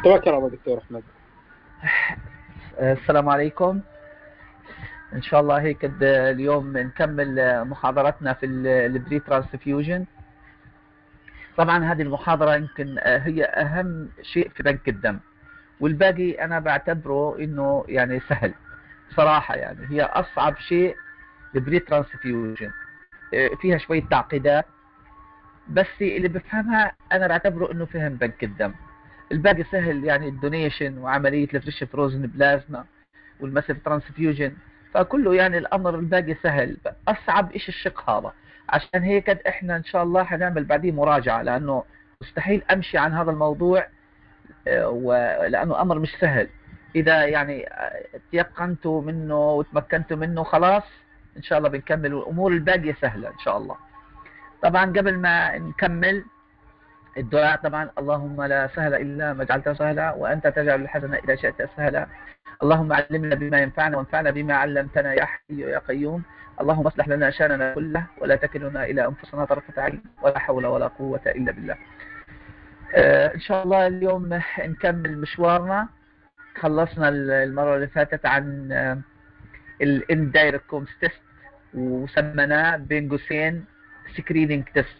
توكل على الله دكتور أحمد. السلام عليكم. إن شاء الله هيك اليوم نكمل محاضرتنا في البري ترانسفيوجن. طبعا هذه المحاضرة يمكن هي أهم شيء في بنك الدم، والباقي أنا بعتبره إنه يعني سهل صراحة. يعني هي أصعب شيء البري ترانسفيوجن، فيها شوية تعقيدات، بس اللي بفهمها أنا بعتبره إنه فهم بنك الدم. الباقي سهل، يعني الدونيشن وعملية الفريش فروزن بلازما والماسيف ترانسفيوجن، فكله يعني الامر الباقي سهل. اصعب ايش الشق هذا، عشان هيك احنا ان شاء الله حنعمل بعديه مراجعه، لانه مستحيل امشي عن هذا الموضوع، ولانه امر مش سهل. اذا يعني تيقنتوا منه وتمكنتوا منه خلاص ان شاء الله بنكمل، والامور الباقيه سهله ان شاء الله. طبعا قبل ما نكمل الدعاء، طبعا اللهم لا سهل الا ما جعلته سهلا وانت تجعل الحزن اذا شئت سهلا. اللهم علمنا بما ينفعنا وانفعنا بما علمتنا يا حي يا قيوم. اللهم اصلح لنا شاننا كله ولا تكلنا الى انفسنا طرفة عين ولا حول ولا قوة الا بالله. ان شاء الله اليوم نكمل مشوارنا. خلصنا المرة اللي فاتت عن الاندايركت كومز تيست، وسميناه بين قوسين سكرينينج تيست.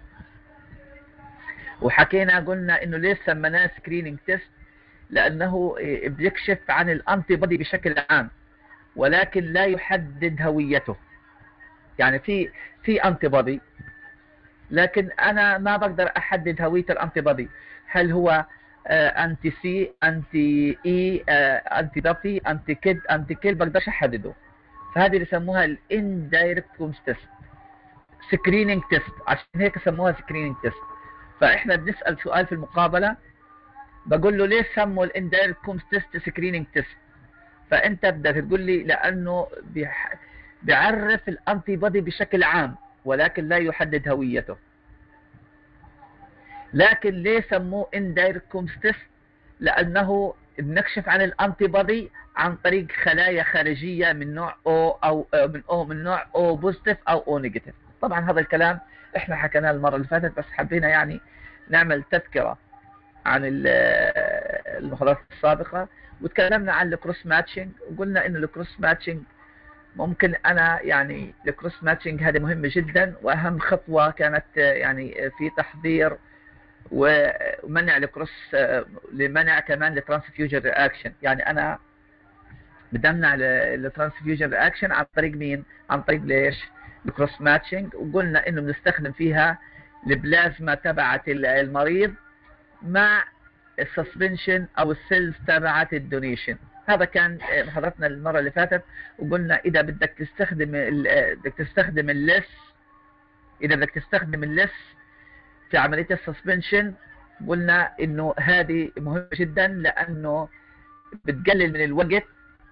وحكينا قلنا انه ليش سميناه سكرينينج تيست، لانه بيكشف عن الانتي بودي بشكل عام ولكن لا يحدد هويته. يعني في انتي بودي، لكن انا ما بقدر احدد هويه الانتي بودي. هل هو انتي سي، انتي اي، انتي دافي، انتي كيد، انتي كيل، بقدرش احدده. فهذه اللي يسموها الاندايركت كومز تيست، سكرينينج تيست، عشان هيك سموها سكرينينج تيست. فاحنا بنسال سؤال في المقابله، بقول له ليش سموا الاندايركت كومز تيست سكرينينج تيست؟ فانت بدك تقول لي لانه بيعرف الانتي بودي بشكل عام ولكن لا يحدد هويته. لكن ليه سموه اندايركت كومز تيست؟ لانه بنكشف عن الانتي بودي عن طريق خلايا خارجيه من نوع او او من نوع او بوزيتيف او او نيجاتيف. طبعا هذا الكلام احنا حكيناه المره اللي فاتت، بس حبينا يعني نعمل تذكره عن المحاضرات السابقه. وتكلمنا عن الكروس ماتشنج، وقلنا ان الكروس ماتشنج ممكن انا يعني الكروس ماتشنج هذه مهمه جدا، واهم خطوه كانت يعني في تحضير ومنع الكروس، لمنع كمان الترانسفيوجن رياكشن. يعني انا بدي امنع الترانسفيوجن رياكشن عن طريق مين؟ عن طريق ليش؟ الكروس ماتشنج. وقلنا انه بنستخدم فيها البلازما تبعت المريض مع السسبنشن او السيلز تبعت الدونيشن. هذا كان محاضرتنا المره اللي فاتت. وقلنا اذا بدك تستخدم الليس، اذا بدك تستخدم الليس في عمليه السسبنشن، قلنا انه هذه مهمه جدا لانه بتقلل من الوقت،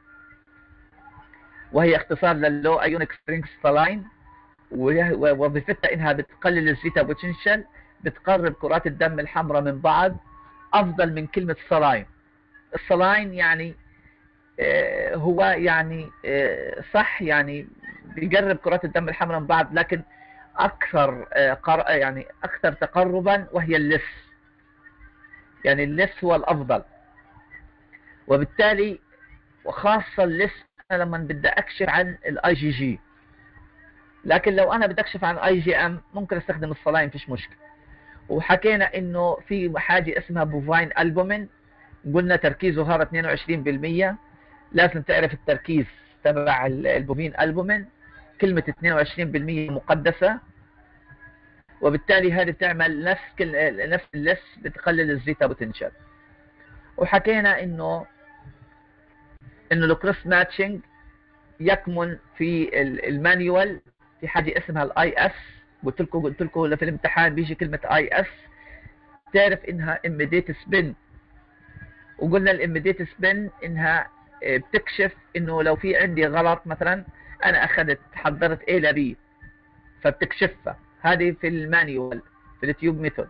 وهي اختصار للو ايونيك سترينج سلاين، ووظيفتها انها بتقلل الزيتا بوتنشال، بتقرب كرات الدم الحمراء من بعض افضل من كلمه سلاين. السلاين يعني هو يعني صح، يعني بيقرب كرات الدم الحمراء من بعض، لكن اكثر يعني اكثر تقربا وهي اللس. يعني اللس هو الافضل، وبالتالي وخاصه اللس انا لما بدي اكشف عن الاي جي جي. لكن لو انا بدي اكشف عن اي جي ام ممكن استخدم الصلاين، مفيش مشكله. وحكينا انه في حاجه اسمها بوفاين البومين، قلنا تركيزه هذا 22%. لازم تعرف التركيز تبع البوفين البومين، كلمه 22% مقدسه، وبالتالي هذه بتعمل نفس اللس، بتقلل الزيتا بوتنشال. وحكينا انه الكروس ماتشنج يكمن في المانيوال في حاجه اسمها الاي اس. قلت لكم في الامتحان بيجي كلمه اي اس، تعرف انها immediate spin. وقلنا الاميديت سبين انها بتكشف انه لو في عندي غلط، مثلا انا حضرت A ل B فبتكشفها. هذه في المانيوال في التيوب ميثود.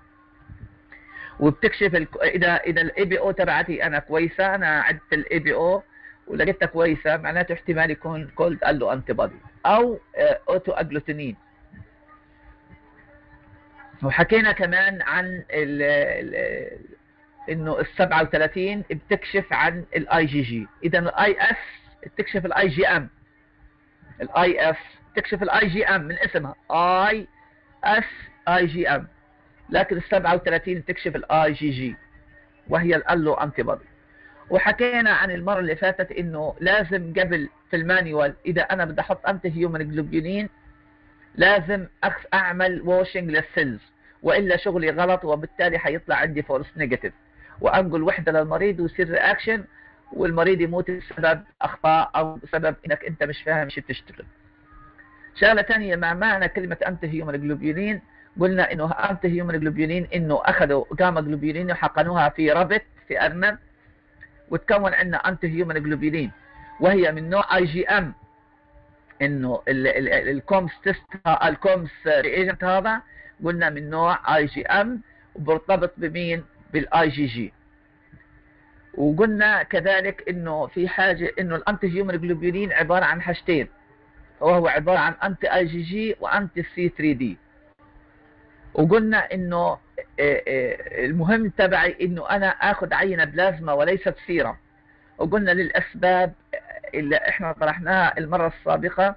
وبتكشف اذا الاي بي او تبعتي انا كويسه، انا عدت الاي بي او ولقيتها كويسه، معناته احتمال يكون كولد الو انتي بودي او اوتو اجلوتينين. وحكينا كمان عن انه ال 37 بتكشف عن الاي جي جي. اذا الاي اس بتكشف الاي جي ام. الاي اس تكشف الاي جي ام من اسمها اي اس اي جي ام، لكن ال 37 بتكشف الاي جي جي وهي الالو انتي بودي. وحكينا عن المره اللي فاتت انه لازم قبل في المانيوال اذا انا بدي احط انتي هيومن جلوبولين لازم اعمل واشنج للسيلز، والا شغلي غلط وبالتالي حيطلع عندي فولس نيجاتيف وانقل وحده للمريض ويصير رياكشن والمريض يموت بسبب اخطاء او بسبب انك انت مش فاهم شو بتشتغل. شغله ثانيه مع معنى كلمه انتي هيومن جلوبولين، قلنا انه انتي هيومن جلوبولين انه اخذوا جاما جلوبولين وحقنوها في ربت في ارنب وتكون عندنا انتي هيومن جلوبولين وهي من نوع اي جي ام. انه الكومس تيست الكومس ريجنت هذا قلنا من نوع اي جي ام وبرتبط بمين؟ بالاي جي جي. وقلنا كذلك انه في حاجه انه الانتي هيومن جلوبولين عباره عن حاجتين، وهو عباره عن انتي اي جي جي وانتي سي 3 دي. وقلنا انه المهم تبعي انه انا اخذ عينه بلازما وليست سيرم. وقلنا للاسباب اللي احنا طرحناها المره السابقه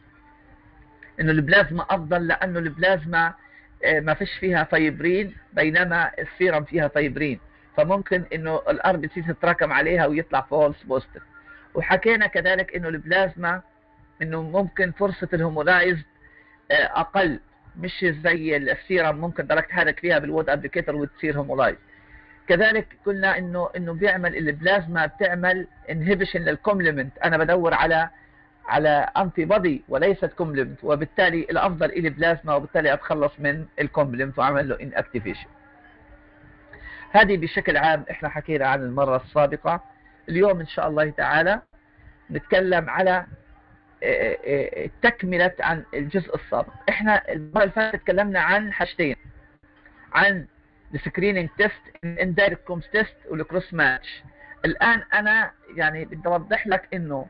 انه البلازما افضل لانه البلازما ما فيش فيها فايبرين بينما السيرم فيها فايبرين، فممكن انه الار بي سي تتراكم عليها ويطلع فولس بوزيتيف. وحكينا كذلك انه البلازما انه ممكن فرصه الهومولايز اقل، مش زي السيرم ممكن درجة حرك فيها بالوود ابليكيتر وتصير هومولايز. كذلك قلنا انه بيعمل البلازما بتعمل انهبيشن للكومبلمنت، انا بدور على انتي بودي وليست كومبلمنت، وبالتالي الافضل الي بلازما وبالتالي اتخلص من الكومبلمنت واعمل له ان اكتيفيشن. هذه بشكل عام احنا حكينا عن المرة السابقة. اليوم ان شاء الله تعالى نتكلم على تكملة عن الجزء السابق. احنا المرة اللي فاتت تكلمنا عن حاجتين، عن السكرينينج تيست، الاندايركت كومس تيست والكروس ماتش. الان انا يعني بدي اوضح لك انه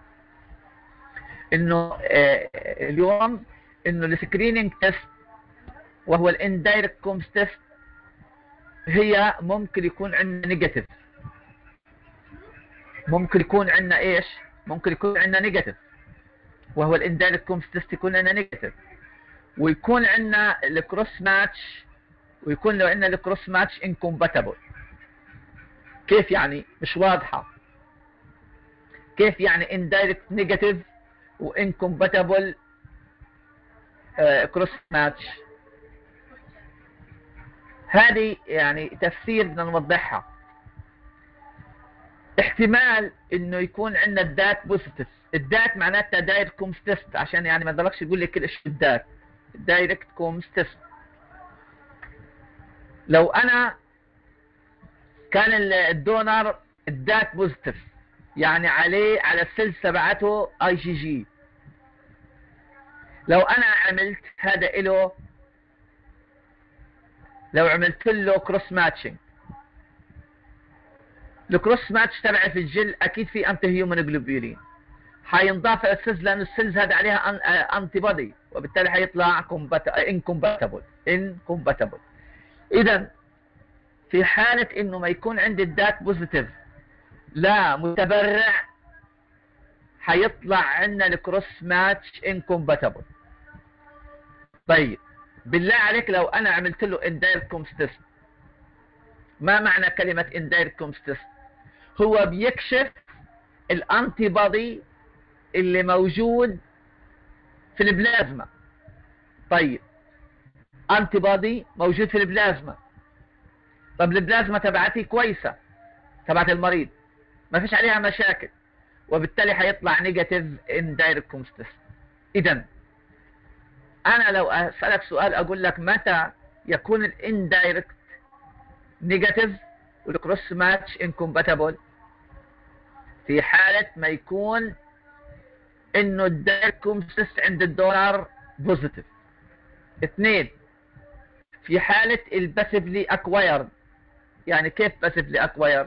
اليوم انه السكرينينج تيست وهو الاندايركت كومس تيست هي ممكن يكون عندنا نيجاتيف، ممكن يكون عندنا ايش؟ ممكن يكون عندنا نيجاتيف وهو الاندايركت كومس تيست يكون عندنا نيجاتيف، ويكون عندنا الكروس ماتش ويكون لو عندنا الكروس ماتش انكومباتبل. كيف يعني؟ مش واضحة. كيف يعني اندايركت نيجاتيف وانكومباتبل كروس ماتش؟ هذه يعني تفسير بدنا نوضحها. احتمال انه يكون عندنا الدات بوزيتيف. الدات معناتها دايركت كومس تيست، عشان يعني ما ضلكش يقول لي كل شيء الدات. الدايركت كومس تيست لو انا كان الدونر الدات بوزيتيف يعني على السيلز تبعته اي جي جي، لو انا عملت هذا له، لو عملت له كروس ماتشنج، الكروس ماتش تبعي في الجل اكيد في انتي هيومن جلوبولين حينضاف على السيلز لان السيلز هذا عليها انتي بودي وبالتالي حيطلع انكومباتبل. اذا في حالة انه ما يكون عندي الدات بوزيتيف لا متبرع حيطلع عندنا الكروس ماتش انكومباتبل. طيب بالله عليك لو انا عملت له اندايركت كومس تيست، ما معنى كلمة اندايركت كومس تيست؟ هو بيكشف الانتي بودي اللي موجود في البلازما. طيب انتي بودي موجود في البلازما، طب البلازما تبعتي كويسة تبعت المريض ما فيش عليها مشاكل وبالتالي حيطلع نيجاتيف اندايركت كومس تيست. اذا انا لو اسالك سؤال اقول لك متى يكون الاندايركت نيجاتيف والكروس ماتش انكومباتبل؟ في حالة ما يكون انه الدايركت كومس تيست عند الدونر بوزيتيف. اثنين، في حالة الباسفلي اكوايرد. يعني كيف باسفلي اكوايرد؟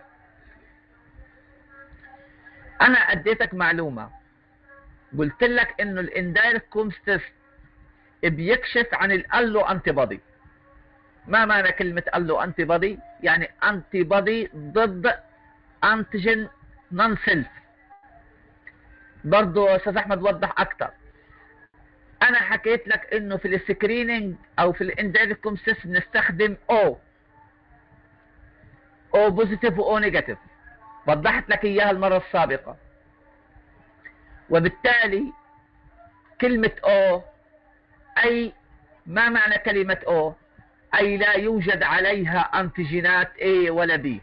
انا اديتك معلومة قلت لك انه الاندايركت كومس تيست بيكشف عن الالو انتي بودي. ما معنى كلمة ألو أنتي بودي؟ يعني أنتي بودي ضد أنتيجين نون سيلف. برضو أستاذ أحمد وضح أكتر. أنا حكيت لك إنه في السكرينينج أو في الإندايركت كومسيس بنستخدم او بوزيتيف و او نيجاتيف، وضحت لك اياها المرة السابقة. وبالتالي كلمة او، اي ما معنى كلمة او؟ اي لا يوجد عليها انتيجينات A ولا B،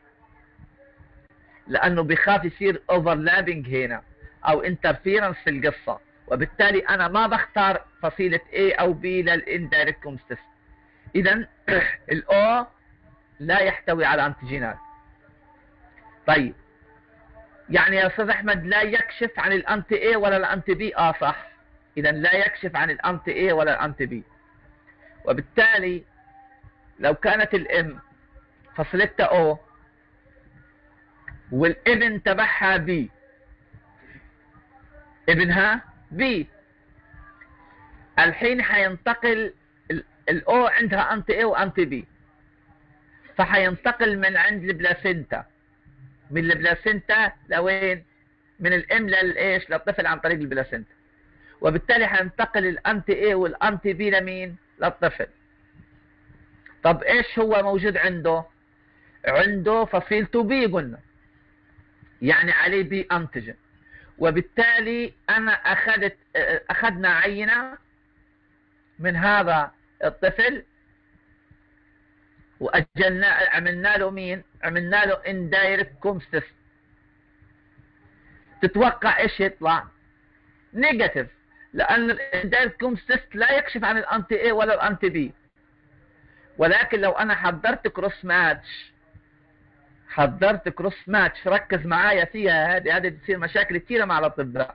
لانه بخاف يصير اوفرلابنج هنا او انترفيرنس في القصة، وبالتالي انا ما بختار فصيلة A او B للاندايركت كومسيس. اذا الاو لا يحتوي على انتيجينات. طيب يعني يا استاذ احمد لا يكشف عن الانتي اي ولا الانتي بي؟ صح. اذا لا يكشف عن الانتي اي ولا الانتي بي، وبالتالي لو كانت الام فصلتها او والابن تبعها بي، ابنها بي، الحين حينتقل الاو عندها انتي اي وانتي بي، فحينتقل من عند البلاسينتا، من البلاسينتا لوين؟ من الام للايش؟ للطفل عن طريق البلاسينتا، وبالتالي حينتقل الانتي اي والانتي بي لمين؟ للطفل. طب ايش هو موجود عنده؟ عنده فصيلته بي قلنا، يعني عليه بي انتيجين، وبالتالي انا اخذنا عينة من هذا الطفل واجلنا، عملنا له مين؟ عملنا له اندايركت كومسيس. تتوقع ايش يطلع؟ نيجاتيف، لان الاندايركت كومسيس لا يكشف عن الانتي اي ولا الانتي بي. ولكن لو انا حضرت كروس ماتش، ركز معايا فيها، هذه بتصير مشاكل كثيره مع الاطباء.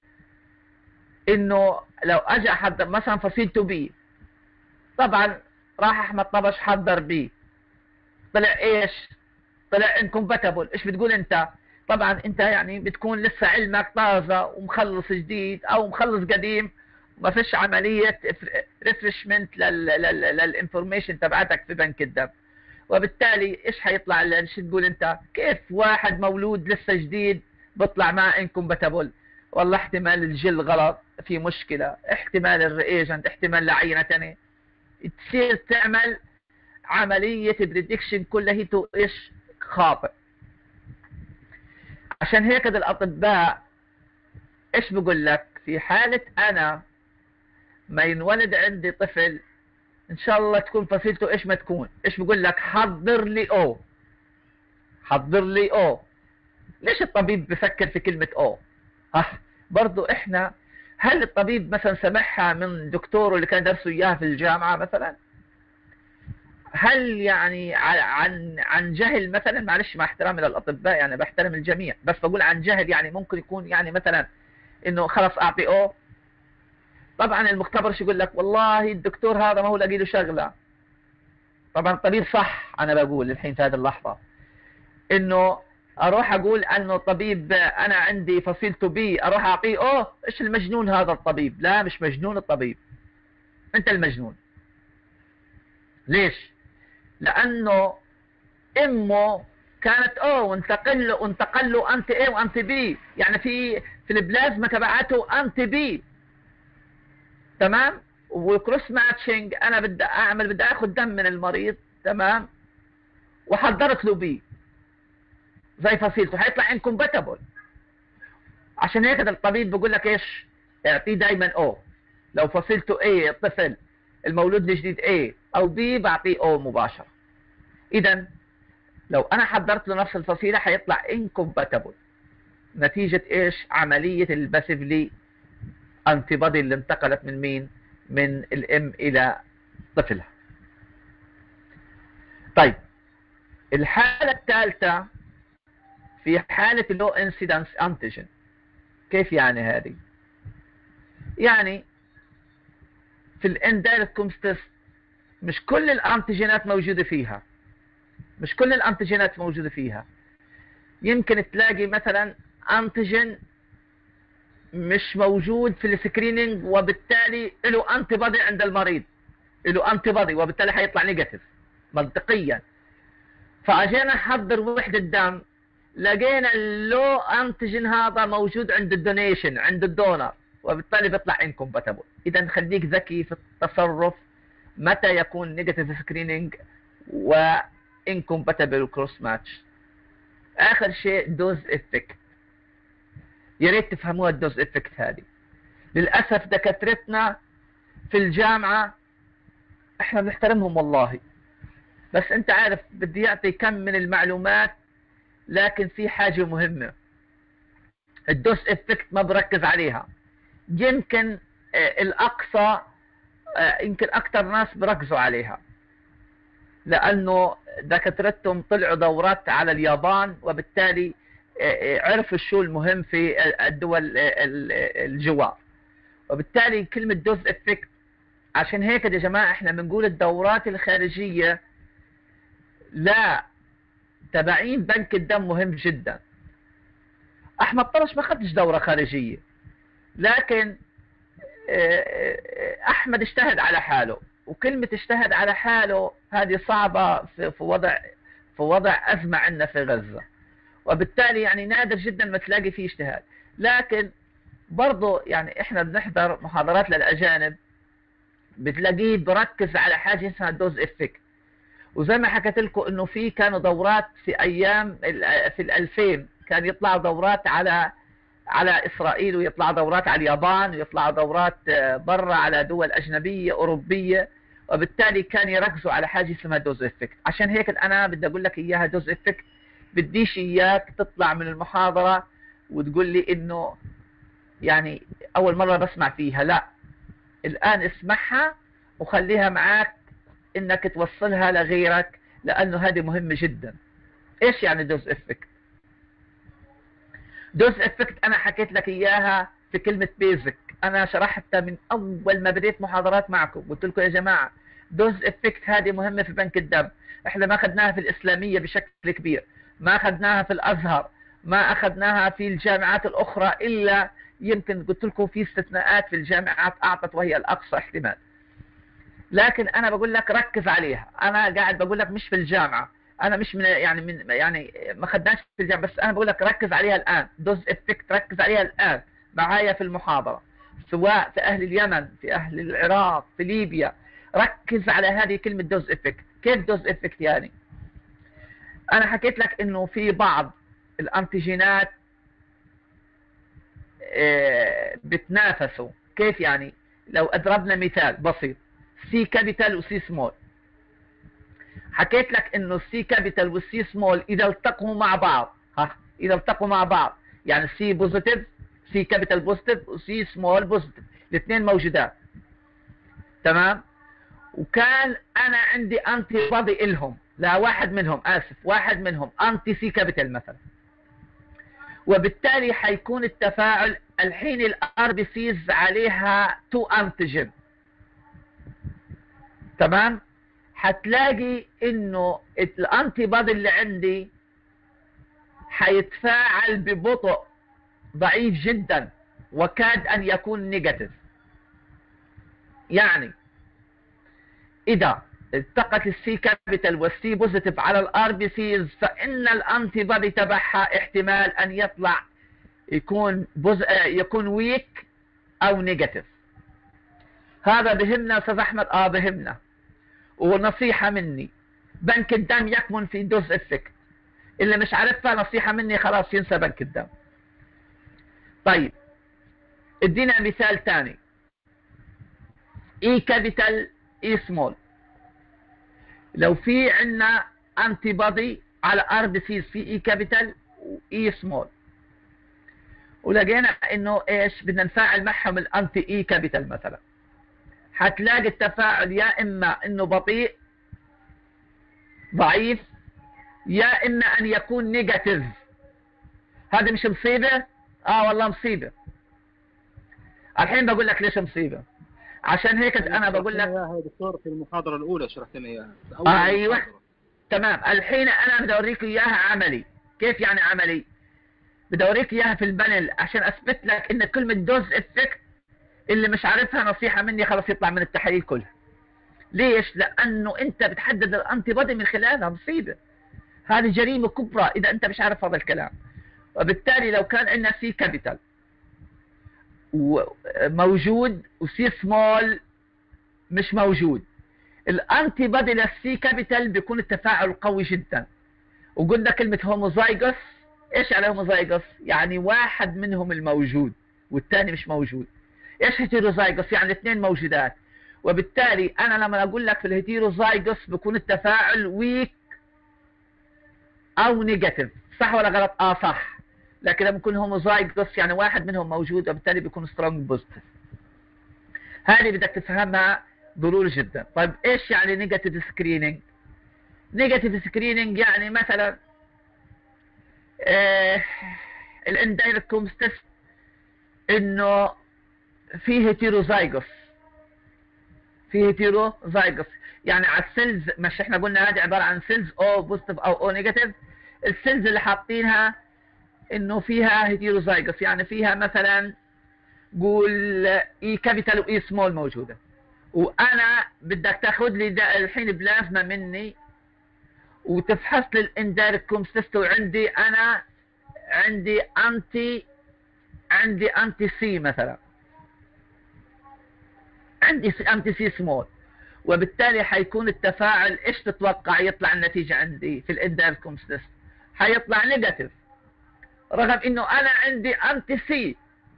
انه لو اجى احضر مثلا فصيلته بي، طبعا راح احمد طبش حضر بي، طلع ايش؟ طلع انكومباتبل. ايش بتقول انت؟ طبعا انت يعني بتكون لسه علمك طازه ومخلص جديد او مخلص قديم، ما فيش عمليه ريفرشمنت للانفورميشن تبعتك في بنك الدم، وبالتالي ايش حيطلع؟ شو تقول انت؟ كيف واحد مولود لسه جديد بيطلع معه انكومباتبل؟ والله احتمال الجل غلط، في مشكله، احتمال الريجنت، احتمال لعينه ثانيه، تصير تعمل عمليه بريدكشن كلها هي ايش؟ خاطئ. عشان هيك الاطباء ايش بقول لك؟ في حاله انا ما ينولد عندي طفل ان شاء الله تكون فصيلته ايش ما تكون، ايش بقول لك؟ حضر لي او، حضر لي او. ليش الطبيب بفكر في كلمة او؟ برضو احنا، هل الطبيب مثلا سمعها من دكتوره اللي كان درسه اياها في الجامعة مثلا؟ هل يعني عن جهل مثلا؟ معلش مع احترامي للاطباء، يعني بحترم الجميع، بس بقول عن جهل، يعني ممكن يكون يعني مثلا انه خلص اعطي او. طبعا المختبر شو يقول لك؟ والله الدكتور هذا ما هو لاقي له شغله. طبعا الطبيب صح، انا بقول الحين في هذه اللحظه انه اروح اقول انه طبيب انا عندي فصيلته بي اروح اعطيه ايش المجنون هذا الطبيب؟ لا، مش مجنون الطبيب، انت المجنون. ليش؟ لانه امه كانت وانتقل له انتي اي وانتي بي، يعني في البلازما تبعته انتي بي، تمام؟ وكروس ماتشنج انا بدي اخذ دم من المريض، تمام؟ وحضرت له بي زي فصيلته، حيطلع انكومباتبل. عشان هيك الطبيب بيقول لك ايش؟ اعطيه دايما او. لو فصيلته A الطفل المولود الجديد A او B بعطيه او مباشرة. اذا لو انا حضرت له نفس الفصيلة حيطلع انكومباتبل نتيجة ايش؟ عملية الباسيفلي انتي بودي اللي انتقلت من مين؟ من الام الى طفلها. طيب الحالة الثالثة في حالة اللو انسيدنس انتيجين. كيف يعني هذه؟ يعني في الاندايركت كومسيس مش كل الانتيجينات موجودة فيها، مش كل الانتيجينات موجودة فيها. يمكن تلاقي مثلا انتيجين مش موجود في السكرينينج، وبالتالي له انتي بودي عند المريض، له انتي بودي وبالتالي حيطلع نيجاتيف. منطقيا. فاجينا نحضر وحدة دم، لقينا اللو انتيجين هذا موجود عند الدونيشن، عند الدونر، وبالتالي بيطلع انكومباتبل. اذا خليك ذكي في التصرف متى يكون نيجاتيف سكريننج وانكومباتبل كروس ماتش. اخر شيء دوز افكت، يا ريت تفهموها الدوز افكت هذه. للاسف دكاترتنا في الجامعه احنا بنحترمهم والله، بس انت عارف بدي يعطي كم من المعلومات، لكن في حاجه مهمه الدوز افكت ما بركز عليها. يمكن الاقصى يمكن اكثر ناس بركزوا عليها، لانه دكاترتهم طلعوا دورات على اليابان، وبالتالي عرفوا شو المهم في الدول الجوار، وبالتالي كلمة دوز افكت. عشان هيك يا جماعة احنا بنقول الدورات الخارجية لا تبعين بنك الدم مهم جدا. احمد طرش ما خدش دورة خارجية، لكن احمد اجتهد على حاله، وكلمة اجتهد على حاله هذه صعبة في وضع أزمة عندنا في غزة، وبالتالي يعني نادر جدا ما تلاقي فيه اجتهاد. لكن برضه يعني احنا بنحضر محاضرات للأجانب بتلاقيه بركز على حاجة اسمها دوز افكت. وزي ما حكيت لكم انه في كانوا دورات في ايام في 2000 كان يطلعوا دورات على اسرائيل، ويطلعوا دورات على اليابان، ويطلعوا دورات برا على دول اجنبيه اوروبيه، وبالتالي كان يركزوا على حاجه اسمها دوز افكت. عشان هيك انا بدي اقول لك اياها دوز افكت، بديش اياك تطلع من المحاضره وتقول لي انه يعني اول مره بسمع فيها. لا، الان اسمعها وخليها معاك انك توصلها لغيرك، لانه هذه مهمه جدا. ايش يعني دوز افكت؟ دوز افكت انا حكيت لك اياها في كلمة بيزك، انا شرحتها من اول ما بديت محاضرات معكم، قلت لكم يا جماعة دوز افكت هذه مهمة في بنك الدم. احنا ما اخذناها في الاسلامية بشكل كبير، ما اخذناها في الازهر، ما اخذناها في الجامعات الاخرى، الا يمكن قلت لكم في استثناءات في الجامعات اعطت وهي الاقصى احتمال. لكن انا بقول لك ركز عليها، انا قاعد بقول لك مش في الجامعة، انا مش من يعني ما خدناش في الجامعة، بس انا بقول لك ركز عليها الان. دوز افكت ركز عليها الان معايا في المحاضرة، سواء في اهل اليمن، في اهل العراق، في ليبيا، ركز على هذه كلمة دوز افكت. كيف دوز افكت يعني؟ انا حكيت لك انه في بعض الانتيجينات بتنافسوا. كيف يعني؟ لو اضربنا مثال بسيط، سي كابيتال وسي سمول، حكيت لك انه السي كابيتال والسي سمول اذا التقوا مع بعض، اذا التقوا مع بعض يعني سي بوزيتيف، سي كابيتال بوزيتيف وسي سمول بوزيتيف، الاثنين موجودات، تمام؟ وكان انا عندي انتي بادي الهم، لا واحد منهم، اسف، واحد منهم انتي سي كابيتال مثلا، وبالتالي حيكون التفاعل الحين الار بي سيز عليها تو انتيجين، تمام؟ هتلاقي انه الانتي بادي اللي عندي حيتفاعل ببطء ضعيف جدا، وكاد ان يكون نيجاتيف. يعني اذا التقت السي كابيتال والسي بوزيتيف على الار بي سيز، فان الانتي بادي تبعها احتمال ان يطلع يكون ويك او نيجاتيف. هذا بهمنا استاذ احمد؟ بهمنا. ونصيحة مني، بنك الدم يكمن في دوز افكت، اللي مش عارفها نصيحة مني خلاص ينسى بنك الدم. طيب ادينا مثال تاني، اي كابيتال اي سمول. لو في عندنا انتي بودي على ار بي سيز في اي كابيتال واي سمول، ولقينا انه ايش بدنا نفاعل معهم الانتي اي كابيتال مثلا، هتلاقي التفاعل يا اما انه بطيء ضعيف، يا اما ان يكون نيجاتيف. هذه مش مصيبة؟ والله مصيبة. الحين بقول لك ليش مصيبة. عشان هيك انا بقول لك يا دكتور في المحاضرة الاولى شرحت لنا اياها. ايوه تمام. الحين انا بدي اوريك اياها عملي. كيف يعني عملي؟ بدي اوريك اياها في البانل عشان اثبت لك ان كلمة دوز افكت اللي مش عارفها نصيحة مني خلاص يطلع من التحاليل كلها. ليش؟ لانه انت بتحدد الانتي بودي من خلالها. مصيبه، هذه جريمه كبرى اذا انت مش عارف هذا الكلام. وبالتالي لو كان عندنا سي كابيتال موجود وسي سمول مش موجود، الانتي بودي للسي كابيتال بيكون التفاعل قوي جدا. وقلنا كلمه هوموزايجوس، ايش يعني هوموزايجوس؟ يعني واحد منهم الموجود والثاني مش موجود. ايش هيتيروزايجوس؟ يعني الاثنين موجودات. وبالتالي انا لما اقول لك في الهيتيروزايجوس بيكون التفاعل ويك او نيجاتيف، صح ولا غلط؟ صح. لكن لما يكون هوموزايجوس يعني واحد منهم موجود، وبالتالي بيكون سترونج بوزيتيف. هذه بدك تفهمها ضروري جدا. طيب ايش يعني نيجاتيف سكرينينج؟ نيجاتيف سكرينينج يعني مثلا الاندايركت كومستس انه فيه هيتيروزايجوس، يعني على السيلز، مش احنا قلنا هذه عباره عن سيلز او بوزيتيف او او نيجاتيف. السيلز اللي حاطينها انه فيها هيتيروزايجوس، يعني فيها مثلا قول اي كابيتال واي سمول موجوده، وانا بدك تاخذ لي الحين بلازما مني وتفحص لي الاندايركت كومستس، وعندي انا عندي انتي سي مثلا، عندي انتي سي سمول. وبالتالي حيكون التفاعل، ايش تتوقع يطلع النتيجه عندي في الاندايركت كومستس؟ حيطلع نيجاتيف، رغم انه انا عندي انتي سي.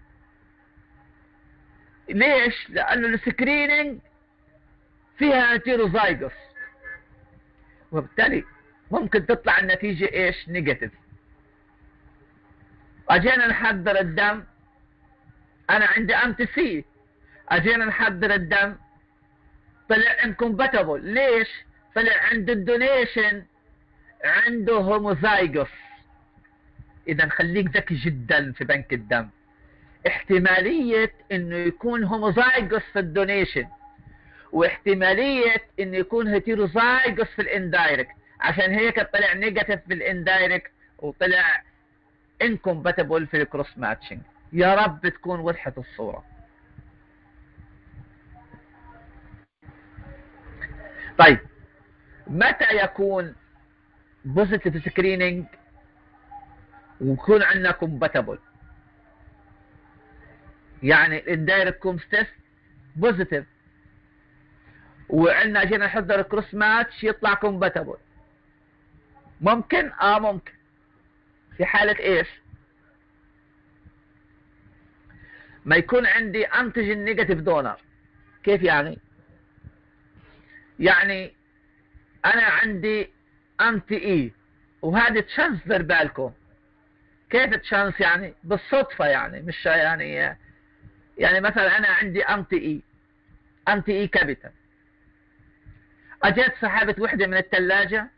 ليش؟ لانه السكرينينج فيها هيتيروزايجوس، وبالتالي ممكن تطلع النتيجه ايش؟ نيجاتيف. اجينا نحضر الدم، انا عندي انتي سي، اجينا نحضر الدم طلع انكومباتبل. ليش؟ طلع عند الدونيشن عنده هوموزايجوس. اذا خليك ذكي جدا في بنك الدم. احتمالية انه يكون هوموزايجوس في الدونيشن، واحتمالية انه يكون هيتيروزايجوس في الاندايركت، عشان هيك طلع نيجاتيف في الاندايركت وطلع انكومباتبل في الكروس ماتشنج. يا رب تكون وضحت الصورة. طيب متى يكون بوزيتيف سكرينينج ويكون عندنا كومباتبل؟ يعني الاندايركت كومستس بوزيتيف وعندنا جينا نحضر كروس ماتش يطلع كومباتبل. ممكن؟ ممكن. في حالة ايش؟ ما يكون عندي انتيجين نيجاتيف دونر. كيف يعني؟ يعني انا عندي انتي اي، وهذه تشانس، دير بالكم. كيف تشانس؟ يعني بالصدفة، يعني مش يعني مثلا انا عندي انتي اي كابيتال، اجيت سحبت وحدة من الثلاجة،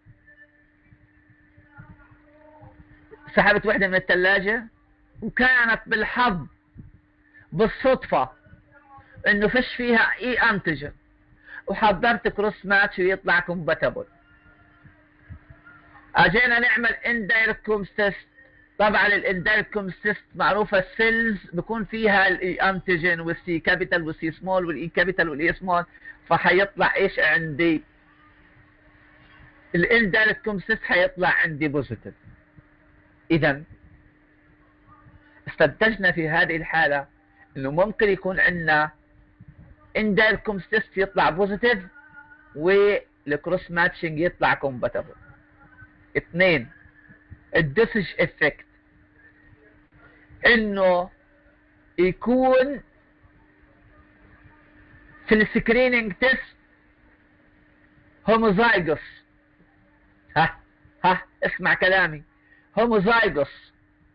وكانت بالحظ بالصدفة انه فيش فيها اي انتيجين، وحضرت كروس ماتش ويطلع كومباتبل. اجينا نعمل اندايركت كومستس. طبعا الاندايركت كومستس معروفه، السيلز بيكون فيها الاي انتيجين والسي كابيتال والسي سمول والاي كابيتال والاي سمول، فحيطلع ايش عندي؟ الاندايركت كومستس حيطلع عندي بوزيتيف. اذا استنتجنا في هذه الحاله انه ممكن يكون عندنا اندايركت كومستس يطلع بوزيتيف والكروس ماتشنج يطلع كومباتبل. 2 الدوسج افكت، انه يكون في السكرينينج تيست هوموزايجوس. اسمع كلامي، هوموزايجوس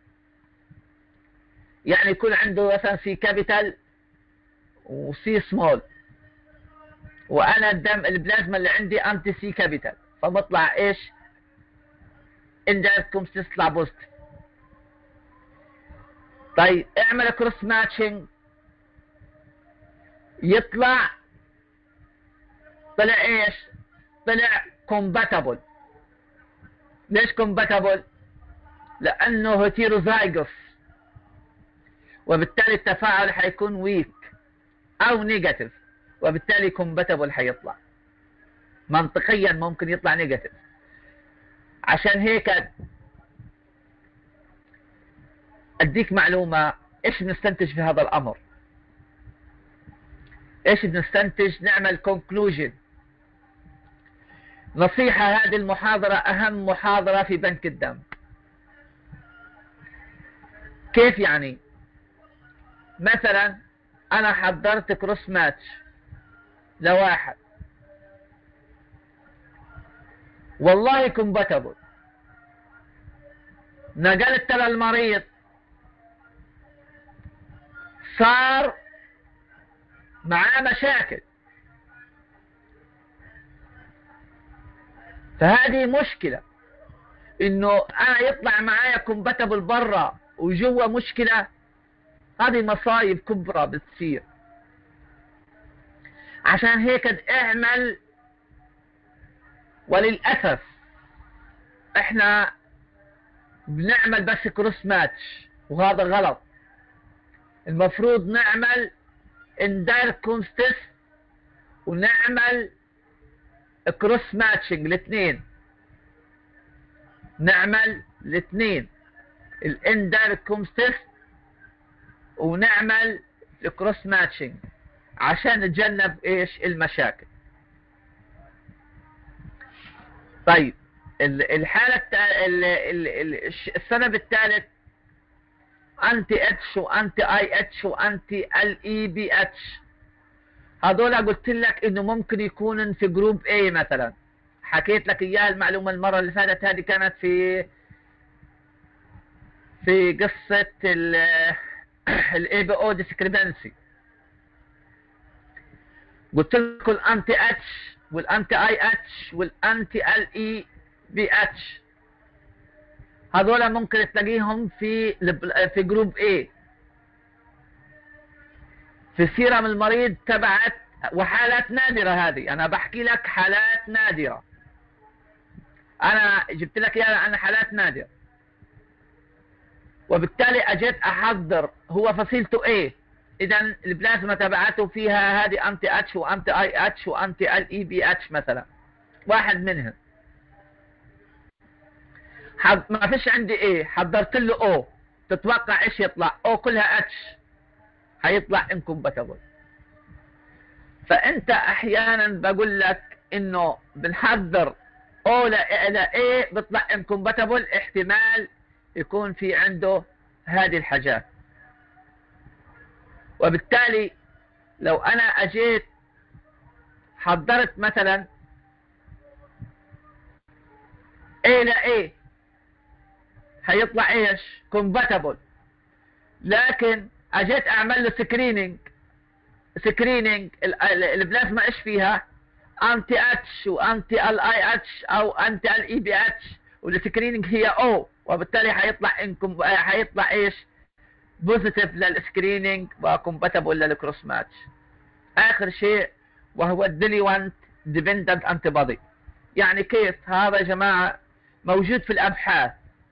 يعني يكون عنده مثلا سي كابيتال وسي سمول، وانا البلازما اللي عندي انتي سي كابيتال، فبطلع ايش؟ اندايركت كومستس تطلع بوزيتيف. طيب اعمل كروس ماتشنج، يطلع ايش؟ طلع كومباتبل. ليش كومباتبل؟ لانه هيتيروزايجوس، وبالتالي التفاعل حيكون ويك او نيجاتيف، وبالتالي كومباتبل حيطلع. منطقيا ممكن يطلع نيجاتيف. عشان هيك اديك معلومة ايش بنستنتج في هذا الامر، ايش بنستنتج، نعمل conclusion. نصيحة، هذه المحاضرة اهم محاضرة في بنك الدم. كيف يعني؟ مثلا انا حضرت كروس ماتش لواحد، والله كومباتبل، نقلت للمريض، صار معاه مشاكل، فهذه مشكلة. انه انا يطلع معايا كومباتبل برا وجوا مشكلة، هذه مصايب كبرى بتصير. عشان هيك اعمل، وللأسف احنا بنعمل بس كروس ماتش وهذا غلط. المفروض نعمل اندايركت كونستس ونعمل كروس ماتشنج الاثنين، نعمل الاثنين، الاندايركت كونستس ونعمل الكروس ماتشنج عشان نتجنب ايش المشاكل. طيب الحالة السبب الثالث انتي اتش وانتي اي اتش وانتي ال اي بي اتش. هذول قلت لك انه ممكن يكونوا في جروب A مثلا، حكيت لك اياها المعلومة المرة اللي فاتت، هذه كانت في قصة الاي بي او ديسكريبنسي. قلت لكم الانتي اتش والانتي اي اتش والانتي ال اي بي اتش هذول ممكن تلاقيهم في جروب A في سيرم المريض تبعت، وحالات نادرة. هذه انا بحكي لك حالات نادرة، انا جبت لك اياها عن حالات نادرة، وبالتالي اجيت احضر هو فصيلته A. اذا البلازما تبعته فيها هذه انتي اتش وانتي اي اتش وانتي ال اي بي اتش مثلا، واحد منهم. ما فيش عندي A، حضرت له O، تتوقع ايش يطلع؟ O كلها اتش، هيطلع انكومباتبل. فانت احيانا بقول لك انه بنحضر O ل A بيطلع انكومباتبل، احتمال يكون في عنده هذه الحاجات. وبالتالي لو انا اجيت حضرت مثلا A ل A هيطلع ايش؟ كومباتبل. لكن اجيت اعمل له سكرينينج البلازما ايش فيها؟ انتي اتش وانتي ال اي اتش او انتي ال اي بي اتش، والسكرينينج هي او، وبالتالي هيطلع ايش؟ بوزيتيف للسكرينينج وكومباتبل للكروس ماتش. اخر شيء وهو الديليوانت ديبندنت انتي بودي. يعني كيف هذا يا جماعه؟ موجود في الابحاث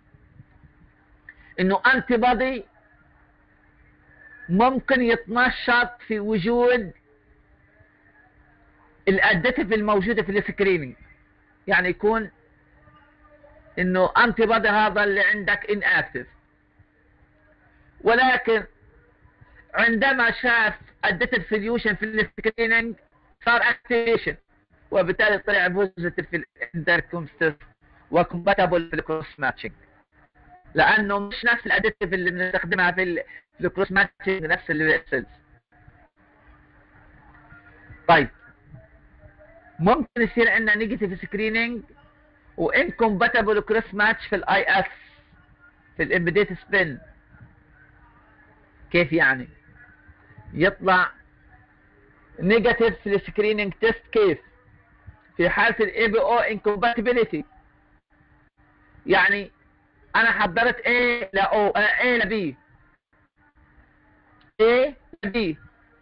انه انتي بودي ممكن يتنشط في وجود الاديتيف الموجوده في السكرينينج. يعني يكون انه انتي بودي هذا اللي عندك ان اكتف، ولكن عندما شاف اديتيف سوليوشن في السكرينينج صار اكتيفيشن، وبالتالي طلع بوزيتيف في الانتركونستس وكومباتبل في الكروس ماتشنج، لانه مش نفس الاديتيف اللي بنستخدمها في الكروس ماتشنج نفس السيلز. طيب ممكن يصير عندنا نيجاتيف سكرينينج وانكومباتبل كروس ماتش في الاي اس في الامبيديت سبين. كيف يعني؟ يطلع نيجاتيف في السكرينينج تيست. كيف؟ في حالة الاي بي او انكومباتيبيليتي. يعني انا حضرت A ل O، A ل B، A ل B،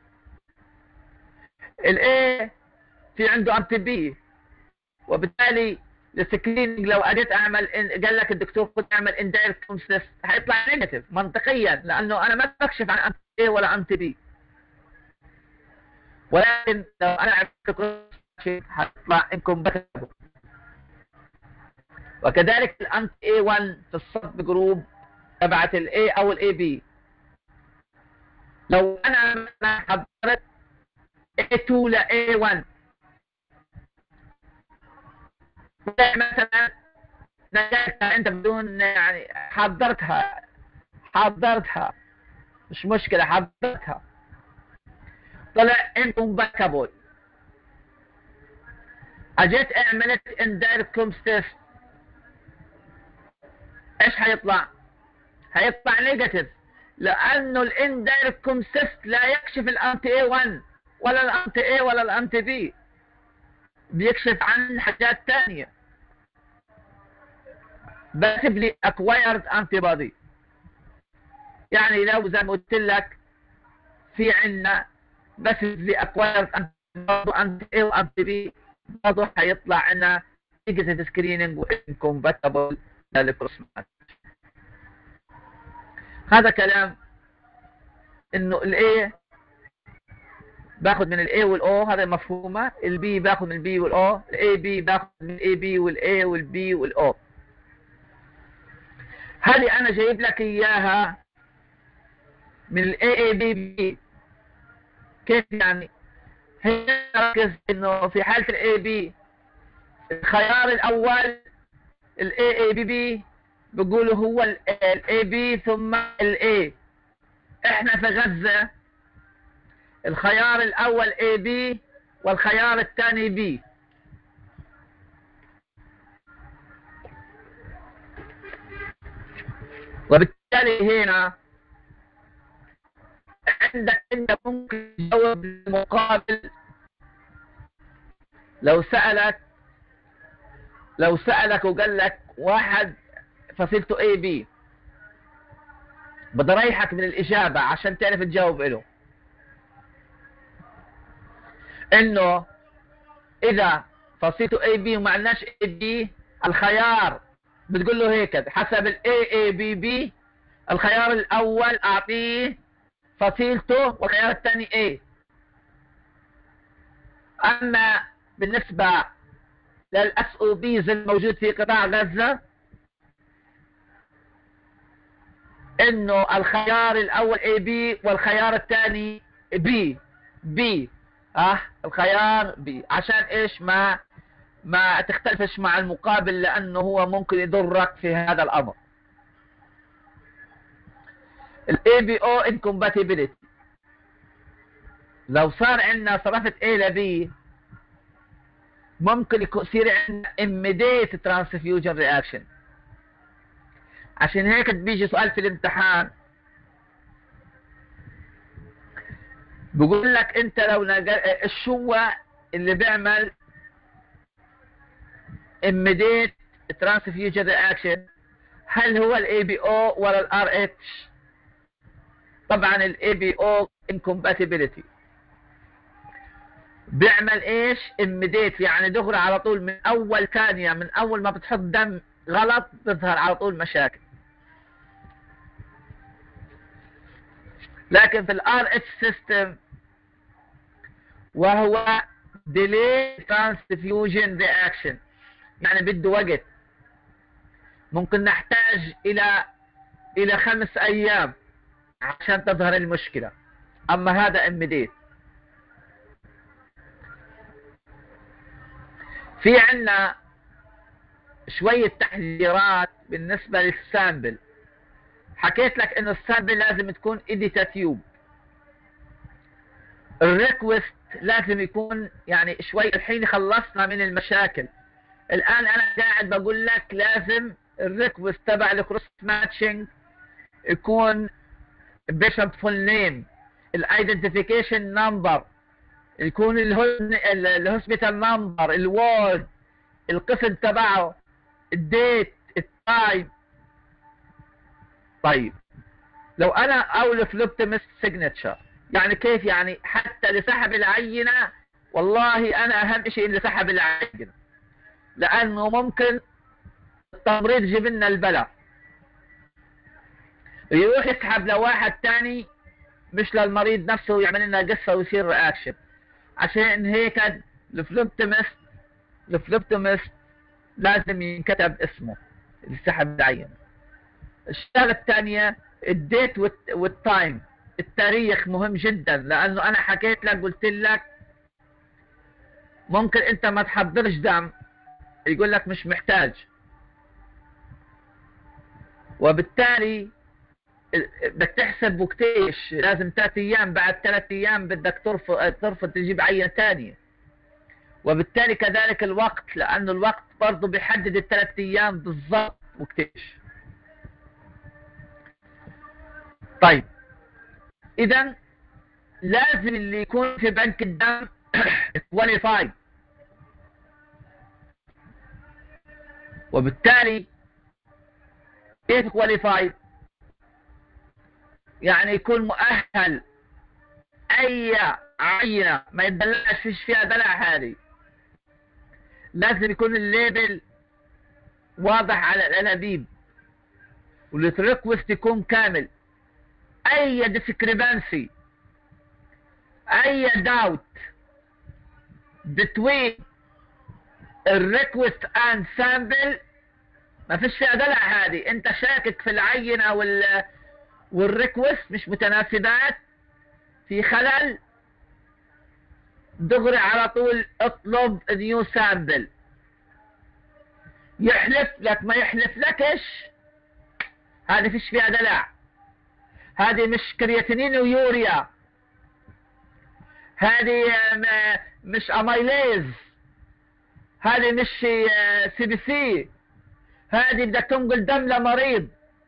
ال A في عنده انتي B، وبالتالي السكرينينج لو اجيت اعمل قال لك الدكتور خد اعمل اندايركت كونسس هيطلع نيجاتيف منطقيا، لانه انا ما بكشف عن انتي A ولا انتي B. ولكن لو انا عملت حيطلع incompatible. وكذلك الانتي A1 في الصب جروب تبعت ال A او ال AB، لو انا مثلا حضرت A2 ل A1 مثلا نقلتها انت بدون يعني حضرتها مش مشكلة، حضرتها طلع incompatible، اجيت عملت indirect comms test، ايش حيطلع؟ هيطلع نيجاتيف، لانه الاندايركت كومس تيست لا يكشف الانتي A1 ولا الانتي A ولا الانتي B، بيكشف عن حاجات ثانيه. passively acquired antibody، يعني لو زي ما قلت لك في عندنا passively acquired antibody انتي A وانتي B، برضه هيطلع عندنا نيجاتيف سكريننج وانكومباتبل للكروس ماتش. هذا كلام انه الاي باخذ من الاي والاو، هذا مفهومه، البي باخذ من البي والاو، الاي بي باخذ من الاي بي والاي والبي والاو. هذه انا جايب لك اياها من الاي اي بي بي. كيف يعني؟ هنا ركز انه في حاله الاي بي الخيار الاول الاي اي بي بي بيقولوا هو الاي بي ثم الاي. احنا في غزه الخيار الاول اي بي والخيار الثاني بي. وبالتالي هنا عندك انت ممكن تجاوب المقابل لو سألك وقال لك واحد فصيلته اي بي، بدي اريحك من الاجابه عشان تعرف تجاوب له، انه اذا فصيلته اي بي وما عندناش اي بي الخيار بتقول له هيك حسب الاي اي بي بي الخيار الاول اعطيه فصيلته والخيار الثاني ايه. اما بالنسبه للاس او بيز الموجود في قطاع غزه انه الخيار الاول اي بي والخيار الثاني بي الخيار بي، عشان ايش ما تختلفش مع المقابل، لانه هو ممكن يضرك في هذا الامر. الاي بي او incompatibility، لو صار عندنا صرفت A ل B ممكن يصير عندنا immediate transfusion reaction. عشان هيك بيجي سؤال في الامتحان بقول لك انت لو شو اللي بيعمل immediate transfusion reaction، هل هو الاي بي او ولا الار اتش؟ طبعا الاي بي او incompatibility بيعمل ايش؟ immediate، يعني دغري على طول من اول ثانيه، من اول ما بتحط دم غلط بتظهر على طول مشاكل. لكن في الار اتش سيستم وهو delay transfusion reaction، يعني بده وقت، ممكن نحتاج الى 5 ايام عشان تظهر المشكلة. اما هذا immediate. في عنا شوية تحذيرات بالنسبة للسامبل. حكيت لك انه السامبل لازم تكون اديتا تيوب. الريكوست لازم يكون يعني شوي، الحين خلصنا من المشاكل، الان انا قاعد بقول لك لازم الريكوست تبع الكروس ماتشنج يكون بيشنت فول نيم، الايدنتيفيكيشن نمبر، يكون الهوسبيتال نمبر، الوورد، القسم تبعه، الديت، التايم. طيب لو انا او الفلوبتومست سيجنتشر، يعني كيف يعني؟ حتى لسحب العينه والله انا اهم شيء اللي سحب العينه، لانه ممكن التمريض يجيب لنا البلا يروح يسحب لواحد ثاني مش للمريض نفسه، يعمل لنا قصه ويصير رياكشن. عشان هيك الفلوبتومست لازم ينكتب اسمه اللي سحب العينة. الشغلة الثانية الديت والتايم، التاريخ مهم جدا، لأنه أنا حكيت لك قلت لك ممكن أنت ما تحضرش دم، يقول لك مش محتاج، وبالتالي بدك تحسب وقتيش، لازم 3 أيام، بعد 3 أيام بدك ترفض تجيب عينة ثانية، وبالتالي كذلك الوقت، لأنه الوقت برضه بيحدد ال3 أيام بالضبط وقتيش. طيب إذا لازم اللي يكون في بنك الدم كواليفايد، وبالتالي كيف كواليفايد؟ يعني يكون مؤهل، أي عينة ما يدلعش فيش فيها دلع، هذه لازم يكون الليبل واضح على الأنابيب، والريكوست يكون كامل. أي ديسكريبانسي، أي داوت between الريكوست and sample ما فيش فيها دلع، هذه انت شاكك في العينة والريكوست مش متناسبات، في خلل، دغري على طول اطلب نيو سامبل. يحلف لك ما يحلف لكش، هذه فيش فيها دلع، هذه مش كرياتينين ويوريا، هذه مش اميليز، هذه مش سي بي سي، هذه بدك تنقل دم لمريض،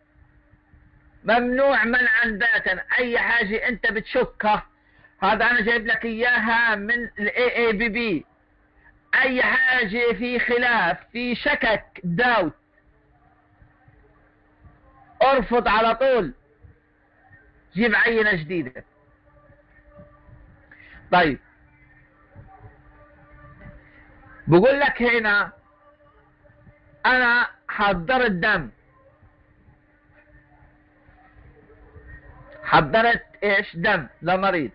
ممنوع منعا باتا. اي حاجة انت بتشكها، هذا انا جايب لك اياها من الاي اي بي بي، اي حاجة في خلاف، في شكك، داوت، ارفض على طول، جيب عينة جديدة. طيب بقول لك هنا انا حضرت دم، حضرت ايش؟ دم لمريض،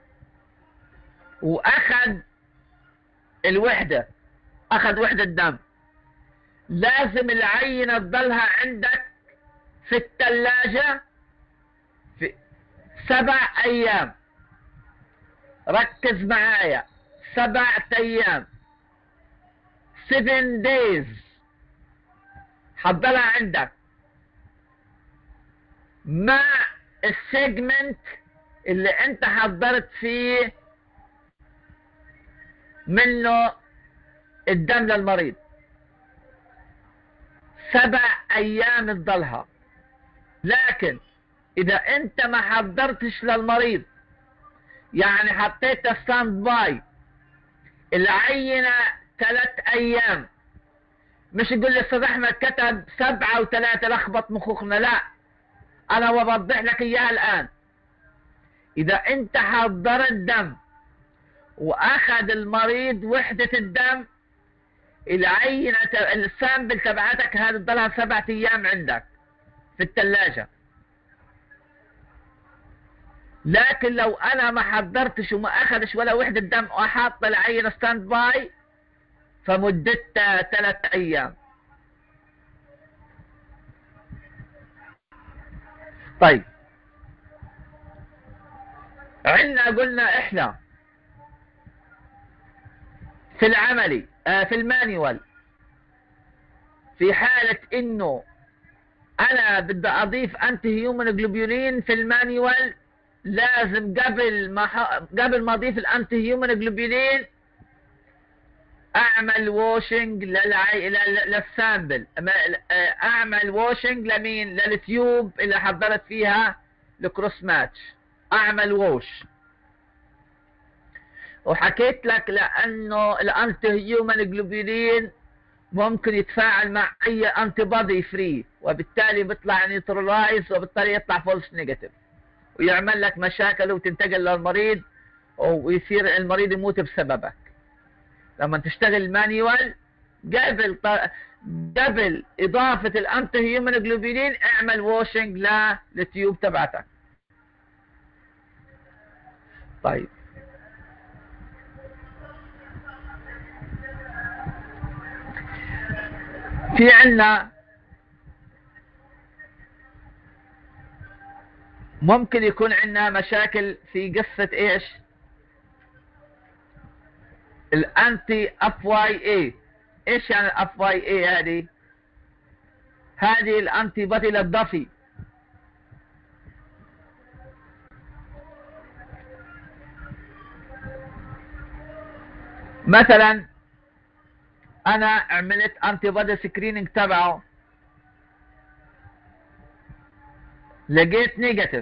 واخذ الوحدة، اخذ وحدة دم، لازم العينة تضلها عندك في الثلاجة في 7 ايام. ركز معايا، 7 ايام، 7 days حضرها عندك مع السيجمنت اللي انت حضرت فيه منه الدم للمريض. 7 ايام تضلها. لكن اذا انت ما حضرتش للمريض، يعني حطيت ستاند باي العينة 3 ايام، مش يقول لي استاذ احمد كتب 7 و3 لخبط مخوخنا، لا، انا بوضح لك اياها الان. اذا انت حضرت دم واخذ المريض وحدة الدم، العينة السامبل تبعتك هذه تضلها 7 ايام عندك في الثلاجة. لكن لو انا ما حضرتش وما اخذش ولا وحدة دم وحاط العينة ستاند باي، فمدتها 3 ايام. طيب عندنا قلنا احنا في العملي في المانيوال، في حالة انه انا بدي اضيف انتي هيومن جلوبولين في المانيوال، لازم قبل ما اضيف الانتي هيومن جلوبولين اعمل واشنج للسامبل، اعمل واشنج لمين؟ للتيوب اللي حضرت فيها الكروس ماتش، اعمل ووش. وحكيت لك لانه الانتي هيومن جلوبولين ممكن يتفاعل مع اي انتي بودي فري، وبالتالي بيطلع نيوترلايز، وبالتالي يطلع فولس نيجاتيف، ويعمل لك مشاكل وتنتقل للمريض، ويصير المريض يموت بسببك. لما تشتغل مانيوال قبل اضافة الانتي هيومن جلوبولين اعمل واشنج للتيوب تبعتك. طيب في عنا ممكن يكون عنا مشاكل في قصة ايش؟ الانتي اف واي اي. ايش يعني الاف واي اي هذه؟ هذه الانتي بودي للضفي. مثلا انا عملت انتي بودي سكريننج تبعه، لقيت نيجاتيف.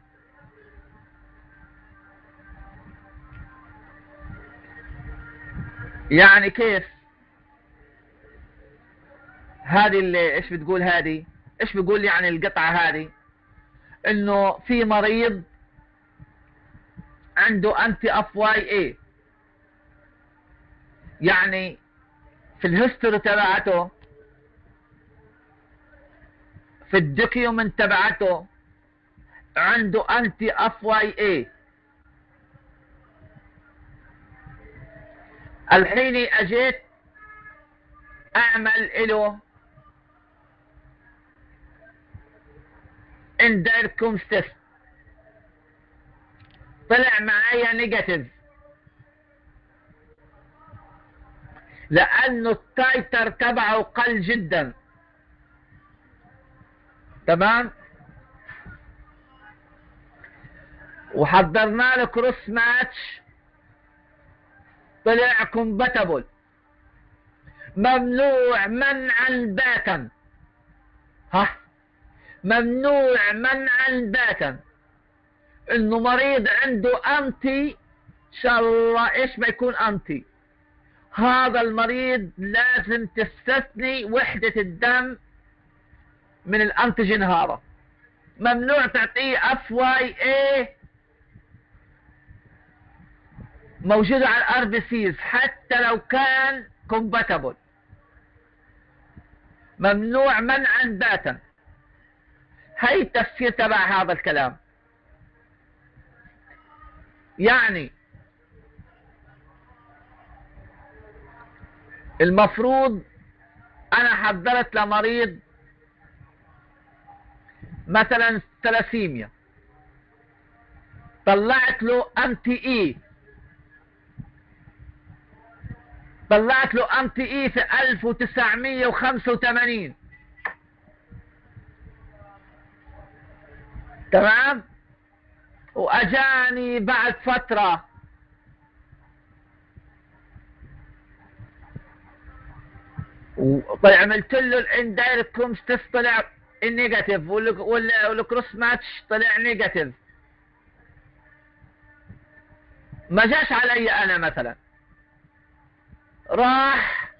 يعني كيف هذه اللي ايش بتقول؟ هذه ايش بيقول يعني القطعة هذه؟ انه في مريض عنده انتي اف واي اي، يعني في الهيستوري تبعته، في الدوكيومنت تبعته عنده انتي اف واي اي. الحين اجيت اعمل له اندايركت تيست، طلع معايا نيجاتيف، لانه التايتر تبعه قل جدا. تمام؟ وحضرنا له كروس ماتش، طلع كومباتبل. ممنوع منعا باتا، ها، ممنوع منعا باتا انه مريض عنده انتي، ان شاء الله ايش ما يكون انتي، هذا المريض لازم تستثني وحدة الدم من الانتيجين هذا. ممنوع تعطيه اف واي اي موجودة على الار بي سيز حتى لو كان كومباتبل. ممنوع منعا باتا. هي التفسير تبع هذا الكلام. يعني المفروض انا حضرت لمريض مثلا ثلاسيميا، طلعت له انتي اي، طلعت له انتي اي في 1985. تمام؟ واجاني بعد فترة عملت له الاندايركت كومز تيست، طلع النيجاتيف، والكروس ماتش طلع نيجاتيف. ما جاش علي انا مثلا، راح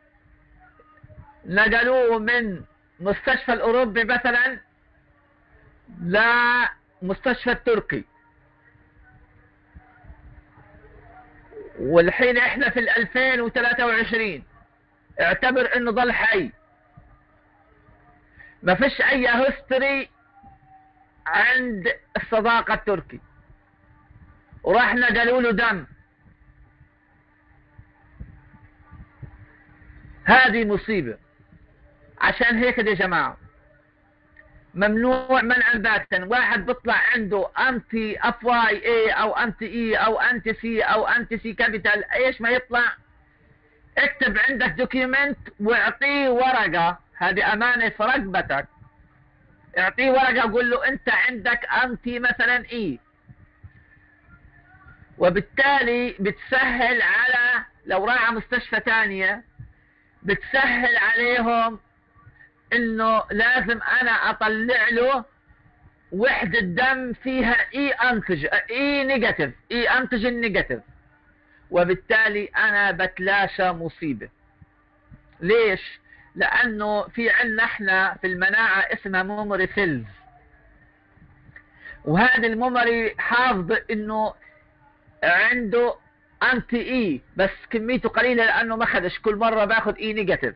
نقلوه من مستشفى الاوروبي مثلا لمستشفى التركي، والحين احنا في 2023. اعتبر انه ضل حي، ما فيش اي هيستوري عند الصداقة التركي، وراح نقلوا له دم. هذه مصيبة. عشان هيك يا جماعة ممنوع منعا باتا واحد بيطلع عنده انتي اف واي اي او انتي اي او انتي سي او انتي سي كابيتال، ايش ما يطلع، اكتب عندك دوكيومنت واعطيه ورقة، هذه امانة في رقبتك. اعطيه ورقة وقول له انت عندك انتي مثلا اي، وبالتالي بتسهل على لو راح مستشفى تانية، بتسهل عليهم انه لازم انا اطلع له وحدة دم فيها اي انتج اي نيجاتيف، اي انتجين نيجاتيف، وبالتالي انا بتلاشى مصيبة. ليش؟ لانه في عنا احنا في المناعة اسمها ميموري سيلز، وهذا الميموري حافظ انه عنده انتي اي بس كميته قليلة لانه ما خدش، كل مرة باخد اي نيجاتيف،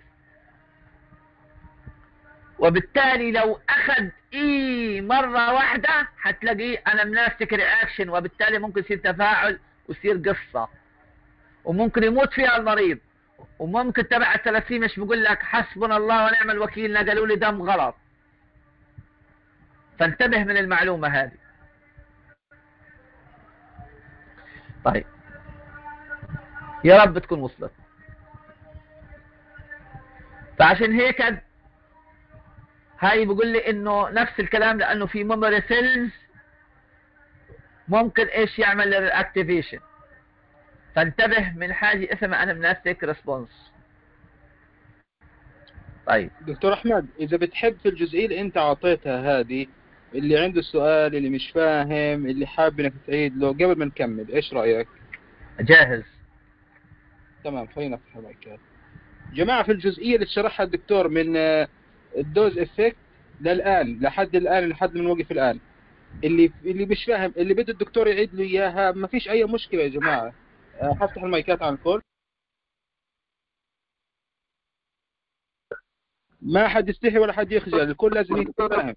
وبالتالي لو اخذ اي مرة واحدة هتلاقيه انامنستيك رياكشن، وبالتالي ممكن يصير تفاعل ويصير قصة، وممكن يموت فيها المريض. وممكن تبع الثلاثيميا بيقول لك حسبنا الله ونعم الوكيل، قالوا لي دم غلط. فانتبه من المعلومة هذه. طيب يا رب تكون وصلت. فعشان هيك هاي بيقول لي انه نفس الكلام، لانه في ميموري سيلز ممكن ايش يعمل الاكتيفيشن. فانتبه من حاجة اسمها انامنستيك ريسبونس. طيب دكتور أحمد، إذا بتحب في الجزئية اللي أنت أعطيتها هذه، اللي عنده سؤال، اللي مش فاهم، اللي حابب إنك تعيد له قبل ما نكمل، إيش رأيك؟ جاهز. تمام، خلينا نفتح المايكات. جماعة، في الجزئية اللي شرحها الدكتور من الدوز إفكت للآن، لحد ما نوقف الآن، اللي مش فاهم، اللي بده الدكتور يعيد له إياها، ما فيش أي مشكلة يا جماعة. هفتح المايكات على الكل، ما حد يستحي ولا حد يخجل، الكل لازم يتفاهم.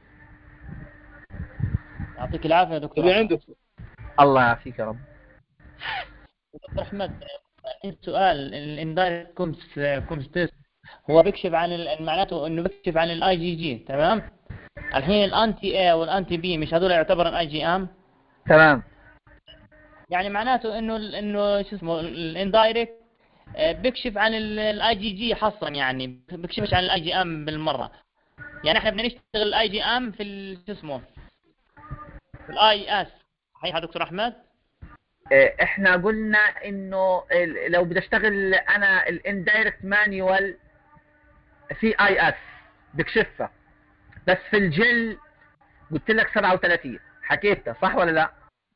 يعطيك العافيه يا دكتور اللي أحمد. عنده الله يعافيك يا رب. دكتور احمد، سؤال. الاندايركت كومستيس هو بيكشف عن معناته انه بيكشف عن الاي جي جي، تمام؟ الحين الانتي اي والانتي بي مش هذول يعتبرون اي جي ام؟ تمام. يعني معناته انه شو اسمه الاندايركت بيكشف عن الاي جي جي حصا، يعني بيكشفش عن الاي جي ام بالمره. يعني احنا بدنا نشتغل الاي جي ام في شو اسمه في الاي اس، صحيح يا دكتور احمد؟ احنا قلنا انه لو بدي اشتغل انا الاندايركت مانيوال في اي اس بكشفها، بس في الجل قلت لك 37 حكيتها صح ولا لا؟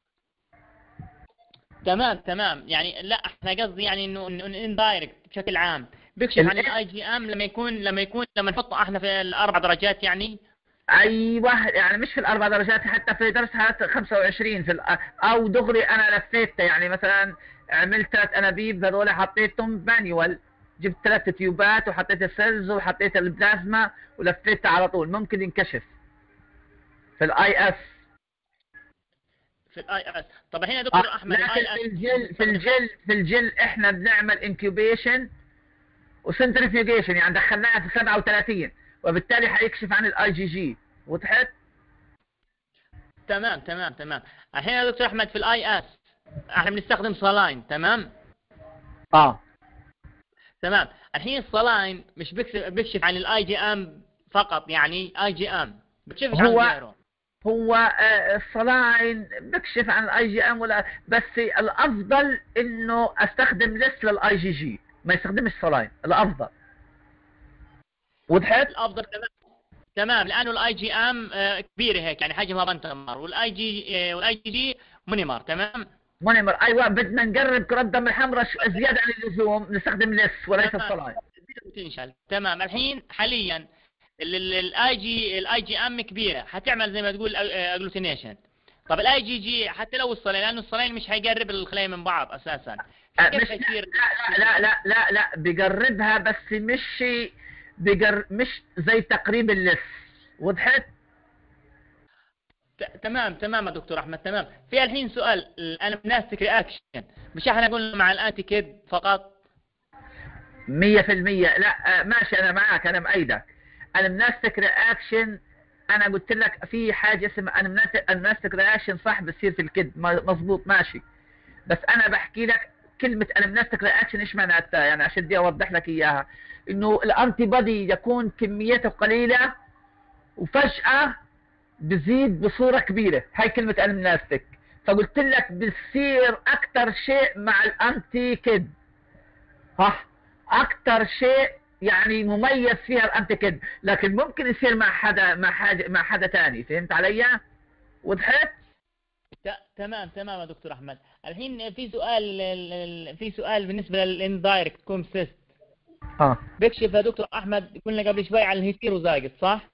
تمام. يعني لا، احنا قصدي يعني انه اندايركت بشكل عام بيكشف عن الاي جي ام لما نحطه احنا في الاربع درجات يعني. ايوه، يعني مش في الاربع درجات، حتى في درسها 25 او دغري انا لفيتها. يعني مثلا عملت 3 انابيب هذول حطيتهم مانيوال، جبت 3 تيوبات وحطيت السيلز وحطيت البلازما ولفيتها على طول، ممكن ينكشف في الاي اس. في الاي اس. طب الحين يا دكتور احمد، لكن في الجل احنا بنعمل انكيوبيشن وسنترفيوجيشن، يعني دخلناها في 37 وبالتالي حيكشف عن الاي جي جي. وضحت؟ تمام. الحين يا دكتور احمد في الاي اس احنا بنستخدم صلاين، تمام؟ تمام. الحين الصلاين مش بيكشف عن الاي جي ام فقط، يعني اي جي ام بيكشفش عن غيره. هو الصلاين بكشف عن الاي جي ام، ولا بس الافضل انه استخدم لس للاي جي جي، ما يستخدمش صلاين، الافضل. وضحت؟ الافضل. تمام، لانه الاي جي ام كبيره هيك، يعني حجمها بنتمر، والاي جي جي مونيمر، تمام؟ مونيمر، ايوه. بدنا نقرب كرات دم الحمراء زياده عن اللزوم، نستخدم لس وليس الصلاين. تمام. الحين حاليا الاي جي ام كبيره، حتعمل زي ما تقول اجلوتينيشن. طب الاي جي جي حتى لو الصلاين، لانه الصلاين مش هيقرب الخلايا من بعض اساسا، كيف حيصير؟ لا بيقربها، بس مش زي تقريب اللس. وضحت؟ تمام يا دكتور احمد. تمام. في الحين سؤال، الانامنستيك رياكشن مش احنا قلنا مع الانتي كيد فقط؟ 100%. لا ماشي، انا معك، انا مأيدك. الانامنستيك رياكشن انا قلت لك في حاجه اسمها انامنستيك رياكشن، صح، بتصير في الكد، مظبوط، ماشي. بس انا بحكي لك كلمه انامنستيك رياكشن ايش معناتها، يعني عشان دي اوضح لك اياها. انه الانتي بودي يكون كميته قليله وفجاه بزيد بصوره كبيره، هاي كلمه انامنستيك. فقلت لك بتصير اكثر شيء مع الانتي كيد، صح، اكثر شيء يعني مميز فيها الانتي كيد، لكن ممكن يصير مع حدا ثاني. فهمت علي؟ وضحت؟ تمام يا دكتور احمد. الحين في سؤال بالنسبه للاندايركت كومسيست. بيكشف يا دكتور احمد، قلنا قبل شوي على الهيتيروزايجس، صح؟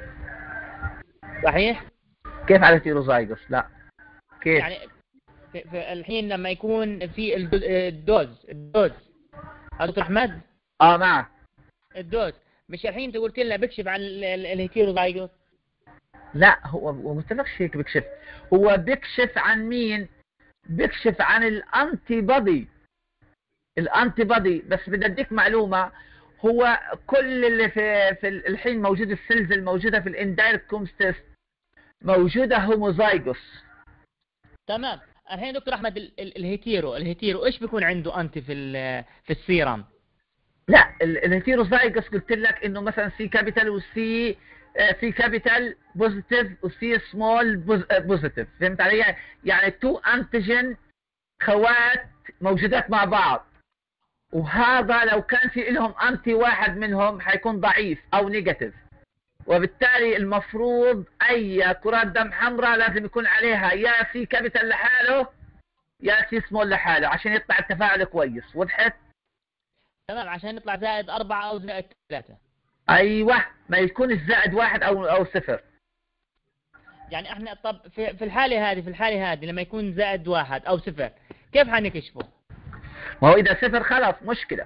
صحيح؟ كيف على الهيتيروزايجس؟ لا كيف؟ يعني في الحين لما يكون في الدوز يا دكتور احمد؟ معك. الدوز مش الحين انت قلت لنا بيكشف عن الهيتيروزايجس؟ لا، هو ما قلتلكش هيك بيكشف. هو بيكشف عن مين؟ بيكشف عن الانتي بودي الانتي بودي. بس بدي اديك معلومه، هو كل اللي في الحين موجود، السيلز الموجوده في الاندايركت كومز تيست موجوده هوموزايجوس. تمام. الحين دكتور احمد الهيتيرو ايش بيكون عنده انتي في السيرم؟ لا، الهيتيروزايجوس قلت لك انه مثلا سي كابيتال وسي سي كابيتال بوزيتيف وسي سمول بوزيتيف، فهمت علي؟ يعني تو انتيجين خوات موجودات مع بعض، وهذا لو كان في لهم انتي واحد منهم حيكون ضعيف او نيجاتيف، وبالتالي المفروض اي كرات دم حمراء لازم يكون عليها يا سي كابيتال لحاله يا سي سمول لحاله عشان يطلع التفاعل كويس. وضحت؟ تمام، عشان يطلع زائد 4 او زائد 3. ايوه، ما يكون الزائد واحد او صفر. يعني احنا طب في الحالة هذه لما يكون زائد 1 او 0 كيف حنكشفه؟ ما هو اذا صفر خلاص مشكله.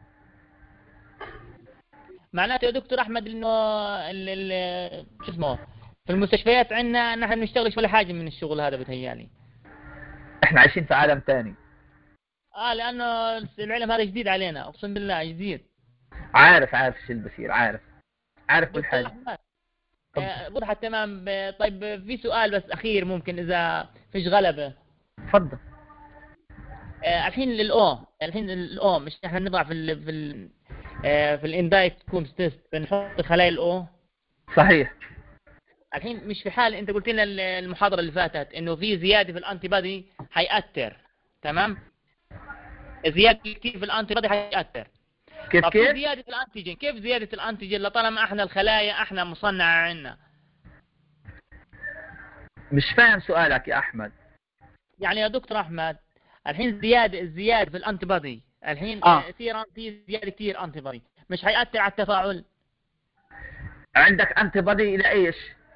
معناته يا دكتور احمد انه شو اسمه في المستشفيات عندنا نحن بنشتغلش ولا حاجه من الشغل هذا بتهيالي. احنا عايشين في عالم ثاني. لانه العلم هذا جديد علينا، اقسم بالله جديد. عارف شو اللي بصير، عارف كل حاجه. أحمد، وضحت تمام. طيب في سؤال بس اخير ممكن اذا فيش غلبه. تفضل. الحين الاو مش احنا بنضع في الاندايركت كومز تيست بنحط خلايا الاو. صحيح. الحين مش في حال انت قلت لنا المحاضره اللي فاتت انه في زياده في الانتي بادي حيأثر، تمام؟ زياده كثير في الانتي بادي حيأثر. كيف طب كيف؟ زياده الانتيجين، كيف زياده الانتيجين لطالما احنا الخلايا احنا مصنعه عندنا؟ مش فاهم سؤالك يا احمد. يعني يا دكتور احمد الحين الزياده في الانتي بادي الحين سيرم في زياده كثير انتي بادي مش حيأثر على التفاعل؟ عندك انتي بادي الى ايش؟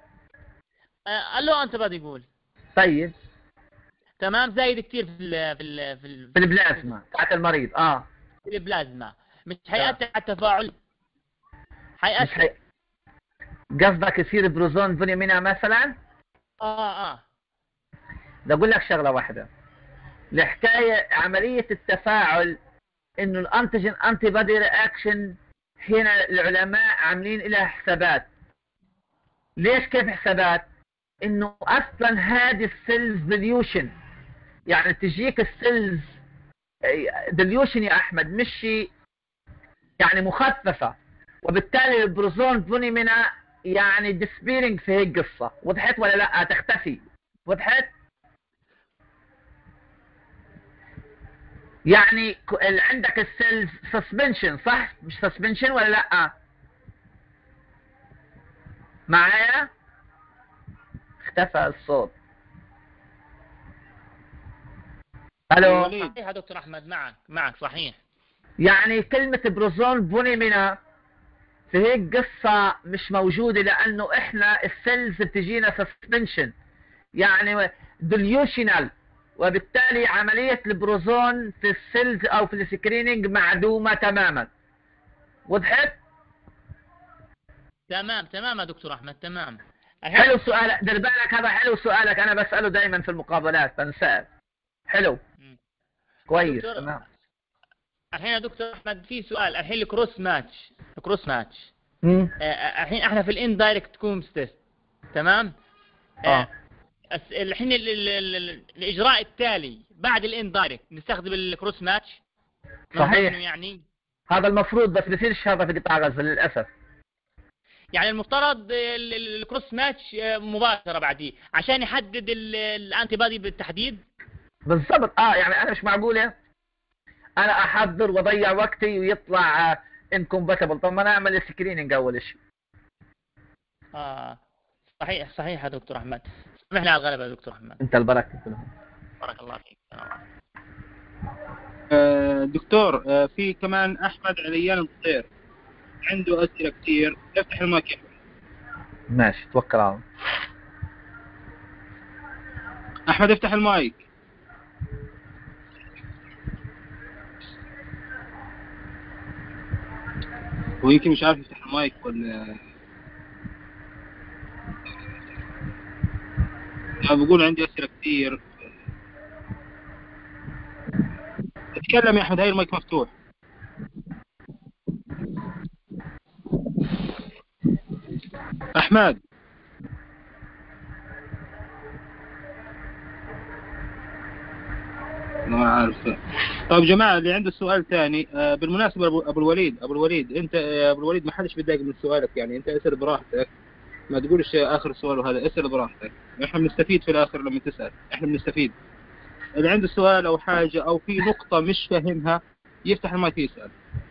له انتي بادي يقول. طيب تمام، زايد كثير في البلازما تاعت المريض. في البلازما مش حيأثر على التفاعل؟ حيأثر. قصدك يصير بروزون فونيمينا مثلا؟ بدي اقول لك شغله واحده. الحكايه عمليه التفاعل انه الانتيجين انتي بادي رياكشن، هنا العلماء عاملين لها حسابات. ليش كيف حسابات؟ انه اصلا هذه السيلز ديليوشن، يعني تجيك السيلز ديليوشن يا احمد، مش يعني مخففه، وبالتالي البروزون فونيمينا يعني ديسبيرنج في هيك قصه. وضحت ولا لا؟ تختفي. وضحت؟ يعني عندك السيلز سسبنشن، صح؟ مش سسبنشن ولا لا؟ معايا؟ اختفى الصوت. الو. صحيح يا دكتور احمد، معك صحيح. يعني كلمة بروزون فونيمينا في هيك قصة مش موجودة، لأنه إحنا السيلز بتجينا سسبنشن يعني ديليوشنال، وبالتالي عملية البروزون في السيلز أو في السكرينينج معدومة تماما. وضحت؟ تمام يا دكتور أحمد، تمام. حلو سؤالك، دير بالك هذا حلو سؤالك، أنا بسأله دائما في المقابلات بنسأل. حلو. كويس تمام. الحين يا دكتور احمد في سؤال، الحين الكروس ماتش الحين احنا في الاندايركت كومز تيست، تمام؟ الحين الاجراء التالي بعد الاندايركت نستخدم الكروس ماتش. صحيح. يعني هذا المفروض، بس بصيرش هذا في قطاع غزة للاسف. يعني المفترض الكروس ماتش مباشرة بعديه عشان يحدد الانتي بادي بالتحديد. بالضبط. يعني انا مش معقولة انا احضر واضيع وقتي ويطلع انكومباتبل. طب ما انا اعمل سكريننج اول شيء. صحيح يا دكتور احمد. سامحنا على الغلبة يا دكتور احمد. انت البركة. بارك الله فيك. دكتور، في كمان احمد عليان الطير عنده اسئله كثير. افتح المايك يا احمد. ماشي، توكل على الله. احمد افتح المايك. هو يمكن مش عارف يفتح المايك ولا بقول عندي اسئله كثير. اتكلم يا احمد، هاي المايك مفتوح. احمد ما عارف. طيب يا جماعه اللي عنده سؤال ثاني، بالمناسبه ابو الوليد انت ابو الوليد ما حدش بيتضايق من سؤالك، يعني انت اسال براحتك، ما تقولش اخر سؤال وهذا، اسال براحتك، احنا بنستفيد في الاخر لما تسال، احنا بنستفيد. اللي عنده سؤال او حاجه او في نقطه مش فاهمها يفتح المايك يسال.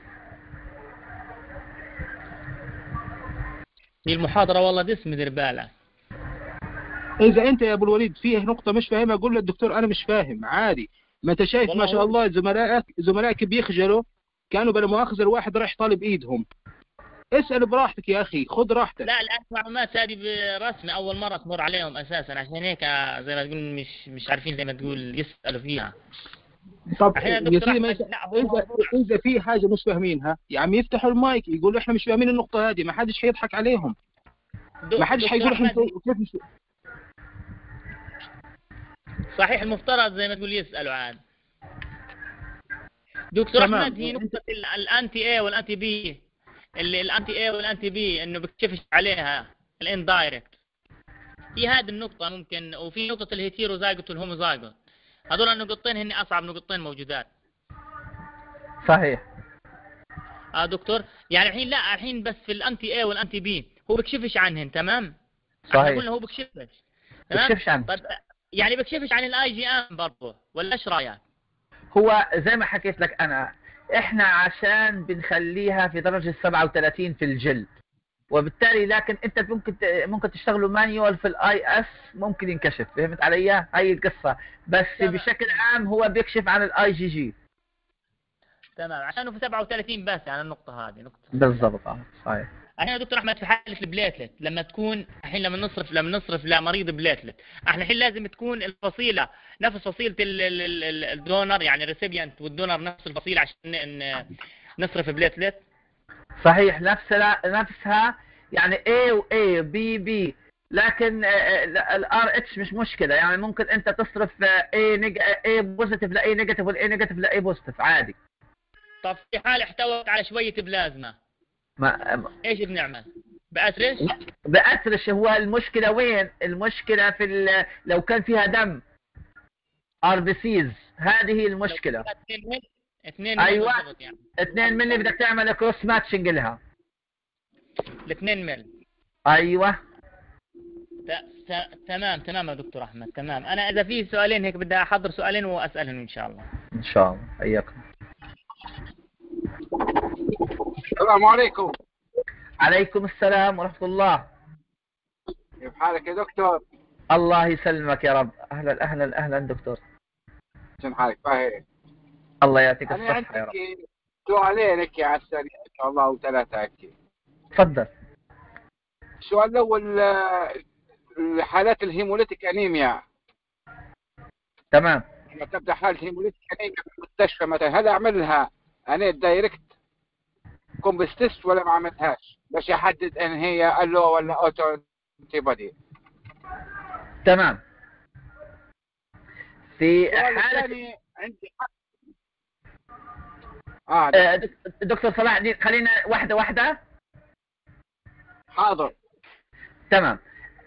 دي المحاضرة والله دسم دير بالك. اذا انت يا ابو الوليد فيه نقطه مش فاهمها قول للدكتور انا مش فاهم، عادي. ما انت شايف ما والله شاء الله زملائك بيخجلوا، كانوا بلا مؤاخذه الواحد راح طالب ايدهم. اسال براحتك يا اخي، خذ راحتك. لا الآن معلومات هذه برسمي أول مرة تمر عليهم أساسا، عشان هيك زي ما تقول مش عارفين زي ما تقول يسألوا فيها. طب أحيانا يا دكتور سيدي أحمد لا هو اذا موضوع اذا في حاجه مش فاهمينها يا عم يفتحوا المايك يقولوا احنا مش فاهمين النقطه هذه، ما حدش حيضحك عليهم، ما حدش دكتور حيقول احنا أحمد كيف صحيح المفترض زي ما تقول يسألوا عاد. دكتور تمام. أحمد هي نقطة الأنتي A والأنتي B، اللي الأنتي A والأنتي B إنه بكشفش عليها الإندايركت، هي هذه النقطة ممكن. وفي نقطة الهيتيروزايجوت والهوموزايجوت، هذول النقطتين هن أصعب نقطتين موجودات. صحيح. دكتور يعني الحين بس في الأنتي A والأنتي B هو بكشفش عنهن، تمام؟ صحيح. احنا قلنا هو بكشفش، تمام؟ بكشفش عنه. طيب يعني بكشفش عن الاي جي ام برضه ولا ايش رايك؟ هو زي ما حكيت لك انا، احنا عشان بنخليها في درجة 37 في الجلد، وبالتالي لكن انت ممكن تشتغلوا مانيوال في الاي اس ممكن ينكشف، فهمت علي؟ هاي القصة بس. تمام. بشكل عام هو بيكشف عن الاي جي جي. تمام، عشانه في 37 بس، يعني النقطة هذه نقطة بالضبط. صحيح. الحين يا دكتور احمد في حالة البليتلت لما تكون الحين لما نصرف لمريض بليتلت، احنا الحين لازم تكون الفصيلة نفس فصيلة الدونر، يعني الريسيبيانت والدونر نفس الفصيلة عشان نصرف بليتلت. صحيح، نفسها يعني A و A B B، لكن ال RH مش مشكلة، يعني ممكن انت تصرف A بوزيتيف ل A نيجاتيف وال A نيجاتيف ل A بوزيتيف عادي. طب في حالة احتوت على شوية بلازما ايش بنعمل؟ بأترش. هو المشكلة وين؟ المشكلة في لو كان فيها دم RBCs، هذه هي المشكلة. 2 ايوه يعني. 2 ملي بدك تعمل كروس ماتشنج لها. ال2 ملي. ايوه تمام يا دكتور احمد، تمام. انا اذا في سؤالين هيك بدي احضر سؤالين واسالهم ان شاء الله. ان شاء الله. حياكم. السلام عليكم. عليكم السلام ورحمة الله. كيف حالك يا دكتور؟ الله يسلمك يا رب. اهلا اهلا اهلا دكتور. شلون حالك؟ باهي. الله يعطيك أنا الصحة يا رب. عندي سؤالين هيك على السريع إن شاء الله وثلاثة هيك. تفضل. السؤال الأول حالات الهيموليتيك أنيميا. تمام. لما تبدأ حالة هيموليتيك أنيميا في المستشفى مثلا، هل أعمل لها أنا دايركت كومبستيست ولا ما عملتهاش؟ باش يحدد إن هي ألو ولا أوتو أنتي بودي. تمام. في حالة عندي دكتور صلاح دي خلينا واحدة. حاضر. تمام.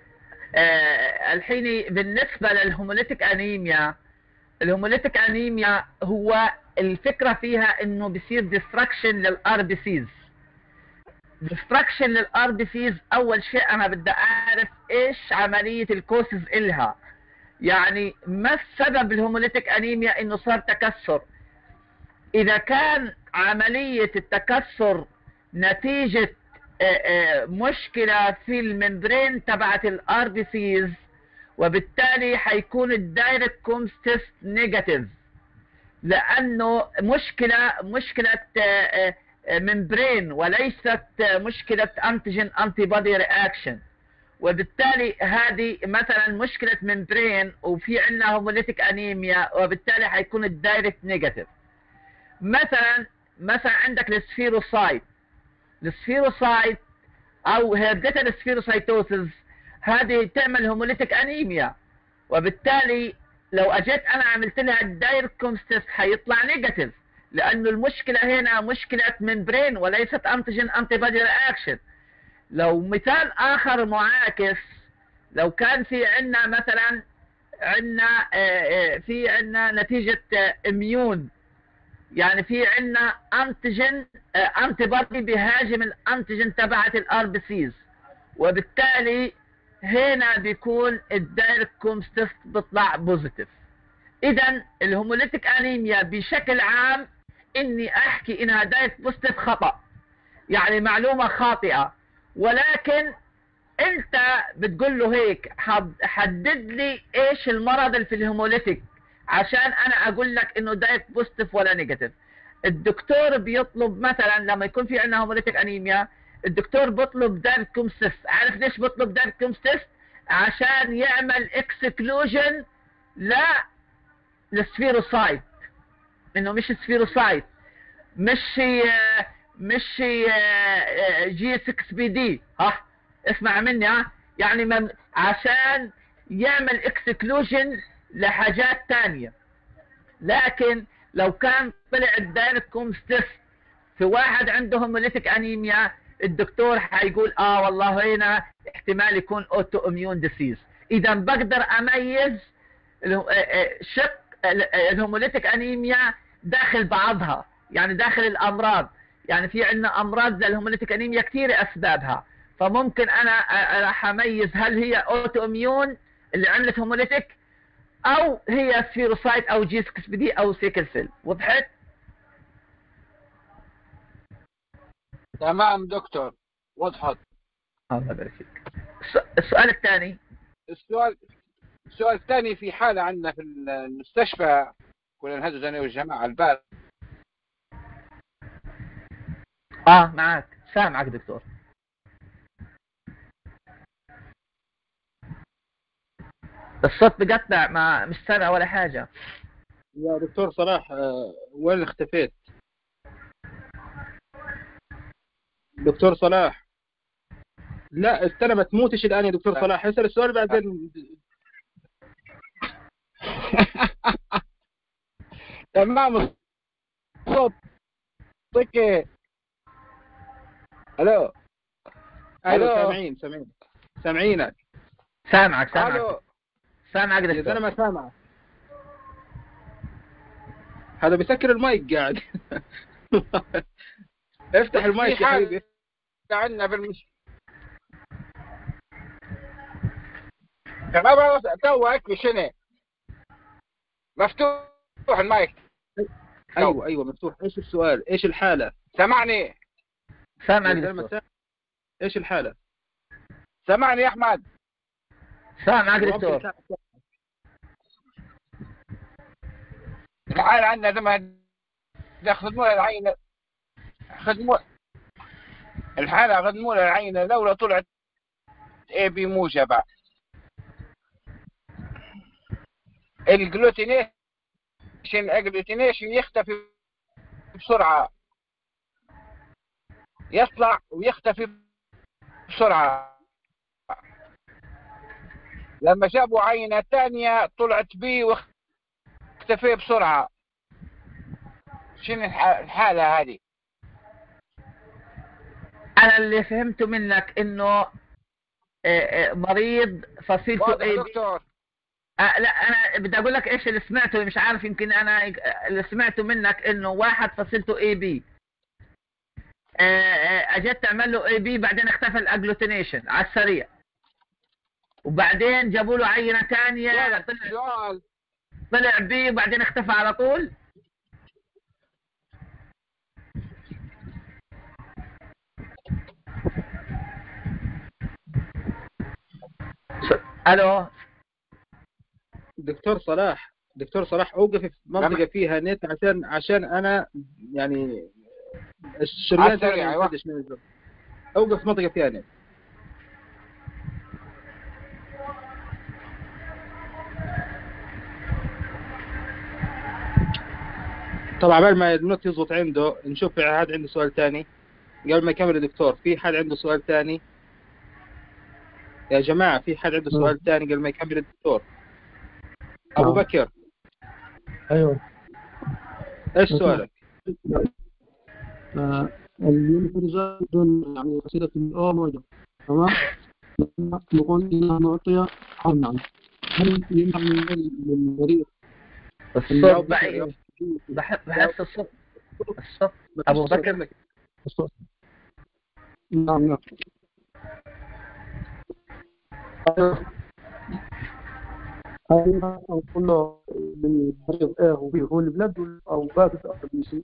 الحين بالنسبة للهوموليتيك أنيميا، الهوموليتيك أنيميا هو الفكرة فيها إنه بيصير ديستراكشن للآر بي سيز. ديستراكشن للآر بي سيز، أول شيء أنا بدي أعرف إيش عملية الكوسز إلها، يعني ما السبب الهوموليتيك أنيميا إنه صار تكسر. إذا كان عملية التكسر نتيجة مشكلة في الممبرين تبعت الار بي سيز، وبالتالي حيكون الدايركت كومستيست نيجاتيف، لأنه مشكلة ممبرين وليست مشكلة انتيجين انتي بودي رياكشن. وبالتالي هذه مثلا مشكلة ممبرين وفي عندنا هوموليتيك انيميا، وبالتالي حيكون الدايركت نيجاتيف. مثلا عندك السفيروسايت او هيرديتال سفيروسايتوسيس، هذه تعمل هوموليتيك انيميا، وبالتالي لو اجيت انا عملت لها الدايركت كومستيست حيطلع نيجاتيف. لأنه المشكلة هنا مشكلة ممبرين وليست أنتيجين أنتي بودي رياكشن. لو مثال آخر معاكس، لو كان في عندنا مثلا عندنا نتيجة اميون، يعني في عندنا انتيجين انتي بودي بيهاجم الانتيجين تبعت الار بي سيز، وبالتالي هنا بيكون الدايركت كومستيست بيطلع بوزيتيف. اذا الهيموليتيك انيميا بشكل عام اني احكي انها دايركت بوزيتيف خطأ، يعني معلومة خاطئة. ولكن انت بتقول له هيك حدد لي ايش المرض اللي في الهيموليتيك عشان انا اقول لك انه دايركت بوزيتيف ولا نيجاتيف. الدكتور بيطلب مثلا لما يكون في عندنا هيموليتيك انيميا، الدكتور بيطلب دايركت كومستيست. عارف ليش بيطلب دايركت كومستيست؟ عشان يعمل اكسكلوجن للسفيروسايت، انه مش سفيروسايت، مش جي 6 بي دي. ها اسمع مني، يعني عشان يعمل اكسكلوجن لحاجات تانية. لكن لو كان طلع الدايركت كومستيست في واحد عنده هيموليتيك انيميا، الدكتور حيقول والله هنا احتمال يكون اوتو اميون ديسيز. اذا بقدر اميز شق الهيموليتيك انيميا داخل بعضها، يعني داخل الامراض. يعني في عندنا امراض زي الهيموليتيك انيميا كثير اسبابها، فممكن انا راح اميز هل هي اوتو اميون اللي عملت هيموليتيك، او هي سفيروسايت او جي 6 بي دي او سيكل سيل. وضحت؟ تمام دكتور، وضحت. الله يبارك فيك. السؤال الثاني. السؤال الثاني، في حالة عندنا في المستشفى كنا نهدد أنا والجماعة البارح. معك، سامعك دكتور. الصوت بقطع، ما مش سامع ولا حاجة. يا دكتور صلاح وين اختفيت؟ دكتور صلاح، لا استنى ما تموتش الآن يا دكتور صلاح، اسأل السؤال بعدين. تمام. الصوت طيب. الو ايوه سامعينك. سامعك الو سامعك يا دكتور. زلمه سامعك. هذا بيسكر المايك قاعد. افتح المايك يا حبيبي. عندنا تمام. توك شنو مفتوح المايك؟ ايوه مفتوح. ايش السؤال؟ ايش الحاله؟ سمعني. سامعك دكتور. ايش الحاله؟ سمعني يا احمد. سامعك دكتور. الحالة عندنا لما يخدموا العينة، الحالة خدموا العينة لولا طلعت اي بي موجبة. الجلوتينيشن يختفي بسرعة، يطلع ويختفي بسرعة. لما جابوا عينة ثانية طلعت بي واختفي بسرعة. شنو الحالة هذه؟ أنا اللي فهمته منك إنه مريض فصيلته اي بي. لا أنا بدي أقول لك إيش اللي سمعته، مش عارف، يمكن أنا اللي سمعته منك إنه واحد فصيلته اي بي، أجت تعمل له اي بي، بعدين اختفى الأجلوتينيشن على السريع، وبعدين جابوا له عينة ثانية طلع بي وبعدين اختفى على طول. الو دكتور صلاح اوقف في منطقه فيها نت عشان انا يعني الشريان تبعي ينفتش من الزر. اوقف في منطقه فيها نت. طبعا قبل ما النت يضبط عنده نشوف حد عنده سؤال ثاني قبل ما يكمل الدكتور. في حد عنده سؤال ثاني يا جماعة؟ في حد عنده سؤال ثاني قبل ما يكمل الدكتور؟ أبو بكر. أيوه. إيش سؤالك؟ اليونيفرسال بدون يعني قصيدة الأو موجب تمام. نقول إنها معطية حرم يعني هل ينفع للمريض الصوت ضعيف. بحس الصوت أبو بكر. نعم أقول له للمريض A وB هو البلد أو باتت أو بي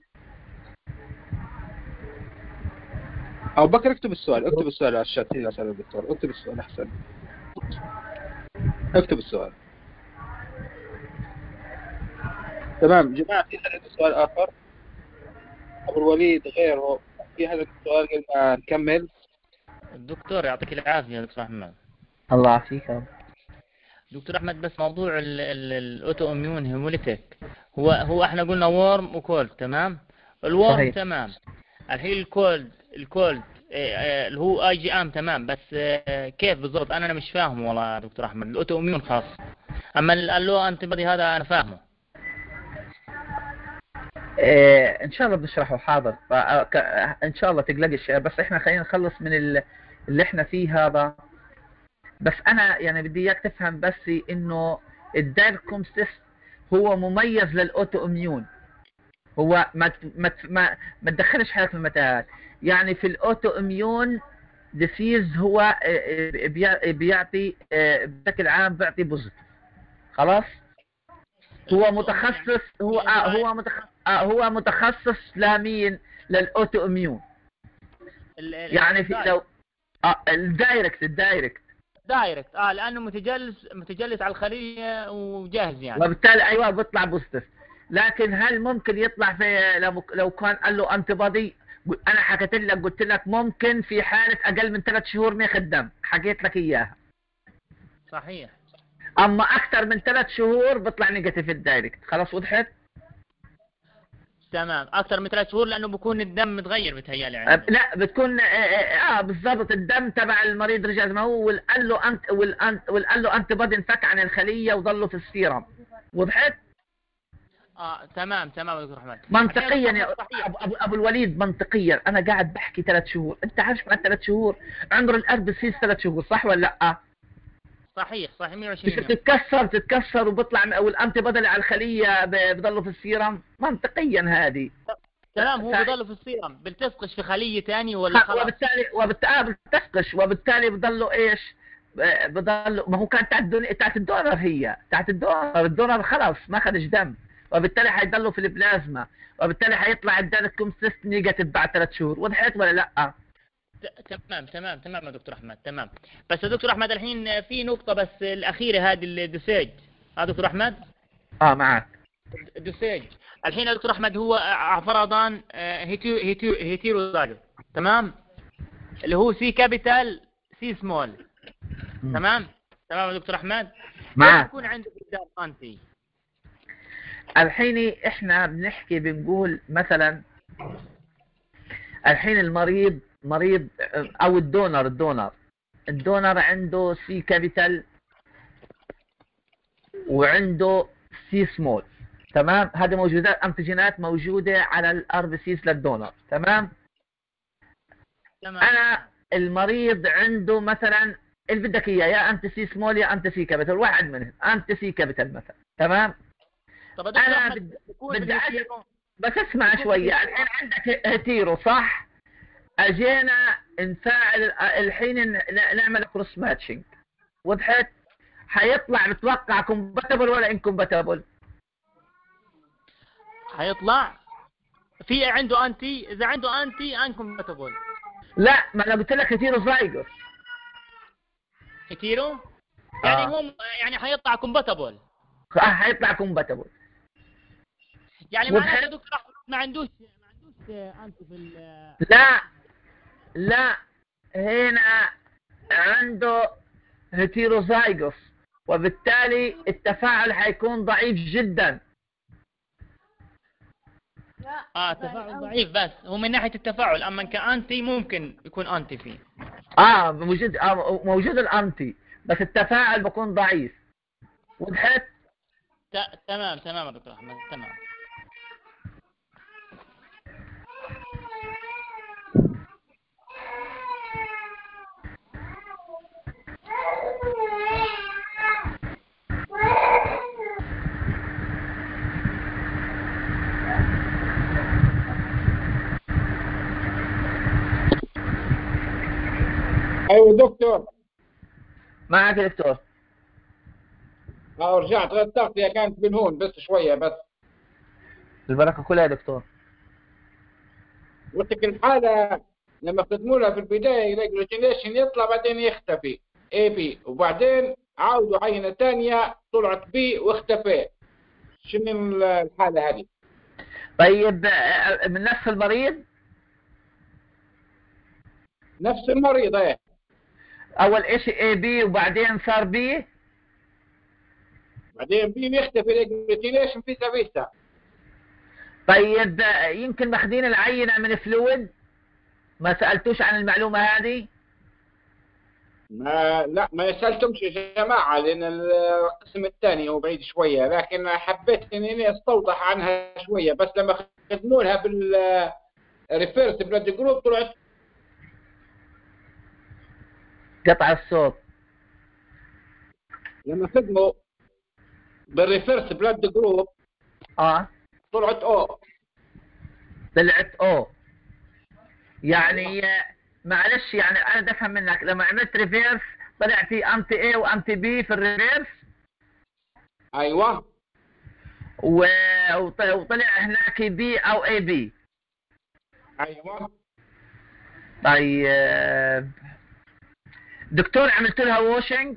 أو بكر اكتب السؤال على الشات هنا أسأل الدكتور. اكتب السؤال أحسن. اكتب السؤال. تمام جماعة، في هذا السؤال آخر أبو الوليد غيره؟ في هذا السؤال قبل ما نكمل؟ الدكتور يعطيك العافية دكتور أحمد. الله يعافيك. دكتور أحمد، بس موضوع الأوتو إميون هيموليتيك هو احنا قلنا وورم وكولد، تمام؟ الوورم صحيح. تمام. الحين الكولد اللي هو اي جي ام تمام، بس كيف بالضبط انا مش فاهمه والله يا دكتور احمد. الاوتو اميون خاص، اما اللو انتي بودي هذا انا فاهمه. ان شاء الله بنشرحه حاضر. ان شاء الله تقلقش، بس احنا خلينا نخلص من اللي احنا فيه هذا. بس انا يعني بدي اياك تفهم بس انه الدايركومسيس هو مميز للاوتو اميون. هو ما تدخلش حالك في المتاهات. يعني في الاوتو اميون ديسيز هو بيعطي بشكل عام بيعطي بوزيتيف. خلاص. هو متخصص هو متخصص لمين؟ للاوتو اميون. يعني في لو الدايركت لانه متجلس على الخلية وجاهز يعني. وبالتالي ايوه بيطلع بوزيتيف. لكن هل ممكن يطلع في لو كان قال له انتي بودي؟ انا حكيت لك قلت لك ممكن في حالة اقل من 3 شهور ما ياخذ دم، حكيت لك اياها. صحيح. اما اكثر من 3 شهور بيطلع نيجاتيف الدايركت. خلاص وضحت؟ تمام. اكثر من 3 شهور لانه بكون الدم متغير بتهيألي يعني. لا بتكون بالضبط الدم تبع المريض رجع زي ما هو، والقال له انتي بودي انفك عن الخلية وظلوا في السيرم. وضحت؟ تمام يا دكتور احمد. منطقيا يا ابو الوليد، منطقيا انا قاعد بحكي 3 شهور. انت عارف مع 3 شهور عمر الارض بصير 3 شهور، صح ولا لا؟ صحيح 120 يوم. تتكسر وبيطلع والانتي بدل على الخليه بضلوا في السيرم. منطقيا هذه تمام. هو بضلوا في السيرم، بتلتصقش في خليه ثاني ولا خلاص؟ بتلتصقش وبالتالي بضلوا ايش؟ بضلوا، ما هو كان تاعت الدونر، هي تاعت الدونر خلاص ما خدش دم، وبالتالي حيضلوا في البلازما، وبالتالي حيطلع الداركم سيست نيجاتيف بعد 3 شهور. وضحت ولا لا؟ تمام يا دكتور احمد. تمام. بس يا دكتور احمد الحين في نقطة بس الأخيرة، هذه الدوسيج. دكتور احمد. معك. الدوسيج الحين يا دكتور احمد هو فرضان هيتيروزايجوس، تمام؟ اللي هو سي كابيتال سي سمول. تمام يا دكتور احمد. معك. يكون عندك قدام انتي. الحين احنا بنحكي بنقول مثلا الحين المريض او الدونر عنده سي كابيتال وعنده سي سمول، تمام؟ هذه موجودات انتيجينات موجوده على الار بي سيز للدونر، تمام. انا المريض عنده مثلا اللي بدك اياه يا انتي سي سمول يا انتي سي كابيتال، واحد منهم انتي سي كابيتال مثلا، تمام. طب انا بدي بس اسمع شويه. الحين عندك هيتيرو، صح؟ اجينا نفاعل الحين نعمل كروس ماتشنج. وضحت؟ حيطلع بتوقع كومباتبل ولا انكومباتبل؟ حيطلع في عنده انتي، اذا عنده انتي انكومباتبل. لا، ما انا قلت لك هيتيرو زايجوس. هيتيرو يعني هم يعني حيطلع كومباتبل. حيطلع كومباتبل يعني معناته يا دكتور ما عندوش انتي في لا هنا عنده هيتيروزايجوس، وبالتالي التفاعل حيكون ضعيف جدا. تفاعل ضعيف، بس هو من ناحية التفاعل، اما كأنتي ممكن يكون انتي فيه. موجود الانتي، بس التفاعل بيكون ضعيف. وضحت؟ تمام يا دكتور احمد. تمام. ايوه دكتور. معك يا دكتور. رجعت غطيت، هي كانت من هون بس شويه بس. البركة كلها يا دكتور. قلت لك الحاله لما خدموا لها في البدايه الاجلوتينيشن يطلع بعدين يختفي اي بي، وبعدين عاودوا عينه ثانيه طلعت بي واختفى. شنو الحاله هذه؟ طيب من نفس المريض؟ نفس المريض ايه. اول اشي اي بي وبعدين صار بي، بعدين بي بيختفي الاجلوتينيشن في سافيستا. طيب يمكن ماخذين العينة من فلويد، ما سألتوش عن المعلومة هذه؟ لا ما سألتمش يا جماعة، لأن القسم الثاني هو بعيد شوية، لكن حبيت إني أستوضح عنها شوية. بس لما خدموا لها بالريفيرس بلاد جروب طلعت. قطع الصوت. لما خدموا بالريفيرس بلاد جروب طلعت أو. طلعت او. يعني معلش، يعني انا بدي افهم منك، لما عملت ريفيرس طلع في انتي اي وانتي بي في الريفيرس؟ أيوة. وطلع هناك بي او اي بي؟ أيوة. طيب دكتور عملت لها واشنج؟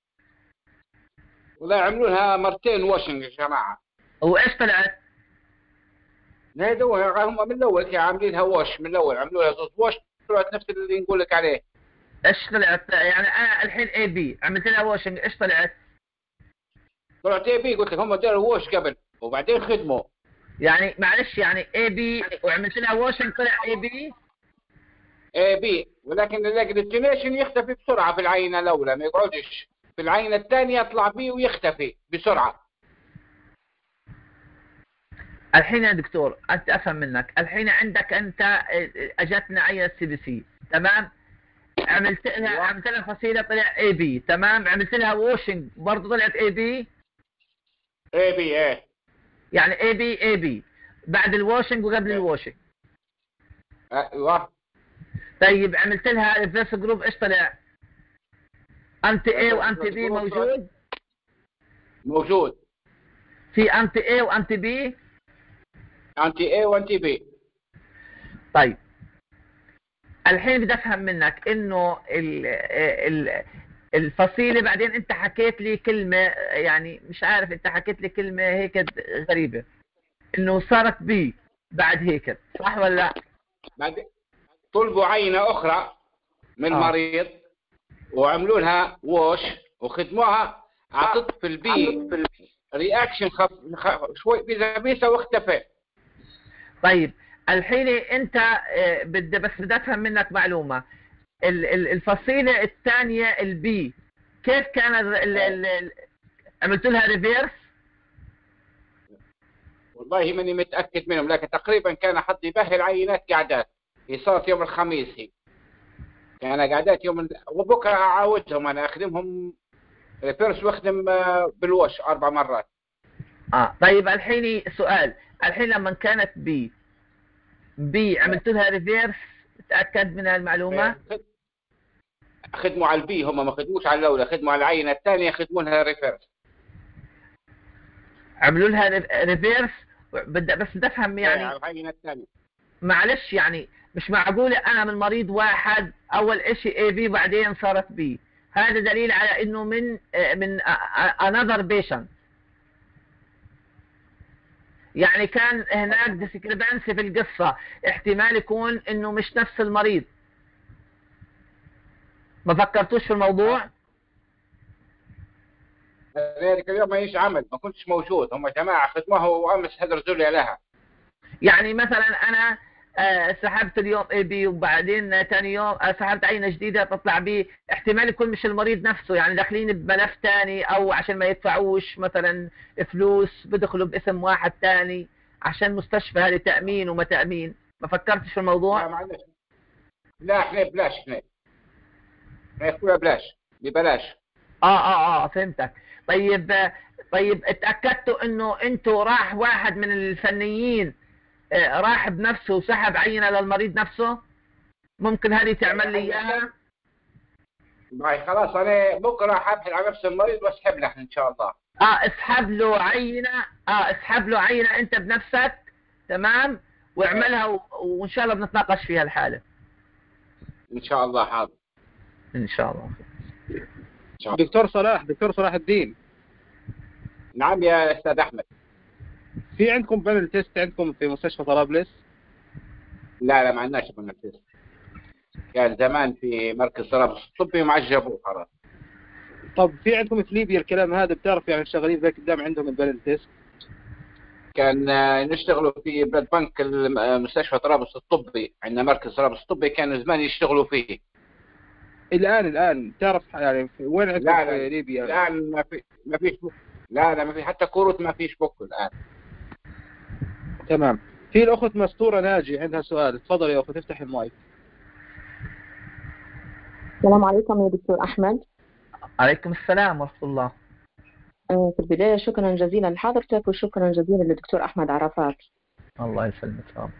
ولا عملوا لها مرتين واشنج يا جماعة. وايش طلعت؟ نادوها هم من الأول كانوا عاملين لها واش، من الأول عملوا لها زوز واش طلعت نفس اللي نقول لك عليه. ايش طلعت؟ يعني انا الحين اي بي عملت لها واشنج، ايش طلعت؟ طلعت اي بي، قلت لك هم داروا ووش قبل وبعدين خدموا. يعني معلش، يعني اي بي وعملت لها واشنج طلع اي بي؟ اي بي، ولكن الاجلوتينيشن يختفي بسرعه في العينه الاولى، ما يقعدش. في العينه الثانيه يطلع بي ويختفي بسرعه. الحين يا دكتور انت افهم منك، الحين عندك انت اجتنا عينه سي بي سي، تمام؟ عملت لها فصيله طلع اي بي، تمام؟ عملت لها واشنج برضه طلعت اي بي؟ اي بي ايه. يعني اي بي بعد الواشنج وقبل الواشنج. ايوه. طيب عملت لها ريفرس جروب، ايش طلع؟ انتي اي وانتي بي موجود؟ موجود. في انتي اي وانتي بي؟ انتي اي وانتي بي. طيب الحين بدي افهم منك انه الفصيله، بعدين انت حكيت لي كلمه، يعني مش عارف، انت حكيت لي كلمه هيك غريبه، انه صارت بي بعد هيك، صح ولا لا؟ بعدين طلبوا عينه اخرى من المريض وعملوا لها ووش وخدموها، اعطت في البي رياكشن شوي بيزا واختفى. طيب الحين انت بدي افهم منك معلومه، الفصيله الثانيه البي كيف كان عملت لها ريفيرس؟ والله ماني متاكد منهم، لكن تقريبا كان حد يبهل عينات قعدات. هي صارت يوم الخميس، هي كان قعدات يوم وبكره اعاودهم انا اخدمهم ريفيرس واخدم بالوش 4 مرات. طيب الحين سؤال، الحين لما كانت بي عملت لها ريفيرس، تاكد من المعلومه؟ خدموا على البي، هم ما خدموش على الاولى، خدموا على العينه الثانيه خدموا لها ريفيرس. عملوا لها ريفيرس، بس بدي افهم يعني على العينه الثانيه. معلش، يعني مش معقوله انا من مريض واحد اول اشي اي بي بعدين صارت بي، هذا دليل على انه من another patient، يعني كان هناك ديسكريبنسي في القصه، احتمال يكون انه مش نفس المريض. ما فكرتوش في الموضوع؟ ذلك اليوم ما يجي عمل، ما كنتش موجود، هم جماعه خدموها وامس هدروا لي لها. يعني مثلا انا سحبت اليوم اي بي وبعدين ثاني يوم سحبت عينه جديده تطلع بي، احتمال يكون مش المريض نفسه، يعني داخلين بملف ثاني، او عشان ما يدفعوش مثلا فلوس بدخلوا باسم واحد ثاني عشان مستشفى هذه تامين وما تامين. ما فكرتش في الموضوع؟ لا معلش، لا احنا بلاش، احنا اخويا ببلاش. فهمتك. طيب اتاكدتوا انه انتوا راح واحد من الفنيين راح بنفسه وسحب عينه للمريض نفسه؟ ممكن هذه تعمل لي اياها؟ باي خلاص، انا بكره حابحث على نفس المريض واسحب لك ان شاء الله. اسحب له عينة، اسحب له عينة انت بنفسك، تمام، واعملها وان شاء الله بنتناقش فيها الحالة. ان شاء الله. حاضر ان شاء الله. ان شاء الله. دكتور صلاح الدين، نعم يا استاذ احمد. في عندكم بانل تيست عندكم في مستشفى طرابلس؟ لا ما عندناش بنفس، كان زمان في مركز طرابلس الطبي ومعجبوه خلاص. طب في عندكم في ليبيا الكلام هذا؟ بتعرف يعني شغالين ذاك قدام عندهم البانل تيست؟ كان نشتغلوا في بلاد بنك مستشفى طرابلس الطبي، عندنا مركز طرابلس الطبي كانوا زمان يشتغلوا فيه. الآن تعرف يعني وين عندكم لا في ليبيا؟ الآن ما فيش بوك. لا ما في، حتى كروت ما فيش بوك الآن. تمام. في الأخت مستورة ناجي عندها سؤال، تفضل يا أخت افتح المايك. السلام عليكم يا دكتور أحمد. عليكم السلام ورحمة الله. في البداية شكرا جزيلا لحضرتك وشكرا جزيلا للدكتور أحمد عرفات. الله يسلمك.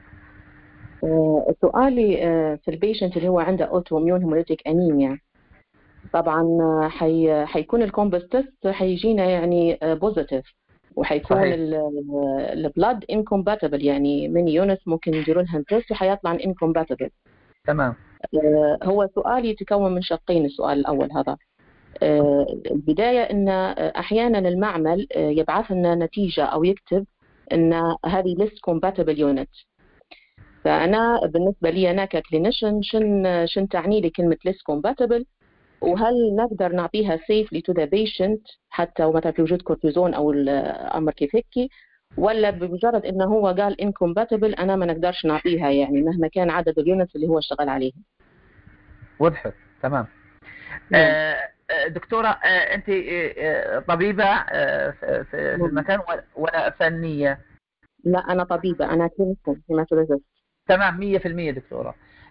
سؤالي في البيشنت اللي هو عنده اوتوميون هيموليتيك انيميا، طبعا حيكون الكومبوست تيست حيجينا يعني بوزيتيف، وحيكون البلاد انكومباتبل، يعني من يونس ممكن يديروا لها تيست وحيطلع انكومباتبل. تمام. هو سؤالي يتكون من شقين. السؤال الأول هذا البداية أن أحيانا المعمل يبعث لنا نتيجة أو يكتب أن هذه list compatible unit، فأنا بالنسبة لي أنا ككلينيشن شن تعني لي كلمة list compatible، وهل نقدر نعطيها safely to the patient حتى ومتى في وجود كورتيزون أو الأمر كيف هيك، ولا بمجرد أنه هو قال incompatible أنا ما نقدرش نعطيها يعني مهما كان عدد اليونتس اللي هو اشتغل عليه؟ وضحت. تمام. دكتورة، أنت طبيبة في المكان ولا فنية؟ لا أنا طبيبة، أنا كلينيكال هيماتولوجيست. تمام 100% دكتورة.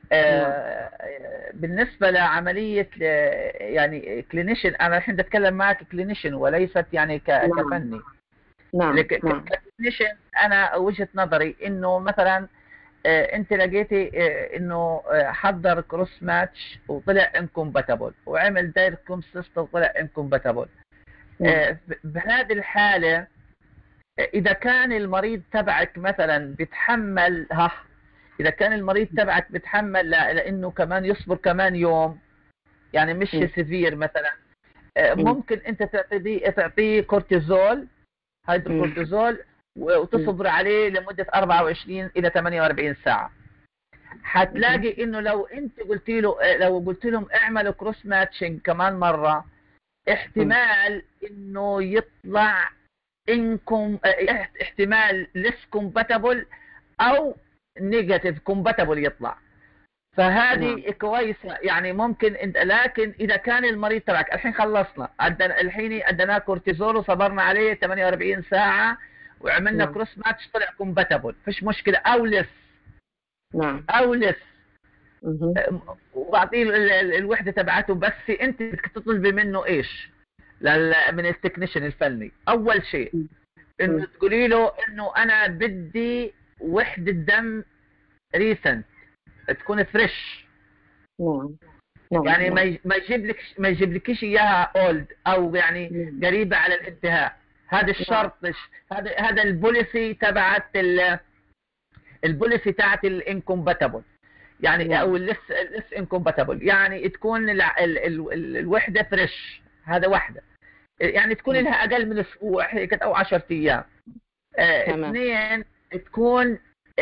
بالنسبة لعملية يعني كلينيشن، أنا الحين بتكلم معك كلينيشن وليست يعني كفني. نعم. كلينيشن أنا وجهة نظري إنه مثلا انت لقيتي انه حضر كروس ماتش وطلع انكومباتبل، وعمل داير كومسيست وطلع انكومباتبل. بهذه الحالة اذا كان المريض تبعك مثلا بيتحمل اذا كان المريض تبعك بيتحمل لانه كمان يصبر كمان يوم، يعني مش سيفير مثلا، ممكن انت تعطيه كورتيزول، هيدروكورتيزول، وتصبر عليه لمدة 24 إلى 48 ساعة. هتلاقي إنه لو أنت لو قلت لهم اعملوا كروس ماتشنج كمان مرة، احتمال إنه يطلع احتمال ليس كومباتبل أو نيجاتيف كومباتبل يطلع. فهذه كويسة يعني ممكن انت، لكن اذا كان المريض تبعك الحين خلصنا الحين اديناه كورتيزول وصبرنا عليه 48 ساعة وعملنا كروس ماتش طلع كومباتبل، فيش مشكلة، او لس. نعم. او لس وبعطيه الوحدة تبعته. بس انت بدك تطلبي منه ايش من التكنيشن الفني؟ اول شيء انه تقولي له انه انا بدي وحدة دم ريسنت تكون فريش. يعني ما يجيبلكش اياها اولد او يعني قريبه على الانتهاء. هذا الشرط، هذا البوليسي تاعت الانكومباتبل يعني او الليس انكومباتبل، يعني تكون الوحده فريش. هذا واحده يعني تكون لها اقل من اسبوع هيك او 10 ايام. اثنين تكون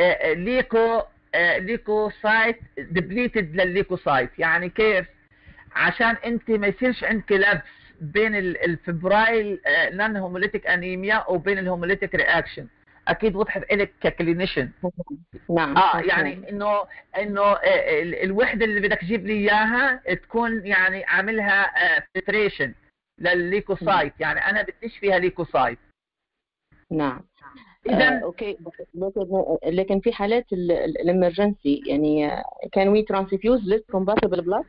ليكوسايت ديبليتد للليكوسايت. يعني كيف؟ عشان انت ما يصيرش عندك لبس بين الفبرايل نون هوموليتيك انيميا وبين الهوموليتيك رياكشن. اكيد وضحت لك ككلينيشن. نعم. يعني انه الوحده اللي بدك تجيب لي اياها تكون يعني عاملها فلتريشن للليكوسايت، يعني انا بديش فيها ليكوسايت. نعم. اوكي. لكن في حالات الامرجنسي يعني كان وي ترانسفيوز ليست كومباتبل بلاد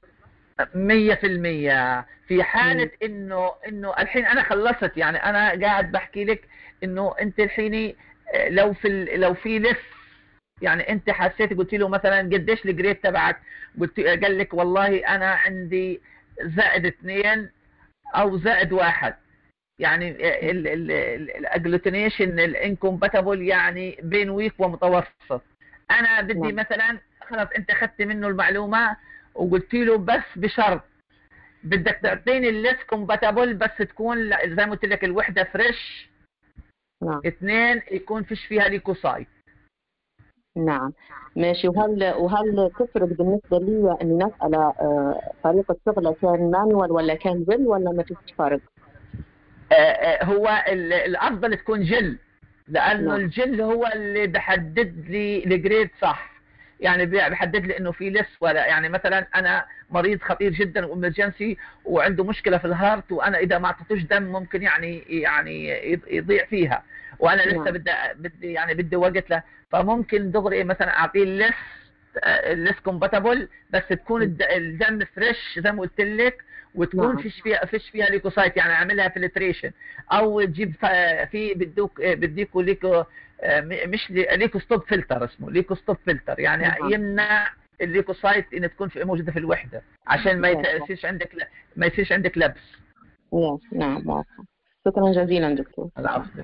100%. في حالة انه الحين انا خلصت، يعني انا قاعد بحكي لك انه انت الحين لو في لس، يعني انت حسيت قلت له مثلا قديش الجريد تبعك، قال لك والله انا عندي زائد 2 او زائد 1. يعني الاجلوتينيشن الانكومباتبل يعني بين ويك ومتوسط. انا بدي نعم. مثلا خلاص انت اخذت منه المعلومه وقلت له بس بشرط بدك تعطيني الليس كومباتبل بس تكون زي ما قلت لك الوحده فريش. نعم 2 يكون فيش فيها ليكوسايت. نعم ماشي. وهل تفرق بالنسبة لي إني نسأل طريقة شغله كان مانوال ولا كان جل ولا ما فيش فرق؟ هو الافضل تكون جل، لانه نعم. الجل هو اللي بحدد لي الجريد صح. يعني بحدد لي انه في لس ولا. يعني مثلا انا مريض خطير جدا وامرجنسي وعنده مشكله في الهارت، وانا اذا ما اعطيتوش دم ممكن يعني يضيع فيها، وانا لسه نعم. بدي وقت له. فممكن دغري مثلا اعطيه اللس كومباتبل بس تكون الدم فريش زي ما قلت لك، وتكون نعم. فيش فيها ليكوسايت، يعني اعملها فلتريشن. او تجيب في بديكوا ليكو مش ليكو ستوب فلتر، اسمه ليكو ستوب فلتر، يعني نعم. يمنع الليكوسايت ان تكون موجوده في الوحده عشان ما يس. يصيرش عندك لبس. يس. نعم واضحة. شكرا جزيلا دكتور. العفو.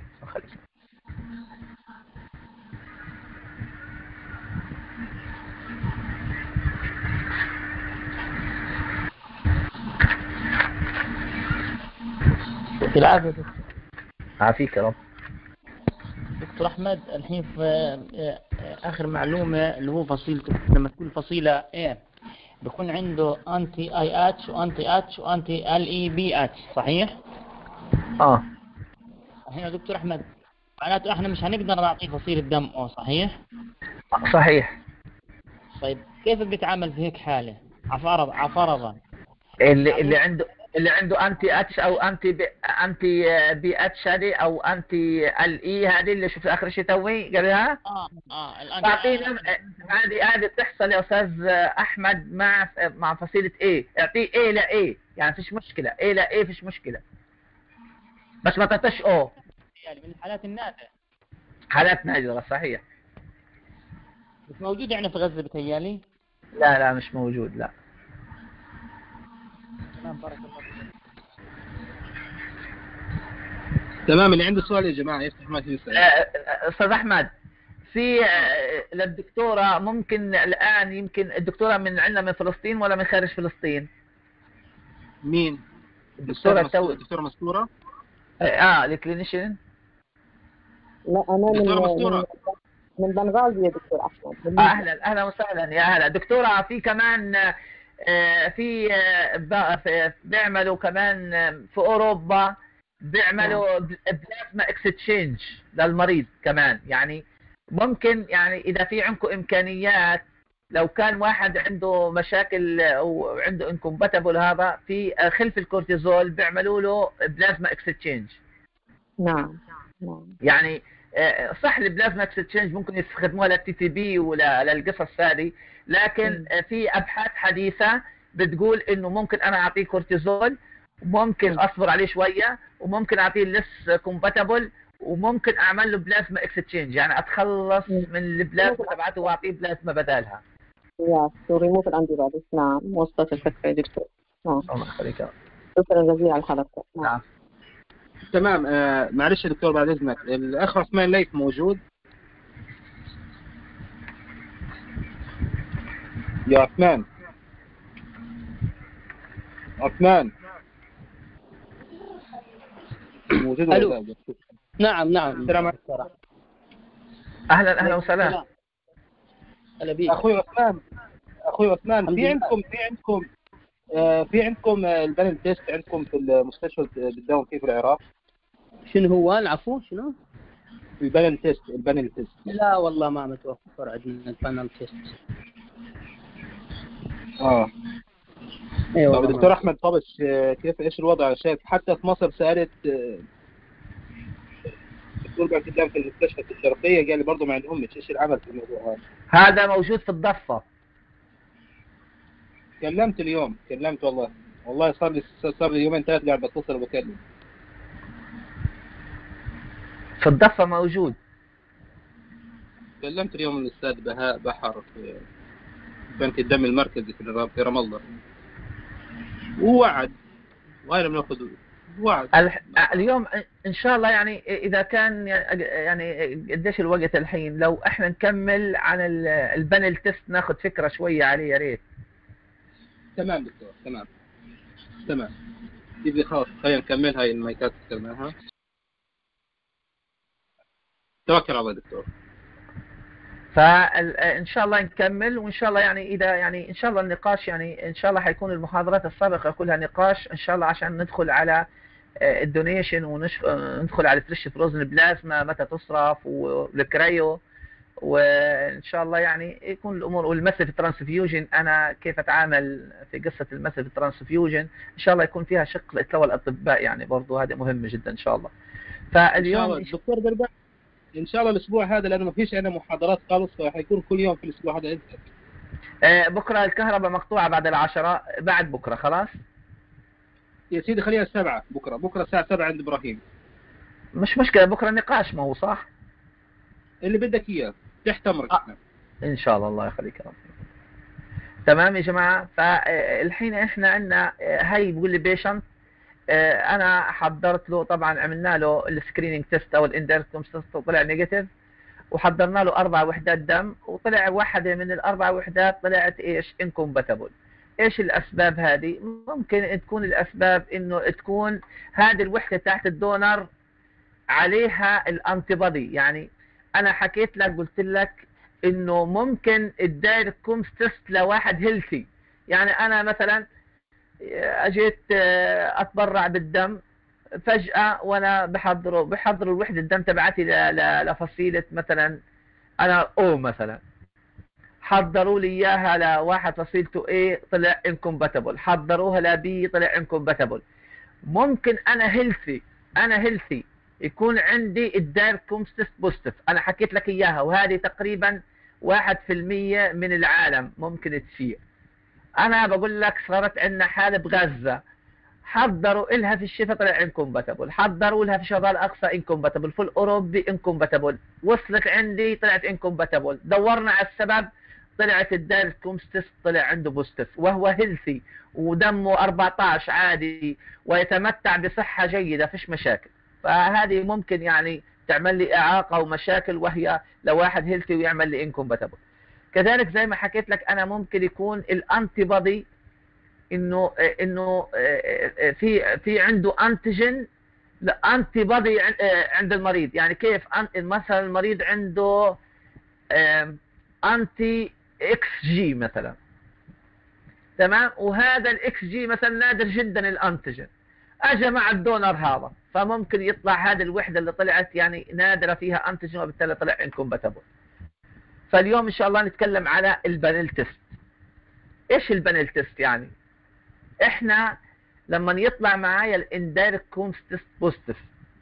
يعطيك العافية دكتور. عافيك يا رب. دكتور أحمد، الحين في آخر معلومة اللي هو فصيلته، لما تكون فصيلة A بيكون عنده أنتي أي اتش وأنتي اتش وأنتي ال اي بي اتش، صحيح؟ الحين يا دكتور أحمد معناته احنا مش هنقدر نعطيه فصيلة دم O، صحيح؟ صحيح. طيب كيف بيتعامل في هيك حالة؟ عفرضا اللي عنده انتي اتش او انتي بي اتش هذه او انتي ال اي هذه اللي شوف اخر شيء توي قبلها. تعطيه هذه بتحصل يا استاذ احمد مع فصيله ايه. اعطيه ايه لا ايه، يعني فيش مشكله، ايه لا ايه فيش مشكله، بس ما تعطيش او. يعني من الحالات النادرة. حالات نادره صحيح. مش موجود يعني في غزة بتهيالي؟ لا مش موجود، لا. تمام، بارك الله فيك. تمام. اللي عنده سؤال يا جماعه يفتح ما يسال. استاذ احمد، في للدكتوره ممكن الان يمكن الدكتوره من عندنا من فلسطين ولا من خارج فلسطين؟ مين؟ الدكتوره مستوره. الكلينيشن. لا أنا دكتوره مستوره من بنغازي يا دكتور أحمد. اهلا وسهلا يا هلا دكتوره. في كمان بيعملوا كمان في اوروبا بيعملوا بلازما اكستشينج للمريض كمان. يعني ممكن يعني اذا في عندكم امكانيات، لو كان واحد عنده مشاكل وعنده انكومباتبل هذا في خلف الكورتيزول بيعملوا له بلازما اكستشينج. نعم. يعني صح البلازما اكستشينج ممكن يستخدموها للتي تي بي ولا للقصص هذه، لكن في ابحاث حديثه بتقول انه ممكن انا اعطيه كورتيزول وممكن اصبر عليه شويه وممكن اعطيه لس كومباتبل وممكن اعمل له بلازما اكستشينج، يعني اتخلص من البلازما تبعته واعطيه بلازما بدالها. يا ريموف الانتي بوديز. نعم وصلت الفكره يا دكتور. نعم. الله يخليك. شكرا جزيلا على الحلقه. نعم. تمام. معلش يا دكتور بعد اذنك، الاخ عثمان ليث موجود؟ يا عثمان موجود ولا لا؟ نعم. السلام عليكم. اهلا وسهلا. هلا بيك اخوي عثمان في عندكم البانل تيست عندكم في المستشفى بتداوم فيه في العراق؟ شنو هو العفو شنو؟ البانل تيست. لا والله ما متوفر عندنا البانل تيست. ايوه. طب دكتور احمد طبش كيف ايش الوضع؟ شايف حتى في مصر سالت دكتور بعد قدام في المستشفى في الشرقيه قال لي برضه ما عندهمش. ايش العمل في الموضوع هذا موجود في الضفه. كلمت اليوم والله صار لي يومين ثلاث قاعد بتصل وبكلم. في الضفه موجود. كلمت اليوم الاستاذ بهاء بحر في بنك الدم المركزي في رام الله. ووعد وين بناخذ وعد. اليوم ان شاء الله يعني اذا كان يعني قديش الوقت الحين، لو احنا نكمل عن البانل تيست ناخذ فكره شويه عليه يا ريت. تمام دكتور، تمام يبقى خلاص خلينا نكمل هاي المايكات تكملها. توكل على الله دكتور. فان شاء الله نكمل، وان شاء الله يعني اذا يعني ان شاء الله النقاش يعني ان شاء الله حيكون المحاضرات السابقه كلها نقاش ان شاء الله عشان ندخل على الدونيشن وندخل على فريش فروزن بلازما متى تصرف والكريو، وان شاء الله يعني يكون الامور والماسيف ترانسفيوجن انا كيف اتعامل في قصه الماسيف ترانسفيوجن ان شاء الله يكون فيها شق لتوا الاطباء يعني برضه هذا مهم جدا ان شاء الله. فاليوم دكتور دربا ان شاء الله الاسبوع هذا لانه ما فيش عندنا محاضرات خالص فحيكون كل يوم في الاسبوع هذا انت. بكره الكهرباء مقطوعه بعد العشرة، بعد بكره خلاص يا سيدي خليها 7 بكره الساعه 7 عند ابراهيم. مش مشكله، بكره نقاش ما هو صح اللي بدك اياه تحت امرك. ان شاء الله، الله يخليك يا رب. تمام يا جماعه. فالحين احنا عندنا هاي بيقول لي بيشنت، انا حضرت له طبعا عملنا له السكريننج تيست او الاندايركت تيست وطلع نيجاتيف، وحضرنا له 4 وحدات دم وطلع واحده من ال4 وحدات طلعت ايش؟ انكومباتبل. ايش الاسباب هذه؟ ممكن تكون الاسباب انه تكون هذه الوحده تحت الدونر عليها الانتي بودي. يعني انا حكيت لك قلت لك انه ممكن الدايركت كومز تيست لواحد هيلثي، يعني انا مثلا اجيت اتبرع بالدم فجأة وانا بحضر الوحدة الدم تبعتي لفصيلة مثلا انا او مثلا، حضروا لي اياها لواحد فصيلته A طلع انكومباتبل، حضروها لبي طلع انكومباتبل. ممكن انا هيلثي يكون عندي الدايركت كومز تيست بوزيتيف، انا حكيت لك اياها وهذه تقريبا 1% من العالم ممكن تصير. انا بقول لك صارت عندنا حالة بغزة حضروا إلها في الشتاء طلع انكومباتبل، حضروا لها في شمال اقصى انكومباتبل، في الاوروبي انكومباتبل، وصلت عندي طلعت انكومباتبل، دورنا على السبب طلعت الدايركت كومز تيست طلع عنده بوزيتيف وهو هيلثي ودمه 14 عادي ويتمتع بصحة جيدة فيش مشاكل. فهذه ممكن يعني تعمل لي اعاقة ومشاكل وهي لو واحد هيلثي ويعمل لي انكومباتبل. كذلك زي ما حكيت لك انا ممكن يكون الانتي بودي انه في عنده انتيجين انتي بودي عند المريض. يعني كيف مثلا المريض عنده انتي اكس جي مثلا، تمام، وهذا الاكس جي مثلا نادر جدا الانتيجين اجى مع الدونر هذا، فممكن يطلع هذه الوحده اللي طلعت يعني نادره فيها انتيجين وبالتالي طلع انكومباتبل. فاليوم ان شاء الله نتكلم على البانل تيست. ايش البانل تيست؟ يعني احنا لما يطلع معايا الاندايركت كومز تيست بوزيتيف،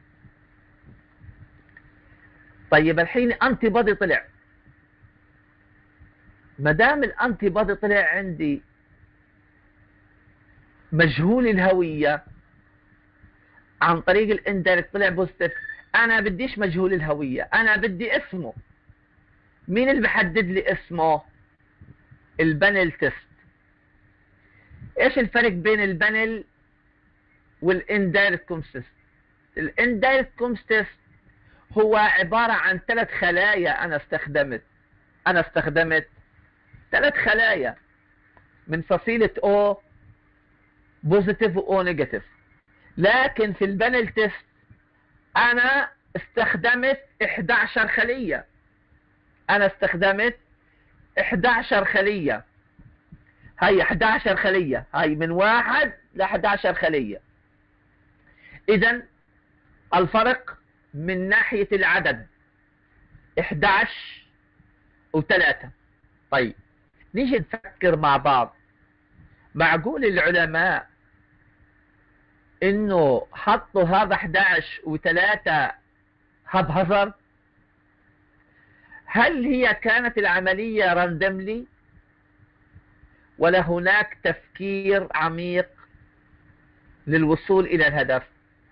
طيب الحين انتي بودي طلع، ما دام الانتي بودي طلع عندي مجهول الهويه عن طريق الاندايركت طلع بوزيتيف، انا بديش مجهول الهويه، انا بدي اسمه. مين اللي بحدد لي اسمه؟ البانل تيست. ايش الفرق بين البانل والاندايركت كومز تيست؟ الاندايركت كومز تيست هو عبارة عن 3 خلايا. انا استخدمت 3 خلايا من فصيلة O بوزيتيف و O نيجاتيف. لكن في البانل تيست انا استخدمت 11 خلية. انا استخدمت 11 خلية. هاي 11 خلية، هاي من 1 ل 11 خلية. اذا الفرق من ناحية العدد 11 و3. طيب نيجي نفكر مع بعض، معقول العلماء انه حطوا هذا 11 و3 هبهزر؟ هل هي كانت العملية راندملي ولا هناك تفكير عميق للوصول إلى الهدف؟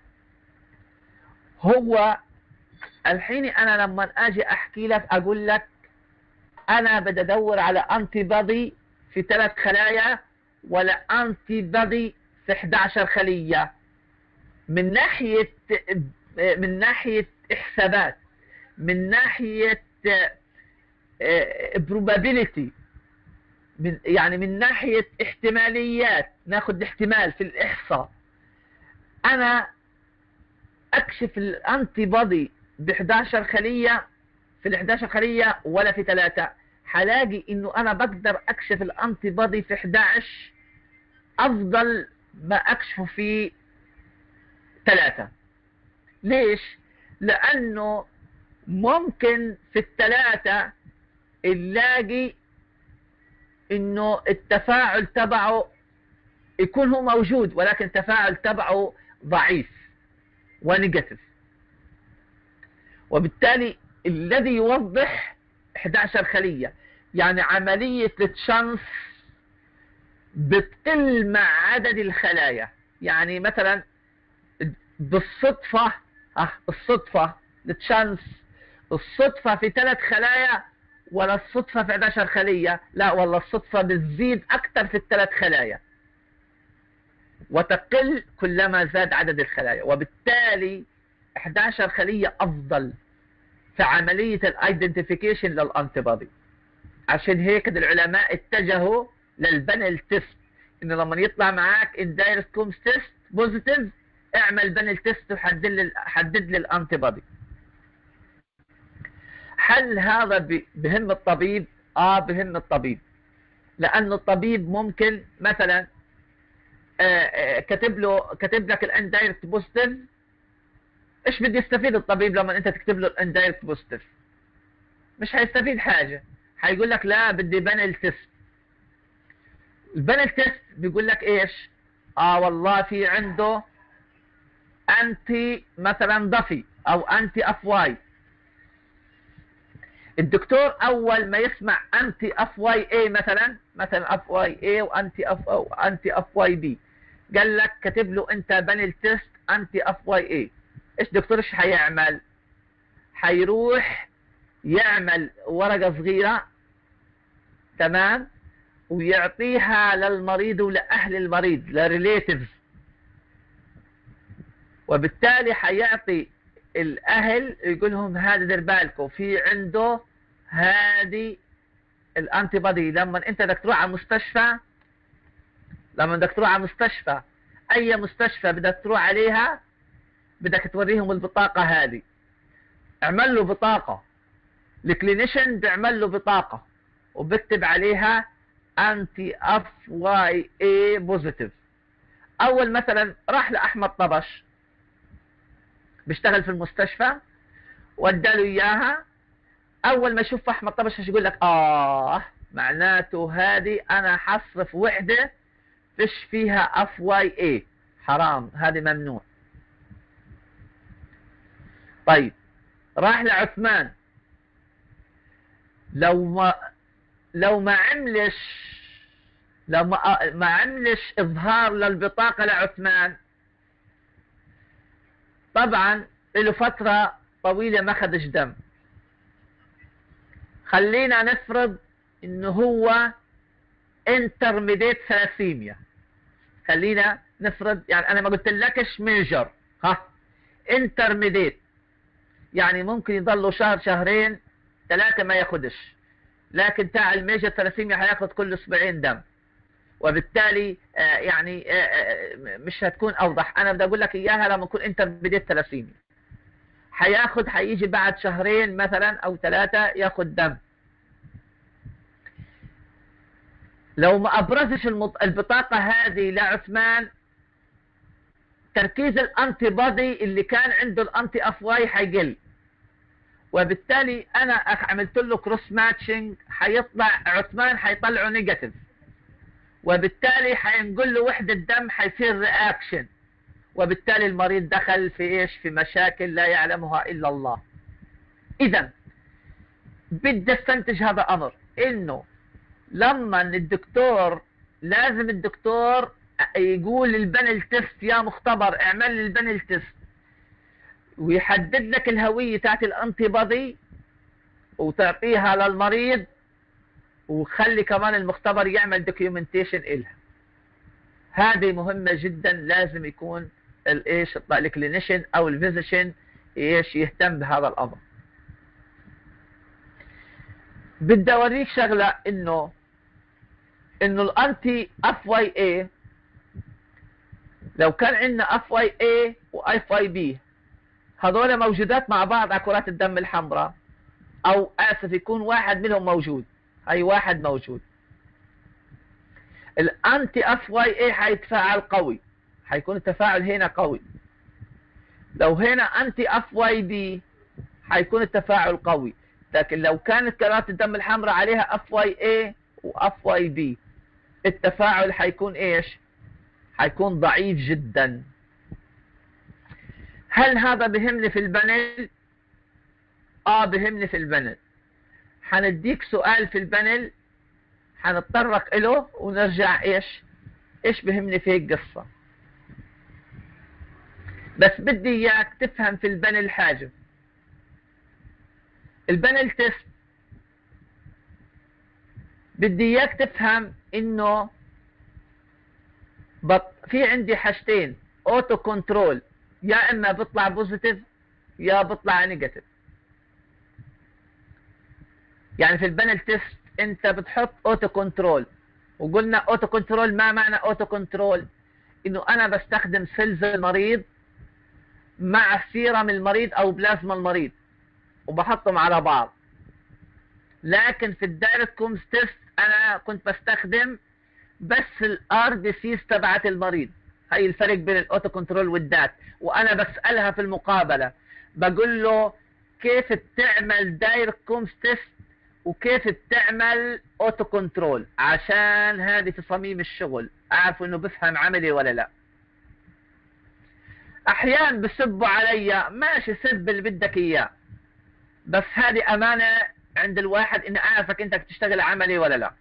هو الحين أنا لما أجي أحكي لك أقول لك أنا بدي أدور على أنتي بودي في 3 خلايا ولا أنتي بودي في 11 خلية من ناحية حسابات، من ناحية probability، يعني من ناحية احتماليات، ناخد احتمال في الإحصاء، أنا أكشف الأنتي بودي ب 11 خلية، في ال 11 خلية ولا في 3، هلاقي إنه أنا بقدر أكشف الأنتي بودي في 11 أفضل ما أكشفه في 3. ليش؟ لأنه ممكن في 3 نلاقي إنه التفاعل تبعه يكون هو موجود، ولكن التفاعل تبعه ضعيف ونيجاتيف، وبالتالي الذي يوضح 11 خلية، يعني عملية التشانس بتقل مع عدد الخلايا. يعني مثلا بالصدفة الصدفة التشانس، الصدفة في 3 خلايا ولا الصدفة في 11 خلية؟ لا والله الصدفة بتزيد أكثر في ال3 خلايا وتقل كلما زاد عدد الخلايا، وبالتالي 11 خلية أفضل في عملية الايدنتيفيكيشن للأنتي بودي. عشان هيك العلماء اتجهوا للبانل تيست، إنه لما يطلع معاك اندايركت كومز تيست بوزيتيف اعمل بانل تيست وحدد لي الأنتي بودي. هل هذا بهم الطبيب؟ بهم الطبيب، لأنه الطبيب ممكن مثلا كتب لك الاندايركت بوزيتيف. ايش بده يستفيد الطبيب لما انت تكتب له الاندايركت بوزيتيف؟ مش هيستفيد حاجة، هيقول لك لا بدي بانل تيست. البانل تيست بيقول لك ايش؟ والله في عنده انتي مثلا ضفي او انتي اف واي. الدكتور اول ما يسمع انتي اف واي اي مثلا اف واي اي وانتي اف واي بي، قال لك كاتب له انت بانل تيست انتي اف واي اي، ايش دكتور ايش هيعمل؟ هيروح يعمل ورقة صغيرة، تمام، ويعطيها للمريض ولأهل المريض، لريليتيفز، وبالتالي حيعطي الأهل يقول لهم هذا دير بالكم في عنده هذه الأنتي بودي. لما أنت بدك تروح على مستشفى، أي مستشفى بدك تروح عليها بدك توريهم البطاقة هذه، اعمل له بطاقة، الكلينيشن بيعمل له بطاقة وبكتب عليها انتي اف واي اي بوزيتيف. اول مثلا راح لأحمد طبش بيشتغل في المستشفى واداله اياها، اول ما يشوف احمد طبش يقول لك معناته هذه انا حصرف وحدة فيش فيها اف واي اي، حرام، هذه ممنوع. طيب راح لعثمان، لو ما عملش اظهار للبطاقة لعثمان، طبعا له فترة طويلة ما خدش دم، خلينا نفرض انه هو انترميديت ثلاسيميا، خلينا نفرض، يعني انا ما قلت لكش ميجر، انترميديت، يعني ممكن يضلوا شهر شهرين 3 ما ياخدش، لكن تاع الميجر ثلاسيميا هياخد كل اسبوعين دم، وبالتالي يعني مش هتكون اوضح. انا بدي اقول لك اياها لما يكون انت بديت ثلاسيميا هيجي بعد شهرين مثلا او 3 ياخد دم. لو ما ابرزش البطاقة هذه لعثمان، تركيز الانتي بودي اللي كان عنده الانتي اف واي هيقل، وبالتالي انا عملت له كروس ماتشنج، هيطلع عثمان هيطلعه نيجاتيف، وبالتالي هينقل له وحدة دم، هيصير رياكشن، وبالتالي المريض دخل في ايش؟ في مشاكل لا يعلمها الا الله. اذا بدي استنتج هذا امر، انه لما الدكتور لازم الدكتور يقول البانل تيست يا مختبر اعمل لي البانل تيست، ويحدد لك الهوية تاعت الانتي بودي وتعطيها للمريض، وخلي كمان المختبر يعمل دوكيومنتيشن إلها. هذه مهمة جدا، لازم يكون الايش الكلينيشن او الفيزيشن ايش يهتم بهذا الامر. بدي اوريك شغلة، انه الانتي اف واي اي، لو كان عندنا اف واي اي واف واي بي هذول موجودات مع بعض على كرات الدم الحمراء، او اسف يكون واحد منهم موجود، هي واحد موجود، الانتي اف واي اي حيتفاعل قوي، حيكون التفاعل هنا قوي. لو هنا انتي اف واي بي حيكون التفاعل قوي، لكن لو كانت كرات الدم الحمراء عليها اف واي اي واف واي بي التفاعل حيكون ايش؟ حيكون ضعيف جدا. هل هذا بهمني في البانل؟ بهمني في البانل. حنديك سؤال في البانل حنتطرق له ونرجع ايش بهمني في القصة. بس بدي اياك تفهم في البانل حاجة. البانل تيست بدي اياك تفهم انه في عندي حاجتين، اوتو كنترول، يا اما بيطلع بوزيتيف يا بيطلع نيجاتيف. يعني في البانل تيست انت بتحط اوتو كنترول، وقلنا اوتو كنترول، ما معنى اوتو كنترول؟ انه انا بستخدم سيلز المريض مع سيرم المريض او بلازما المريض وبحطهم على بعض. لكن في الدايركت كومز تيست انا كنت بستخدم بس الار بي سيز تبعت المريض. هي الفرق بين الاوتو كنترول والدات. وانا بسالها في المقابله بقول له كيف بتعمل دايركت كومز تيست وكيف بتعمل اوتو كنترول، عشان هذه في صميم الشغل اعرف انه بفهم عملي ولا لا. احيانا بسبوا علي، ماشي سب اللي بدك اياه، بس هذه امانه عند الواحد اني اعرفك انت بتشتغل عملي ولا لا.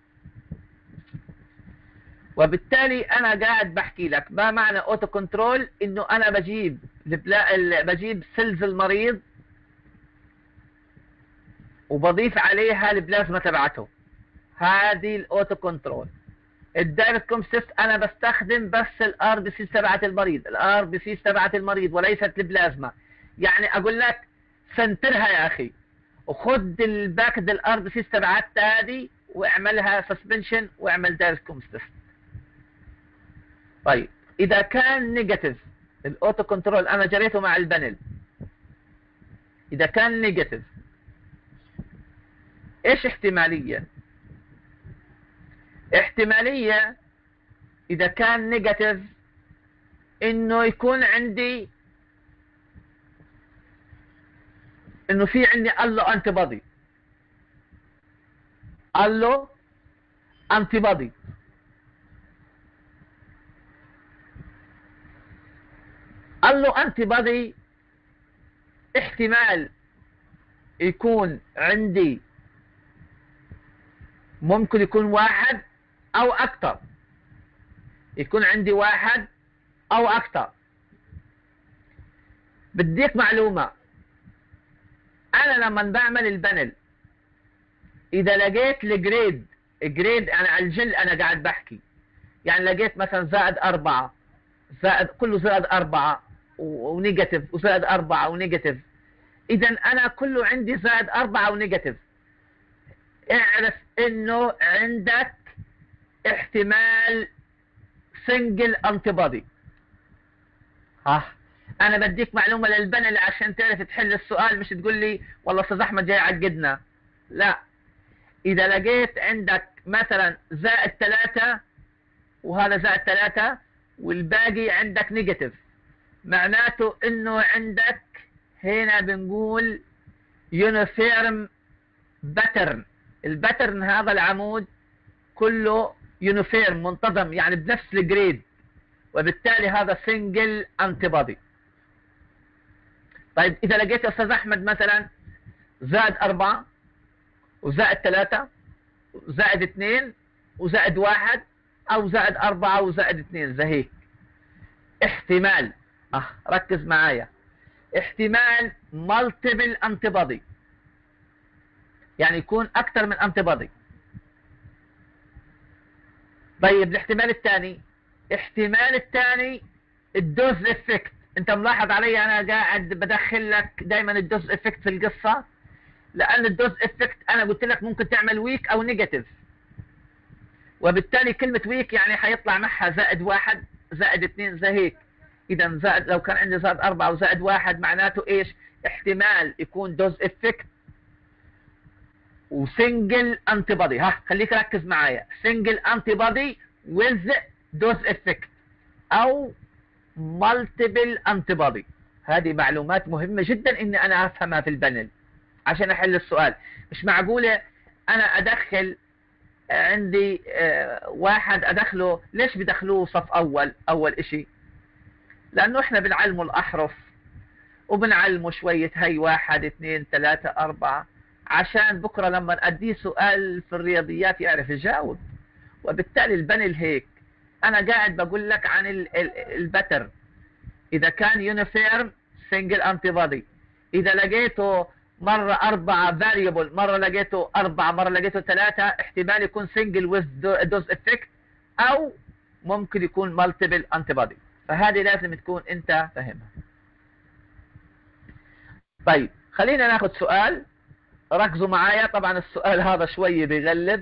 وبالتالي انا قاعد بحكي لك ما معنى اوتو كنترول، انه انا بجيب سيلز المريض وبضيف عليها البلازما تبعته، هذه الاوتو كنترول. الدايركت كوم تيست انا بستخدم بس الار بي سي تبعت المريض، الار بي سي تبعت المريض وليست البلازما. يعني اقول لك سنترها يا اخي وخد الباكد الار بي سي تبعتها هذه واعملها سسبنشن واعمل دايركت كوم تيست. طيب اذا كان نيجاتيف الاوتو كنترول انا جريته مع البانل، اذا كان نيجاتيف ايش احتمالية؟ احتمالية اذا كان نيجاتيف انه يكون عندي انه في عندي الو انتي بودي، الو انتي بودي. الو انتي بودي احتمال يكون عندي، ممكن يكون واحد او اكثر، يكون عندي واحد او اكثر. بديك معلومة، انا لما بعمل البانل اذا لقيت الجريد انا على الجل انا قاعد بحكي، يعني لقيت مثلا زائد 4 زائد كله زائد 4 ونيجاتيف وزائد 4 ونيجاتيف، اذا انا كله عندي زائد 4 ونيجاتيف، اعرف انه عندك احتمال سنجل انتي بودي. انا بديك معلومة للبانل عشان تعرف تحل السؤال، مش تقول لي والله استاذ احمد جاي عقدنا. لا، اذا لقيت عندك مثلا زائد 3 وهذا زائد 3 والباقي عندك نيجاتيف، معناته انه عندك هنا بنقول يونيفيرم باترن. الباترن هذا العمود كله يونيفيرم منتظم، يعني بنفس الجريد، وبالتالي هذا سنجل انتي بودي. طيب اذا لقيت يا استاذ احمد مثلا زائد 4 وزائد 3 وزائد 2 وزائد 1 او زائد 4 وزائد 2 زي هيك، احتمال ركز معايا، احتمال مالتيبل انتي بودي، يعني يكون اكثر من انتي بودي. طيب الاحتمال الثاني احتمال الثاني الدوز افكت. انت ملاحظ علي انا قاعد بدخل لك دائما الدوز افكت في القصة، لان الدوز افكت انا قلت لك ممكن تعمل ويك او نيجاتيف، وبالتالي كلمة ويك يعني حيطلع معها زائد 1 زائد 2 زي هيك. اذا زائد، لو كان عندي زائد 4 وزائد 1 معناته ايش؟ احتمال يكون دوز افكت وسنجل انتي بودي. ها خليك ركز معايا، سنجل انتي بودي ويز دوز افكت او مالتيبل انتي بودي. هذه معلومات مهمة جدا اني انا افهمها في البانل عشان احل السؤال. مش معقولة انا ادخل عندي واحد ادخله، ليش بدخلوه صف اول اشي؟ لانه احنا بنعلمه الاحرف وبنعلمه شوية هي 1 2 3 4 عشان بكرة لما اديه سؤال في الرياضيات يعرف يجاوب. وبالتالي البانل هيك انا قاعد بقول لك عن البتر. اذا كان يونيفيرم سنجل انتي بودي، اذا لقيته مرة 4 فاريبل، مرة لقيته 4، مرة لقيته 3، احتمال يكون سنجل ويز دوز افكت او ممكن يكون مالتيبل انتي بودي. فهذه لازم تكون انت فاهمها. طيب خلينا ناخذ سؤال، ركزوا معايا. طبعا السؤال هذا شوية بيغلب.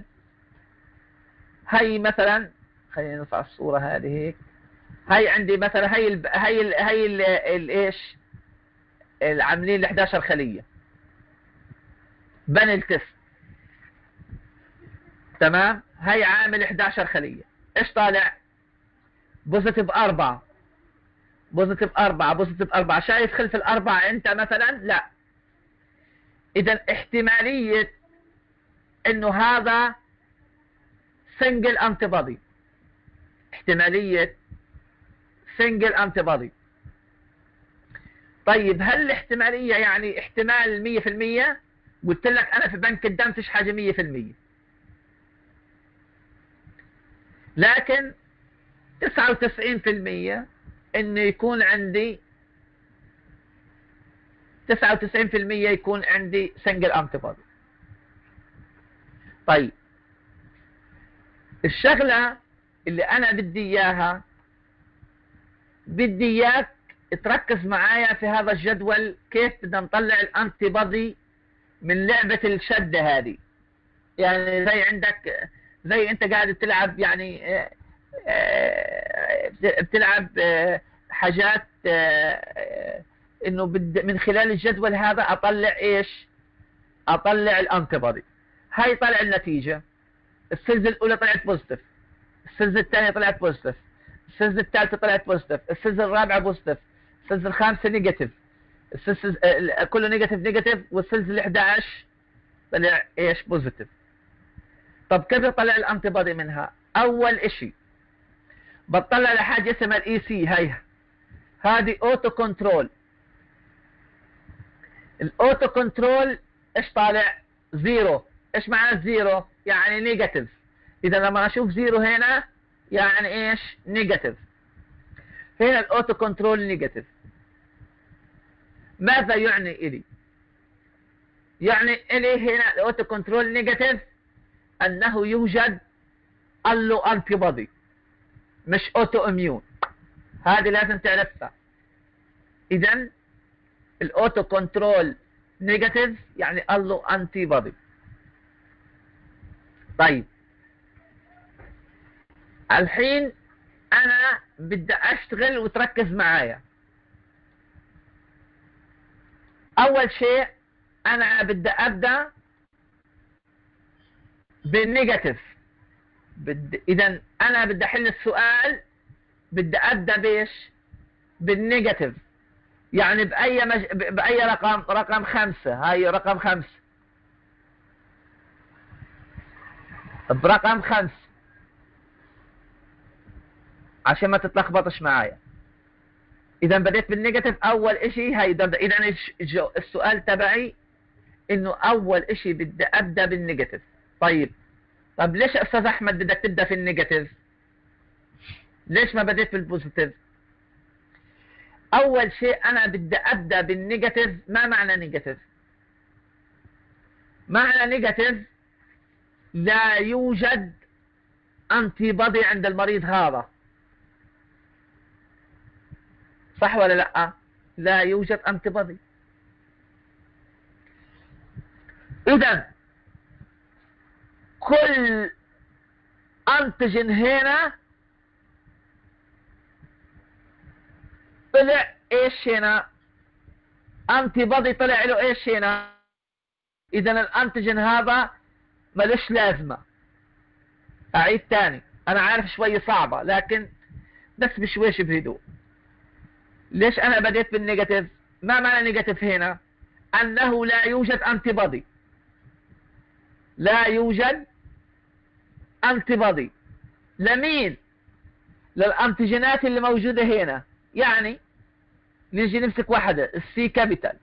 هي مثلا، خلينا نرفع الصورة هذه هيك. هي عندي مثلا هي ايش عاملين ال 11 خلية بانل تيست، تمام؟ هي عامل 11 خلية، ايش طالع؟ بوزيتيف 4 بوزيتيف 4 بوزيتيف 4. شايف خلف الأربعة انت مثلا؟ لا. اذا احتمالية انه هذا سنجل انتي بودي، احتمالية سنجل انتي بودي. طيب هل الاحتمالية يعني احتمال 100%؟ قلت لك انا في بنك الدم فيش حاجة 100%، لكن 99% انه يكون عندي 99% يكون عندي سنجل انتي بودي. طيب الشغلة اللي انا بدي اياها، بدي اياك تركز معايا في هذا الجدول كيف بدنا نطلع الانتي بودي من لعبة الشدة هذه. يعني زي عندك، زي انت قاعد تلعب يعني بتلعب حاجات انه من خلال الجدول هذا اطلع ايش؟ اطلع الانتي بودي. هاي طلع النتيجة، السلسلة الاولى طلعت بوزيتيف، السلسلة الثانية طلعت بوزيتيف، السلسلة الثالثة طلعت بوزيتيف، السلسلة الرابعة بوزيتيف، السلسلة الخامسة نيجاتيف، السلسلة كله نيجاتيف، والسلسلة 11 طلع ايش؟ بوزيتيف. طب كيف طلع الانتي بودي منها؟ اول اشي بطلع لحاجة اسمها الاي سي. هذه اوتو كنترول. الاوتو كنترول ايش طالع؟ زيرو. ايش معنى زيرو؟ يعني نيجاتيف. اذا لما اشوف زيرو هنا يعني ايش؟ نيجاتيف. هنا الاوتو كنترول نيجاتيف. ماذا يعني الي؟ يعني الي هنا الاوتو كنترول نيجاتيف انه يوجد الو انتي بودي مش اوتو اميون. هذه لازم تعرفها. اذا الاوتو كنترول نيجاتيف يعني الو انتي بودي. طيب الحين انا بدي اشتغل وتركز معايا. اول شيء انا بدي ابدا بالنيجاتيف. اذا انا بدي احل السؤال، بدي ابدا بايش؟ بالنيجاتيف. يعني باي رقم 5. هاي رقم 5، برقم 5 عشان ما تتلخبطش معايا. اذا بديت بالنيجاتيف اول اشي هاي. اذا السؤال تبعي انه اول اشي بدي ابدا بالنيجاتيف. طب ليش استاذ احمد بدك تبدا في النيجاتيف؟ ليش ما بديت بالبوزيتيف؟ اول شيء انا بدي ابدا بالنيجاتيف. ما معنى نيجاتيف؟ معنى نيجاتيف لا يوجد انتي بودي عند المريض هذا. صح ولا لا؟ لا يوجد انتي بودي. اذا كل انتيجين هنا طلع ايش هنا؟ انتي بودي طلع له ايش هنا؟ اذا الانتيجين هذا ملوش لازمة. اعيد تاني، انا عارف شوية صعبة لكن بس بشويش بهدوء. ليش انا بديت بالنيجاتيف؟ ما معنى نيجاتيف هنا؟ انه لا يوجد انتي بودي. لا يوجد انتي بودي لمين؟ للانتيجينات اللي موجودة هنا. يعني نيجي نمسك واحدة السي كابيتال،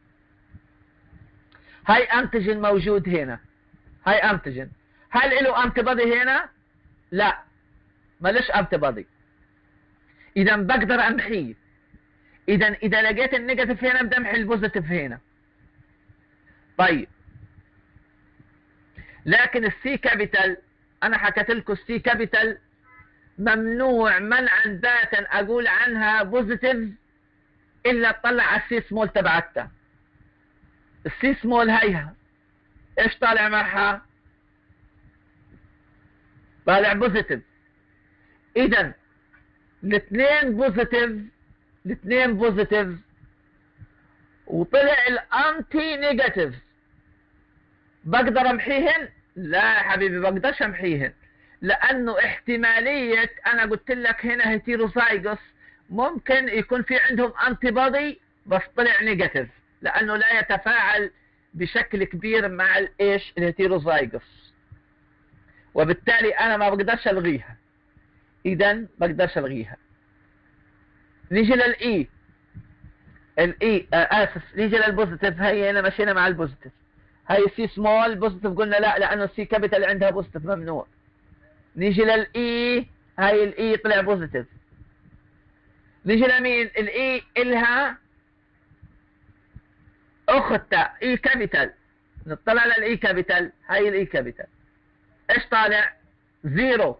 هاي انتيجين موجود هنا، هاي انتيجين، هل له انتي بودي هنا؟ لا مالش انتي بودي، اذا بقدر امحيه. اذا لقيت النيجاتيف هنا بدي امحي البوزيتيف هنا. طيب لكن السي كابيتال انا حكيت لكم السي كابيتال ممنوع منعا باتا اقول عنها بوزيتيف الا اطلع على السي سمول تبعتها. السي سمول هيها ايش طالع معها؟ طالع بوزيتيف. اذا الاثنين بوزيتيف وطلع الانتي نيجاتيف، بقدر امحيهن؟ لا يا حبيبي بقدرش امحيهن، لانه احتمالية انا قلت لك هنا هيتيروزايجوس ممكن يكون في عندهم انتي بودي بس طلع نيجاتيف، لانه لا يتفاعل بشكل كبير مع الايش؟ الهيتيروزايجوس، وبالتالي انا ما بقدرش الغيها. اذا بقدرش الغيها. نيجي للاي، اسف، نيجي للبوزيتيف. هي هنا مشينا مع البوزيتيف، هاي سي سمول بوزيتيف قلنا لا لانه السي كابيتال عندها بوزيتيف ممنوع. نيجي للاي، هاي الاي طلع بوزيتيف. نيجي لمين؟ الاي الها اختها اي كابيتال، نطلع على الاي كابيتال، هاي الاي كابيتال ايش طالع؟ زيرو.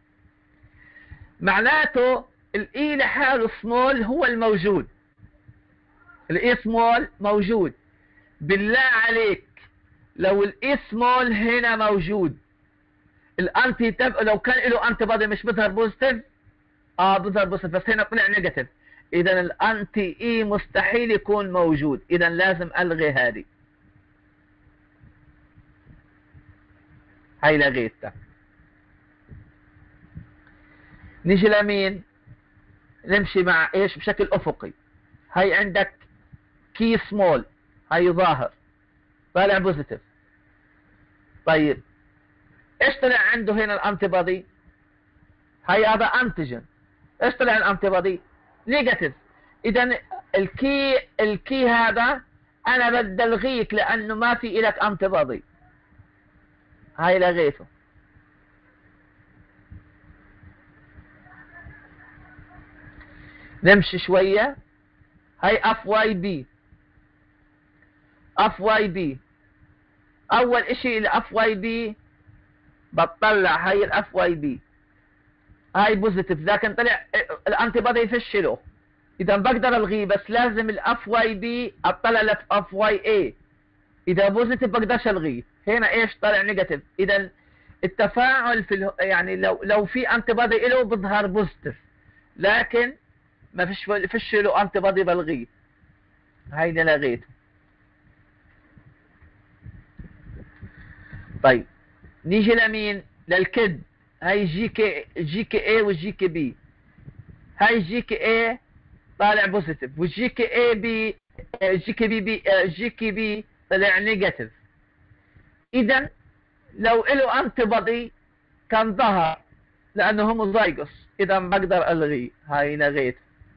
معناته الاي لحاله سمول هو الموجود، الاي سمول موجود. بالله عليك لو الاي سمول هنا موجود الانتي لو كان له انتي بودي مش بيظهر بوزيتيف؟ بيظهر بوزيتيف بس هنا طلع نيجاتيف. اذا الانتي اي مستحيل يكون موجود، اذا لازم الغي هذه. هاي لغيتها. نيجي لمين؟ نمشي مع ايش؟ بشكل افقي. هاي عندك كي سمول، هاي ظاهر طالع بوزيتيف. طيب ايش طلع عنده هنا الانتي بودي؟ هاي هذا انتيجين، ايش طلع الانتي بودي؟ نيجاتيف. اذا الكي هذا انا بدي الغيك لانه ما في لك انتي بودي. هاي لغيته. نمشي شوية. هاي اف واي بي، اف واي بي. اول اشي الاف واي بي بطلع هاي الاف واي بي، هاي بوزيتيف لكن طلع الانتي بودي يفشله. اذا بقدر الغيه بس لازم الاف واي بي اطلع الاف واي اي. اذا بوزيتيف بقدرش الغيه. هنا ايش طلع نيجاتيف. اذا التفاعل في يعني لو في انتي بودي له بظهر بوزيتيف لكن ما فيش له انتي بودي بلغيه. هيدا لغيته. طيب نيجي لمين؟ للكد. هاي جي كي اي والجي كي بي. هاي جي كي اي طالع بوزيتيف والجي كي اي بي جي كي بي طلع نيجاتيف. اذا لو له انتي بودي كان ظهر لانه هوموزايجوس، اذا بقدر الغيه. هاي لغيته.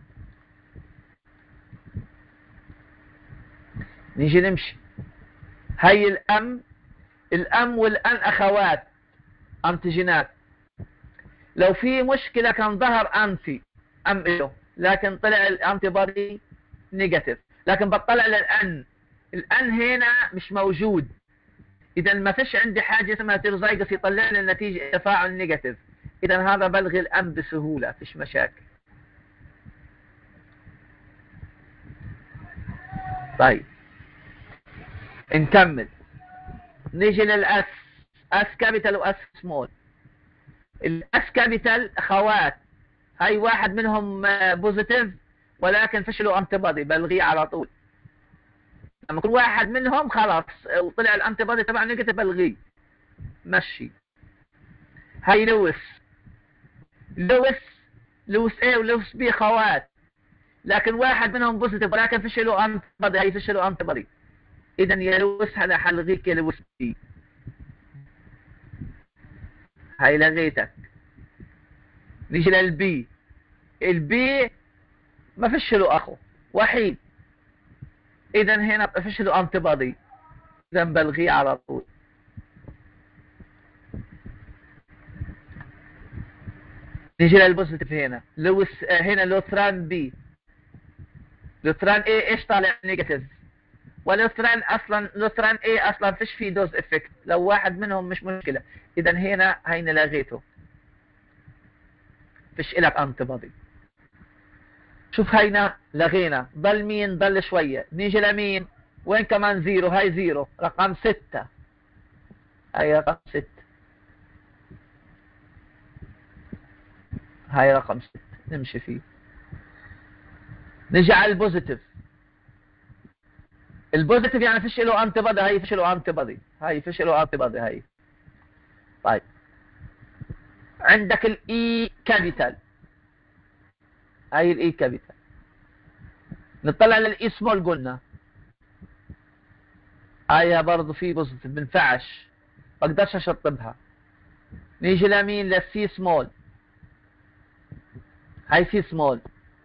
نيجي نمشي. هاي الام والان اخوات انتيجينات. لو في مشكلة كان ظهر انتي ام له لكن طلع الانتي بودي نيجاتيف، لكن بطلع للان، الان هنا مش موجود. اذا ما فيش عندي حاجة اسمها هيتيروزايجوس يطلع لي النتيجة تفاعل نيجاتيف. اذا هذا بلغي الام بسهولة، فيش مشاكل. طيب نكمل، نيجي للأس، أس كابيتال وأس سمول. الأس كابيتال أخوات، هاي واحد منهم بوزيتيف ولكن فشلوا أنتي بادي، بلغيه على طول. لما كل واحد منهم خلاص وطلع الأنتي بادي تبع نيجاتيف بلغيه، مشي. هاي لويس، لويس A ولويس B خوات، لكن واحد منهم بوزيتيف ولكن فشلوا أنتي بادي، هاي فشلوا أنتي بادي. إذا يا لويس هذا حلغيك يا لويس B، هاي لغيتك. نيجي للبي، البي ما فشلوا اخو وحيد، اذا هنا فشلوا انتي بادي، اذا بلغيه على طول. نيجي للبوزيتيف هنا، لويس هنا لوثران بي، لوثران اي ايش طالع نيجاتيف، ولوثران اصلا لوثران اي اصلا فيش فيه دوز افكت، لو واحد منهم مش مشكله، اذا هنا هينا لغيته، فيش الك انتي بادي. شوف هينا لغينا، ضل مين؟ ضل شويه. نيجي لمين؟ وين كمان زيرو؟ هاي زيرو، رقم 6، هاي رقم 6، هاي رقم 6 نمشي فيه. نجي على البوزيتيف، البوزيتيف يعني فيش له انتي بادي، هاي فيش له انتي بادي، هاي فيش له انتي بادي هاي. طيب عندك الاي كابيتال، هاي الاي كابيتال. نطلع للاي سمول، قلنا هاي برضه في بوزيتيف بنفعش، بقدرش اشطبها. نيجي لمين؟ للسي سمول، هاي سي سمول.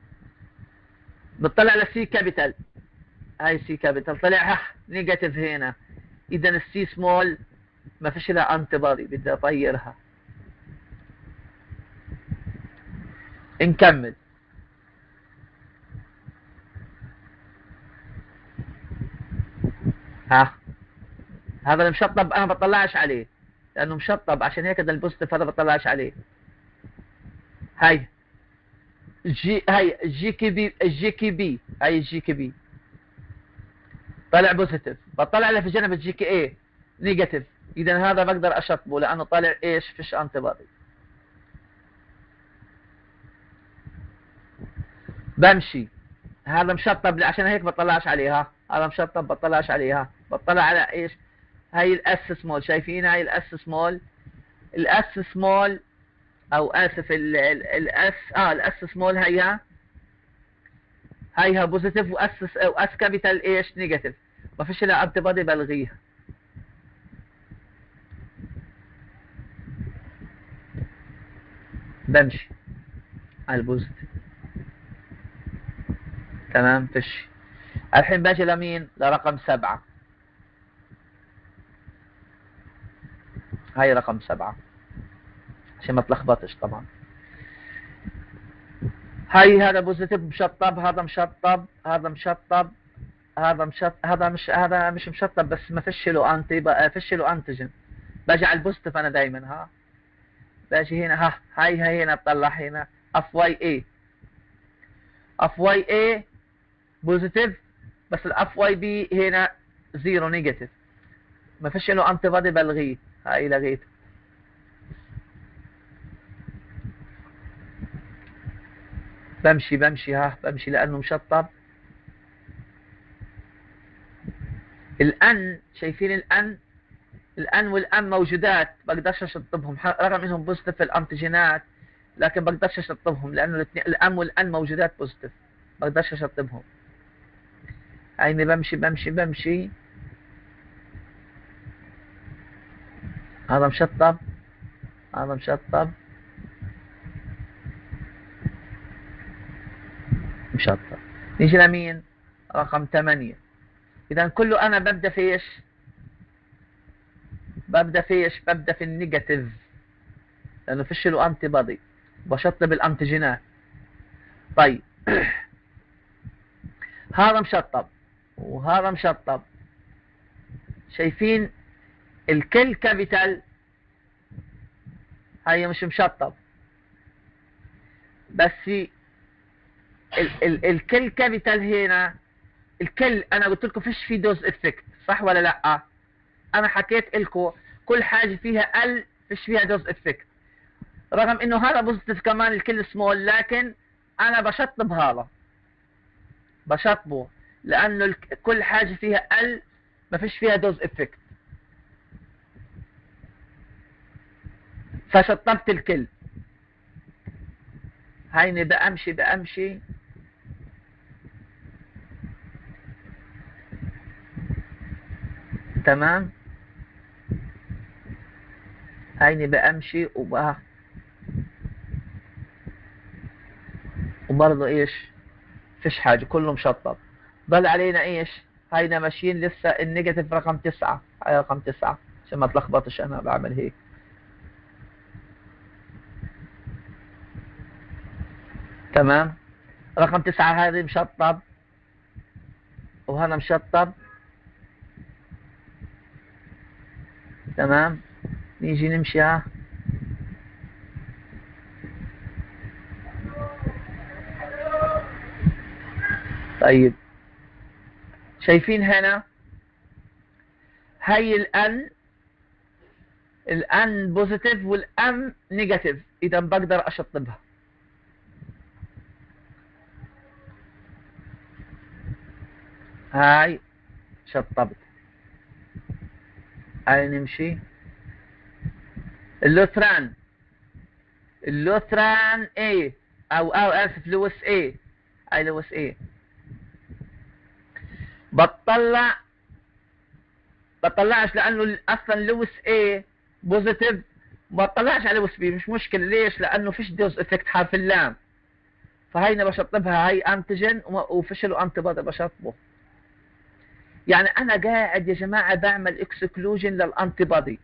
نطلع للسي كابيتال، هاي سي كابيتال طلع نيجاتيف هنا، اذا السي سمول ما فيش لها انتي بادي، بدي اطيرها. نكمل. هذا المشطب انا بطلعش عليه لانه مشطب، عشان هيك ده البوزيتيف هذا بطلعش عليه. هاي الجي كي بي، هاي الجي كي بي طالع بوزيتيف، بطلع له في جنب الجي كي اي نيجاتيف، اذا هذا بقدر اشطبه لانه طالع ايش؟ فيش انتي بادي. بمشي، هذا مشطب عشان هيك بطلعش عليها، هذا مشطب بطلعش عليها، بطلع على ايش؟ هاي الاس سمول، شايفين هاي الاس سمول؟ الاس سمول او اسف الاس الاس سمول هيها بوزيتيف، واس كابيتال ايش؟ نيجاتيف، ما فيش لها انتي بادي بلغيها. بمشي على البوزيتيف، تمام فيش. الحين باجي لمين؟ لرقم 7، هاي رقم 7 عشان ما تلخبطش طبعا. هاي هذا بوزيتيف مشطب، هذا مشطب، هذا مشطب، هذا مش مشطب بس ما فيش له فيش له انتيجين. باجي على البوزيتيف انا دائما، باجي هنا هاي هنا بطلع هنا اف واي اي بوزيتيف، بس الاف واي بي هنا زيرو نيجاتيف، ما فيش له انتي بادي بلغيه، هاي لغيته. بمشي بمشي لانه مشطب. الان شايفين الان والان موجودات، بقدرش اشطبهم رغم انهم بوزيتيف في الانتيجينات، لكن بقدرش اشطبهم لانه الاثنين الان والان موجودات بوزيتيف، بقدرش اشطبهم. هيني بمشي، هذا مشطب، نيجي لمين؟ رقم 8. اذا كله انا ببدا في ايش؟ ببدا في النيجاتيف لانه فيش له انتي بادي، بشطب الانتيجينات. طيب هذا مشطب وهذا مشطب، شايفين الكل كابيتال هاي مش مشطب، بس الكل كابيتال هنا الكل انا قلت لكم فيش فيه دوز افكت، صح ولا لا؟ انا حكيت لكم كل حاجه فيها ال فيش فيها دوز افكت، رغم انه هذا بوزيتيف كمان الكل سمول، لكن انا بشطب هذا، بشطبه لانه كل حاجه فيها ال ما فيش فيها دوز افكت، فشطبت الكل. هيني بأمشي تمام، هيني بأمشي وبرضه ايش فيش حاجة، كله مشطب. ضل علينا ايش؟ هينا ماشيين لسه النيجاتيف رقم 9، هاي رقم 9 عشان ما تلخبطش انا بعمل هيك. تمام، رقم 9 هذه مشطب وهذا مشطب. تمام، نيجي نمشي طيب شايفين هنا هاي الان بوزيتيف والام نيجاتيف، اذا بقدر اشطبها. هاي شطبت، هاي نمشي. اللوثران A او اسف لويس A، هاي لويس A. بطلعش لانه اصلا لويس A بوزيتيف، بطلعش على لويس B، مش مشكله. ليش؟ لانه فيش دوز افكت حرف اللام، فهينا بشطبها. هاي انتيجين وفشل وانتي بودي بشطبه. يعني انا قاعد يا جماعه بعمل اكسكلوجن للانتي بودي.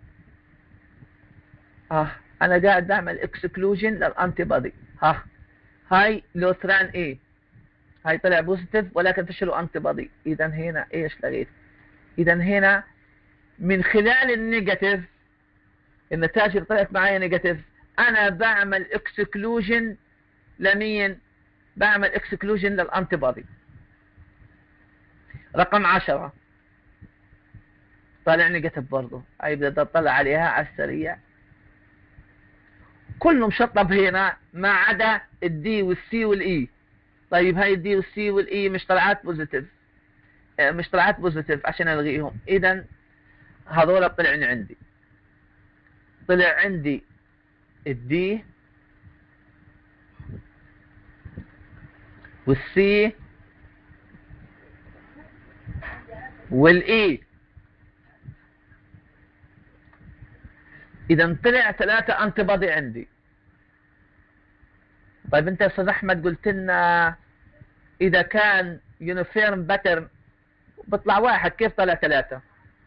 انا قاعد بعمل اكسكلوجن للانتي بودي. هاي لوثران A، هاي طلع بوزيتيف ولكن فشل وانتي بودي. اذا هنا ايش لقيت؟ اذا هنا من خلال النيجاتيف، النتائج اللي طلعت معايا نيجاتيف، انا بعمل اكسكلوجن لمين؟ بعمل اكسكلوجن للانتي بودي. رقم 10 طالع نيجاتيف برضه، هاي بدي اطلع عليها على السريع. كله مشطب هنا ما عدا الدي والسي والاي. طيب هاي الدي والسي والاي مش طلعات بوزيتيف عشان الغيهم. اذا هذول طلع عندي الدي والسي والاي. اذا طلع 3 انتي بودي عندي. طيب انت يا استاذ احمد قلت لنا اذا كان يونيفيرم باترن بيطلع واحد، كيف طلع 3؟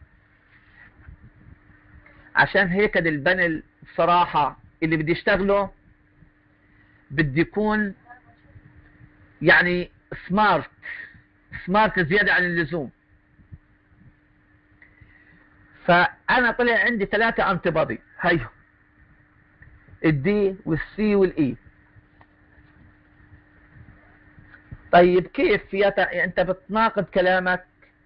عشان هيك البانل بصراحة اللي بدي اشتغله بدي يكون يعني سمارت زيادة عن اللزوم. فانا طلع عندي 3 انتي بودي، هيو الدي والسي والاي. طيب كيف انت بتناقض كلامك؟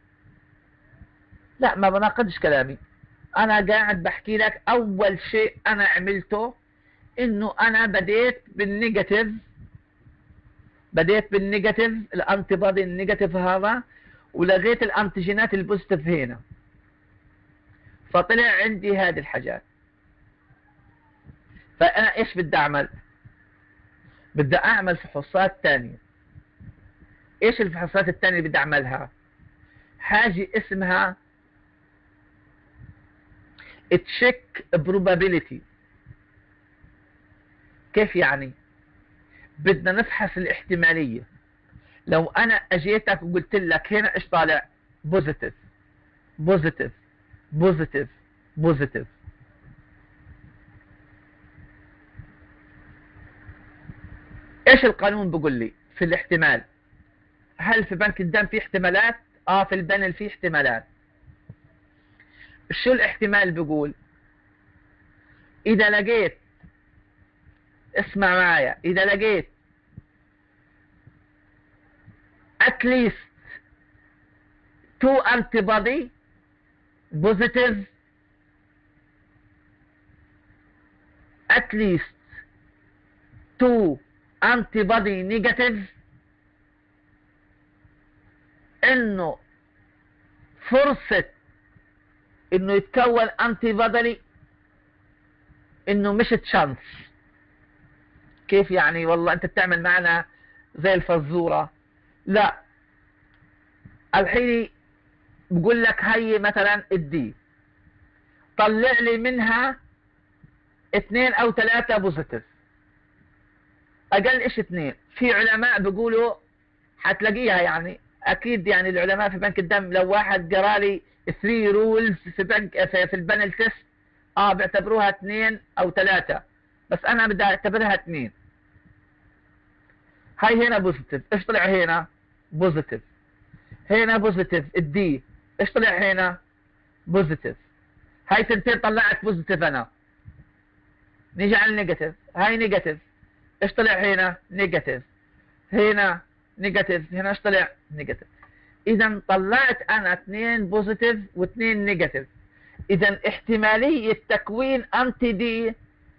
لا، ما بناقضش كلامي، انا قاعد بحكي لك. اول شيء انا عملته انه انا بديت بالنيجاتيف الانتي بودي النيجاتيف هذا، ولغيت الانتيجينات البوزيتيف هنا، فطلع عندي هذه الحاجات. فانا ايش بدي اعمل؟ بدي اعمل فحوصات ثانيه. ايش الفحوصات الثانيه اللي بدي اعملها؟ حاجه اسمها تشيك probability. كيف يعني؟ بدنا نفحص الاحتماليه. لو انا اجيتك وقلت لك هنا ايش طالع؟ بوزيتيف. ايش القانون بيقول لي في الاحتمال؟ هل في بنك الدم في احتمالات؟ في البانل في احتمالات. شو الاحتمال بيقول؟ اذا لقيت، اسمع معايا، اذا لقيت at least 2 antibody positive at least 2 antibody negative انه فرصة انه يتكون antibody انه مش تشانس. كيف يعني والله انت بتعمل معنا زي الفزورة؟ لا، الحين بقول لك هي مثلا الدي طلع لي منها 2 أو 3 بوزيتيف، اقل اشي 2. في علماء بيقولوا حتلاقيها يعني اكيد، يعني العلماء في بنك الدم لو واحد قرا لي 3 رولز في البانل تيست بيعتبروها 2 أو 3، بس انا بدي اعتبرها 2. هاي هنا بوزيتيف، ايش طلع هنا؟ بوزيتيف. هنا بوزيتيف الدي، ايش طلع هنا؟ بوزيتيف. هاي تنتين طلعت بوزيتيف انا. نيجي على النيجاتيف، هاي نيجاتيف، ايش طلع هنا؟ نيجاتيف. هنا نيجاتيف، هنا ايش طلع؟ نيجاتيف. اذا طلعت انا 2 بوزيتيف و2 نيجاتيف. اذا احتمالية تكوين انتي دي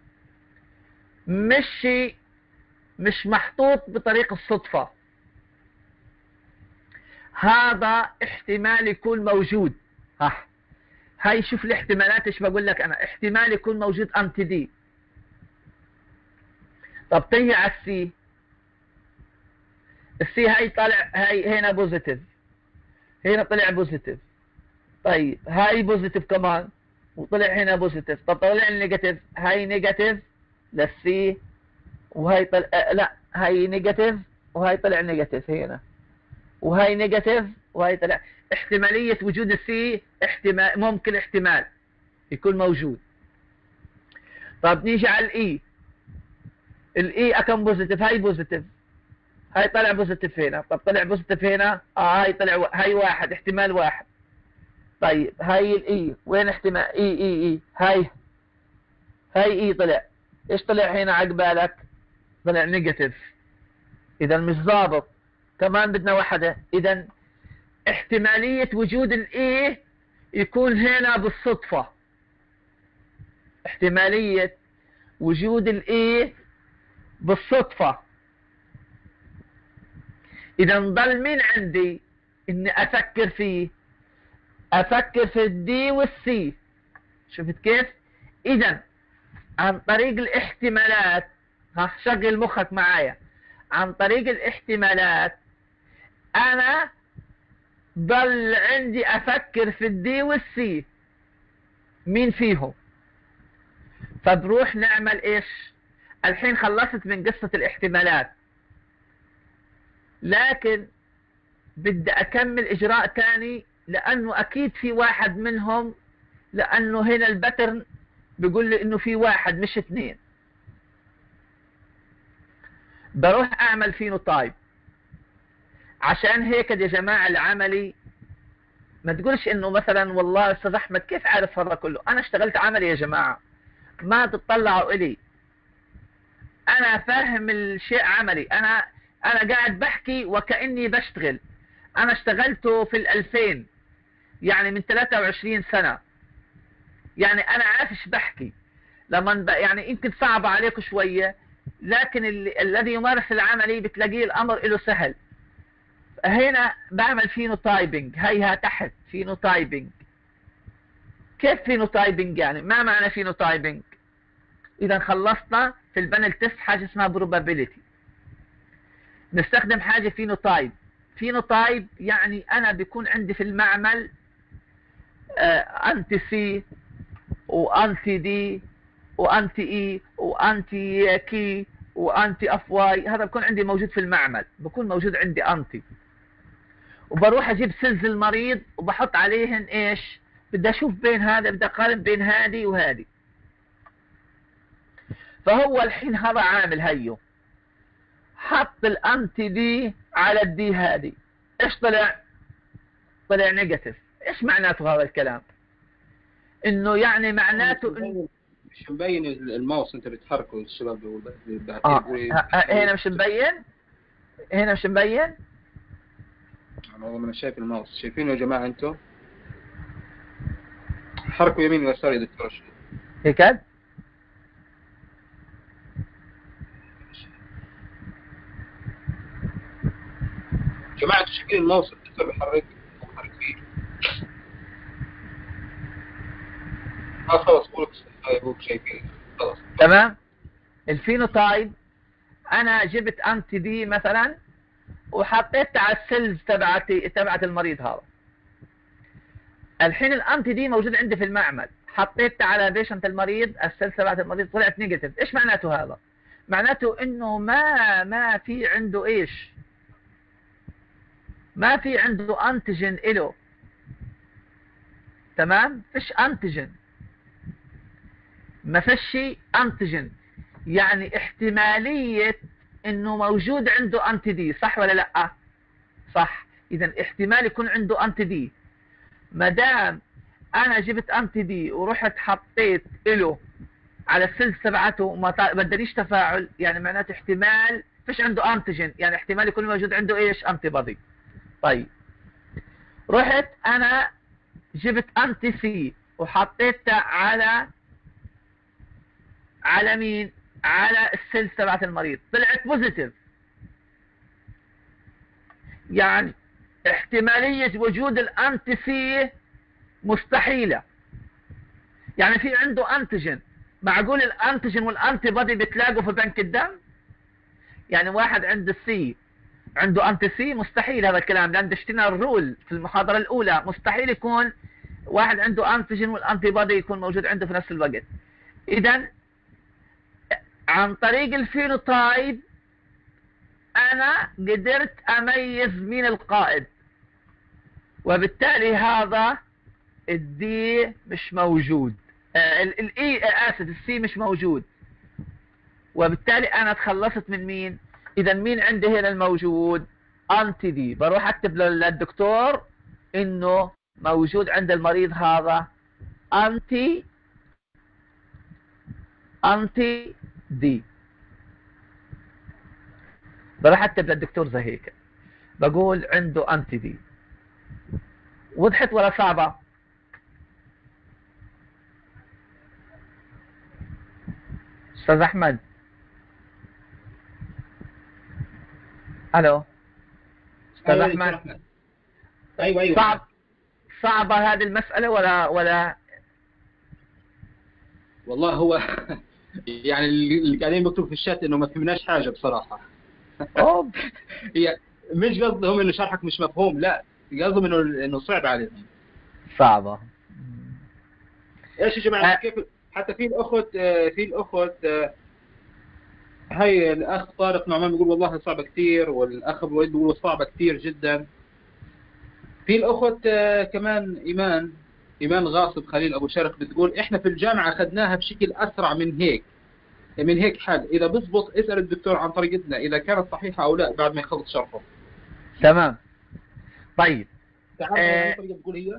مش محطوط بطريق الصدفة، هذا احتمال يكون موجود. هاي شوف الاحتمالات، ايش بقول لك انا؟ احتمال يكون موجود انتي دي. طب تيجي على السي، السي هاي طالع، هاي هنا بوزيتيف، هنا طلع بوزيتيف. طيب هاي بوزيتيف كمان وطلع هنا بوزيتيف. طب طلع النيجاتيف، هاي نيجاتيف للسي وهاي طلع لا، هاي نيجاتيف وهاي طلع نيجاتيف هنا، وهاي نيجاتيف وهاي طلع. احتمالية وجود السي احتمال، ممكن احتمال يكون موجود. طب نيجي على الاي، الاي اكم بوزيتيف؟ هاي بوزيتيف، هاي طلع بوزيتيف هنا. طب طلع بوزيتيف هنا، هاي طلع، هاي واحد، احتمال واحد. طيب هاي الاي وين احتمال؟ اي هاي اي طلع، ايش طلع هنا عقبالك؟ طلع نيجاتيف. اذا مش ضابط، كمان بدنا واحدة. اذا احتمالية وجود الاي يكون هنا بالصدفة. احتمالية وجود الاي بالصدفة. اذا ضل مين عندي اني افكر فيه؟ افكر في الدي والسي. شفت كيف؟ اذا عن طريق الاحتمالات، شغل مخك معايا، عن طريق الاحتمالات انا ضل عندي افكر في الدي والسي مين فيهم. فبروح نعمل ايش؟ الحين خلصت من قصة الاحتمالات، لكن بدي اكمل اجراء تاني، لانه اكيد في واحد منهم، لانه هنا الباترن بيقول لي انه في واحد مش 2. بروح اعمل فينوتايب. عشان هيك يا جماعة العملي ما تقولش انه مثلا والله استاذ احمد كيف عارف هذا كله؟ انا اشتغلت عملي يا جماعة، ما تطلعوا الي، انا فاهم الشيء عملي. انا قاعد بحكي وكأني بشتغل. انا اشتغلته في 2000، يعني من 23 سنة، يعني انا عارف ايش بحكي. لما يعني يمكن صعب عليكم شوية، لكن الذي يمارس العملي بتلاقيه الامر له سهل. هنا بعمل فينوتايبنج، هيها تحت فينوتايبنج. كيف فينوتايبنج يعني؟ ما معنى فينوتايبنج؟ اذا خلصنا في البانل تيست حاجة اسمها probability، نستخدم حاجة فينوتايب. فينوتايب يعني انا بيكون عندي في المعمل انتي سي وانتي دي وانتي اي وانتي كي وانتي اف واي، هذا بكون عندي موجود في المعمل، بكون موجود عندي انتي. وبروح اجيب سلز المريض وبحط عليهن ايش؟ بدي اشوف بين هذا، بدي اقارن بين هذه وهذه. فهو الحين هذا عامل هيو، حط الانتي دي على الدي هذه، ايش طلع؟ طلع نيجاتيف. ايش معناته هذا الكلام؟ انه يعني معناته انه مش مبين الماوس انت بتحركه الشباب هنا مش مبين، هنا مش مبين. أنا والله ما أنا شايف الماوس، شايفينه يا جماعة أنتم؟ حركوا يمين ويسار يا دكتور أشرف. هيك جماعة أنتم شايفين الماوس الدكتور بيحرك فيه. خلاص بوك شايفين خلاص. تمام. الفينوتايب انا جبت انتي دي مثلا وحطيتها على السيلز تبعت المريض هذا. الحين الانتي دي موجود عندي في المعمل، حطيتها على بيشنت المريض، السيلز تبعت المريض طلعت نيجاتيف. ايش معناته هذا؟ معناته انه ما في عنده ايش؟ ما في عنده انتيجين له. تمام؟ فيش انتيجين، ما فيش انتيجين، يعني احتمالية انه موجود عنده انتي دي، صح ولا لا؟ صح. اذا احتمال يكون عنده انتي دي. ما دام انا جبت انتي دي ورحت حطيت له على السيلز تبعته وما بدليش تفاعل، يعني معناته احتمال فيش عنده انتيجين، يعني احتمال يكون موجود عنده ايش؟ انتي بودي. طيب رحت انا جبت انتي سي وحطيتها على مين؟ على السيلز تبعت المريض، طلعت بوزيتيف. يعني احتمالية وجود الانتي سي مستحيلة. يعني في عنده انتيجين، معقول الانتيجين والانتي بودي بتلاقوا في بنك الدم؟ يعني واحد عنده السي عنده انتي سي، مستحيل هذا الكلام، لان دشتنا الرول في المحاضرة الاولى، مستحيل يكون واحد عنده انتيجين والانتي بودي يكون موجود عنده في نفس الوقت. اذا عن طريق الفينوتايب انا قدرت اميز مين القائد، وبالتالي هذا الدي مش موجود، الاي اسف السي مش موجود، وبالتالي انا تخلصت من مين؟ اذا مين عندي هنا الموجود؟ انتي دي. بروح اكتب للدكتور انه موجود عند المريض هذا انتي دي. بروح اكتب للدكتور زي هيك، بقول عنده انتي دي. وضحت ولا صعبة؟ استاذ احمد. الو استاذ احمد. ايوه صعبة هذه المسألة ولا والله هو يعني اللي قاعدين بيكتبوا في الشات انه ما فهمناش حاجه بصراحه. أوب. هي مش قصدهم انه شرحك مش مفهوم، لا قصدهم انه صعب عليهم. صعبة. ايش يا جماعه كيف حتى في الاخت هاي الاخ طارق نعمان بيقول والله صعبه كثير، والاخ ابو وليد بيقول صعبه كثير جدا. في الاخت كمان ايمان غاصب خليل ابو شرق بتقول احنا في الجامعه اخذناها بشكل اسرع من هيك حال، اذا بزبط اسال الدكتور عن طريقتنا اذا كانت صحيحه او لا بعد ما يخلص شرحه. تمام. طيب تعرف عن طريقه بتقول هي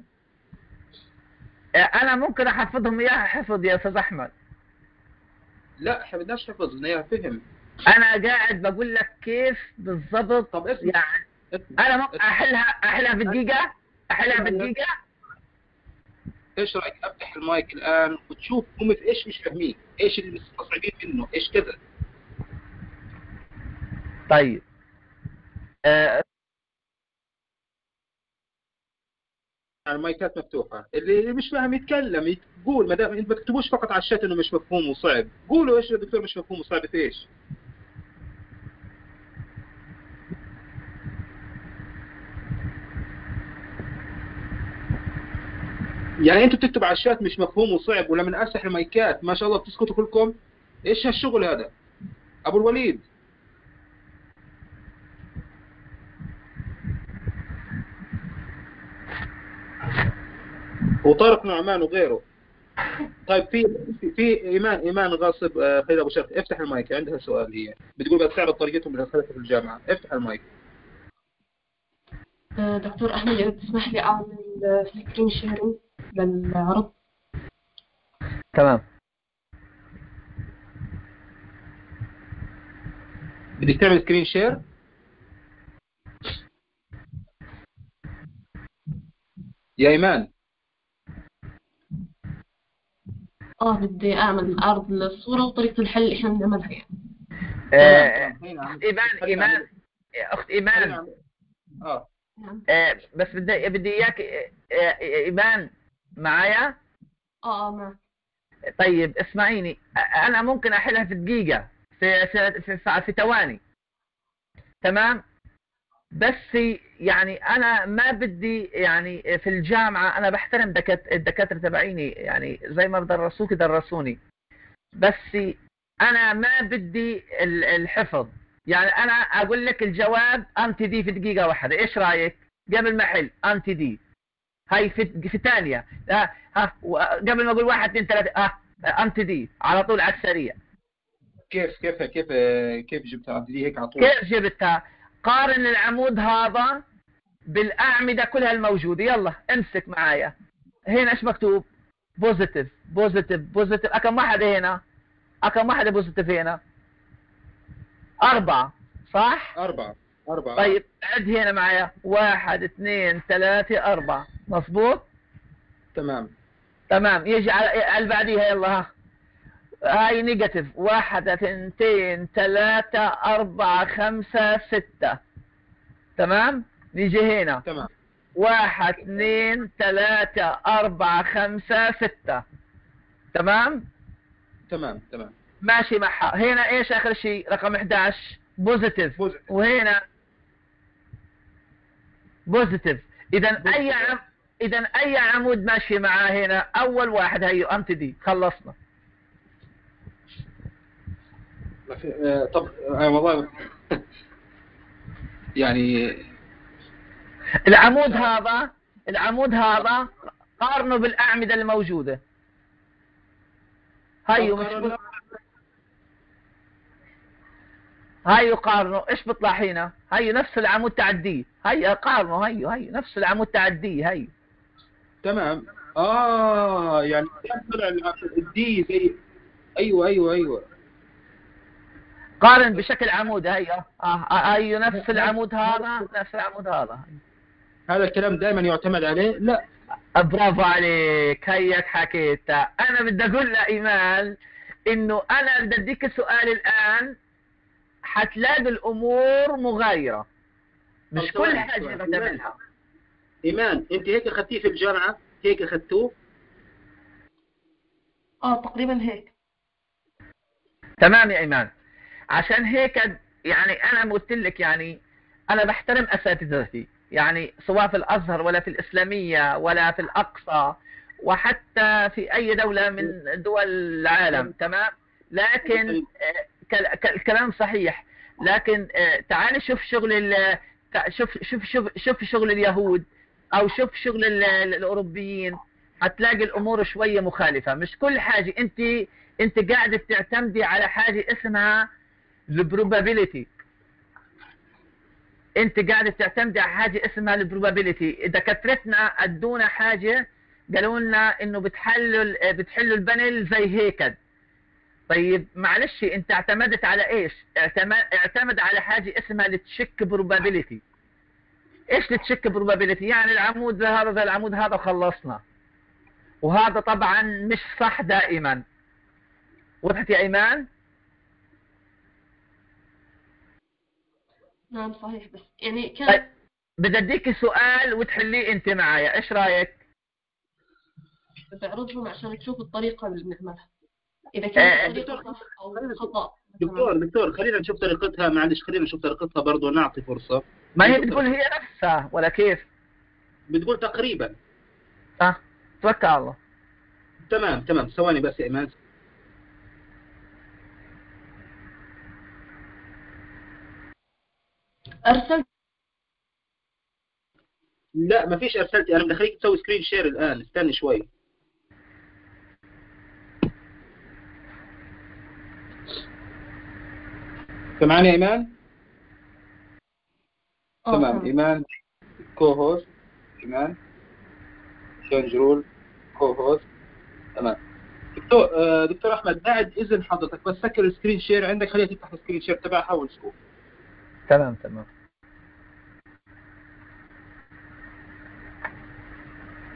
انا ممكن احفظهم اياها حفظ يا استاذ احمد. لا احنا بدناش حفظ، بدنا اياها فهم. انا قاعد بقول لك كيف بالضبط. طب اسمع، يعني انا ممكن احلها بالدقيقه. ايش رايك افتح المايك الان وتشوف هم في ايش مش فاهمين، ايش اللي مستصعبين منه، ايش كذا. طيب المايكات مفتوحه، اللي مش فاهم يتكلم يقول، ما دام انت ما تكتبوش فقط على الشات انه مش مفهوم وصعب، قولوا ايش يا دكتور مش مفهوم وصعب في ايش. يعني انتوا بتكتب على الشات مش مفهوم وصعب، ولما افتح المايكات ما شاء الله بتسكتوا كلكم. ايش هالشغل هذا؟ ابو الوليد وطارق نعمان وغيره. طيب في ايمان غاصب خالد ابو شرف، افتح المايك، عندها سؤال هي بتقول بتعرض طريقتهم اللي اخذتها في الجامعه، افتح المايك. دكتور أحمد إذا تسمح لي أعمل سكرين شيرنج للعرض. تمام. بدك تعمل سكرين شير؟ يا ايمان. بدي أعمل عرض الصورة وطريقة الحل اللي إحنا بنعملها يعني. تمام. إيمان أخت إيمان نعم. بس بدي إياك إيمان معايا. معك. طيب اسمعيني، أنا ممكن أحلها في دقيقة، في ثواني، تمام؟ بس يعني أنا ما بدي يعني في الجامعة أنا بحترم الدكاترة تبعيني، يعني زي ما درسوك درسوني، بس أنا ما بدي الحفظ. يعني أنا أقول لك الجواب أنت دي في دقيقة واحدة، إيش رأيك؟ قبل ما أحل أنت دي، هاي في ثانية، قبل ما أقول 1 2 3 أنت دي على طول على السريع. كيف جبتها دي هيك على طول؟ كيف جبتها؟ قارن العمود هذا بالأعمدة كلها الموجودة. يلا امسك معايا هنا ايش مكتوب؟ بوزيتيف بوزيتيف بوزيتيف. كم واحدة هنا؟ كم واحدة بوزيتيف هنا؟ 4 صح؟ 4. طيب عد هنا معايا 1 2 3 4 مظبوط؟ تمام. يجي على اللي بعديها. يلا هاي نيجاتيف 1 2 3 4 5 6. تمام. نيجي هنا تمام. 1 2 3 4 5 6. تمام ماشي معها. هنا ايش اخر شيء؟ رقم 11 بوزيتيف، وهنا بوزيتيف. اذا اي عمود ماشي معاه هنا؟ اول واحد هيو انت دي. خلصنا. طب والله يعني العمود هذا قارنه بالأعمدة الموجودة. هايو قارنه. ايش بيطلع هنا؟ هايو نفس العمود تعديه. هاي قارنه. هايو نفس العمود تعديه. هاي تمام. يعني طلع الدي زي ايوه قارن بشكل عمود. هايو نفس العمود هذا نفس العمود هذا. هذا الكلام دائما يعتمد عليه. لا برافو عليك، هيك حكيت. انا بدي اقول لايمان انه انا بدي اديك سؤال الان حتلاقي الامور مغايره، مش كل حاجه بتعملها. ايمان انت هيك اخذتيه في الجامعه؟ هيك اخذتوه؟ تقريبا هيك. تمام يا ايمان. عشان هيك يعني انا قلت لك، يعني انا بحترم اساتذتي، يعني سواء في الازهر ولا في الاسلاميه ولا في الاقصى وحتى في اي دوله من دول العالم. تمام. لكن الكلام صحيح. لكن تعال شوف شغل شوف شغل اليهود او شوف شغل الاوروبيين، هتلاقي الامور شويه مخالفه. مش كل حاجه انت قاعده تعتمدي على حاجه اسمها البروبابيليتي. انت قاعده تعتمدي على حاجه اسمها البروبابيليتي. دكاترتنا ادونا حاجه، قالوا لنا انه بتحلوا البانل زي هيك. طيب معلش، انت اعتمدت على ايش؟ اعتمد على حاجه اسمها التشيك بروبابيليتي. ايش التشيك بروبابيليتي؟ يعني العمود هذا زي العمود هذا وخلصنا. وهذا طبعا مش صح دائما. وضحت يا ايمان؟ نعم صحيح. بس يعني كان طيب بدي اديك سؤال وتحليه انت معايا، ايش رايك؟ بعرضهم عشان تشوف الطريقة اللي بنعملها، إذا كانت الطريقة صح أو خطأ. دكتور خلينا نشوف طريقتها. معلش خلينا نشوف طريقتها برضه، نعطي فرصة. ما هي بتقول هي نفسها ولا كيف؟ بتقول تقريبا. توكل على الله. تمام ثواني بس يا ايمان. أرسلت؟ لا ما فيش ارسلتي. انا بدي اخليك تسوي سكرين شير الان. استني شوي. سمعني يا ايمان؟ تمام. ايمان كو هوست. ايمان شنجرول كو هوست. تمام. دكتور احمد بعد اذن حضرتك بس سكر السكرين شير عندك، خليها تفتح السكرين شير تبعها. حاول تشوف. تمام.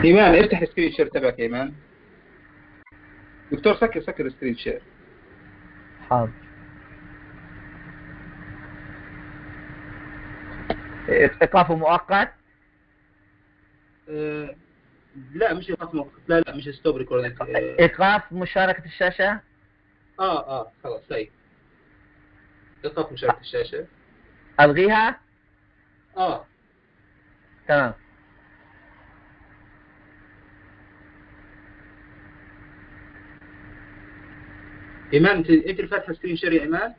ايمان افتح السكرين شير تبعك يا ايمان. دكتور سكر السكرين شير. حاضر. ايقاف مؤقت. لا مش ايقاف مؤقت، لا مش ستوب ريكوردينج. ايقاف مشاركة الشاشة. خلاص طيب. ايقاف مشاركة الشاشة. الغيها. تمام. ايمان انت اللي فاتحه سكرين شير يا ايمان؟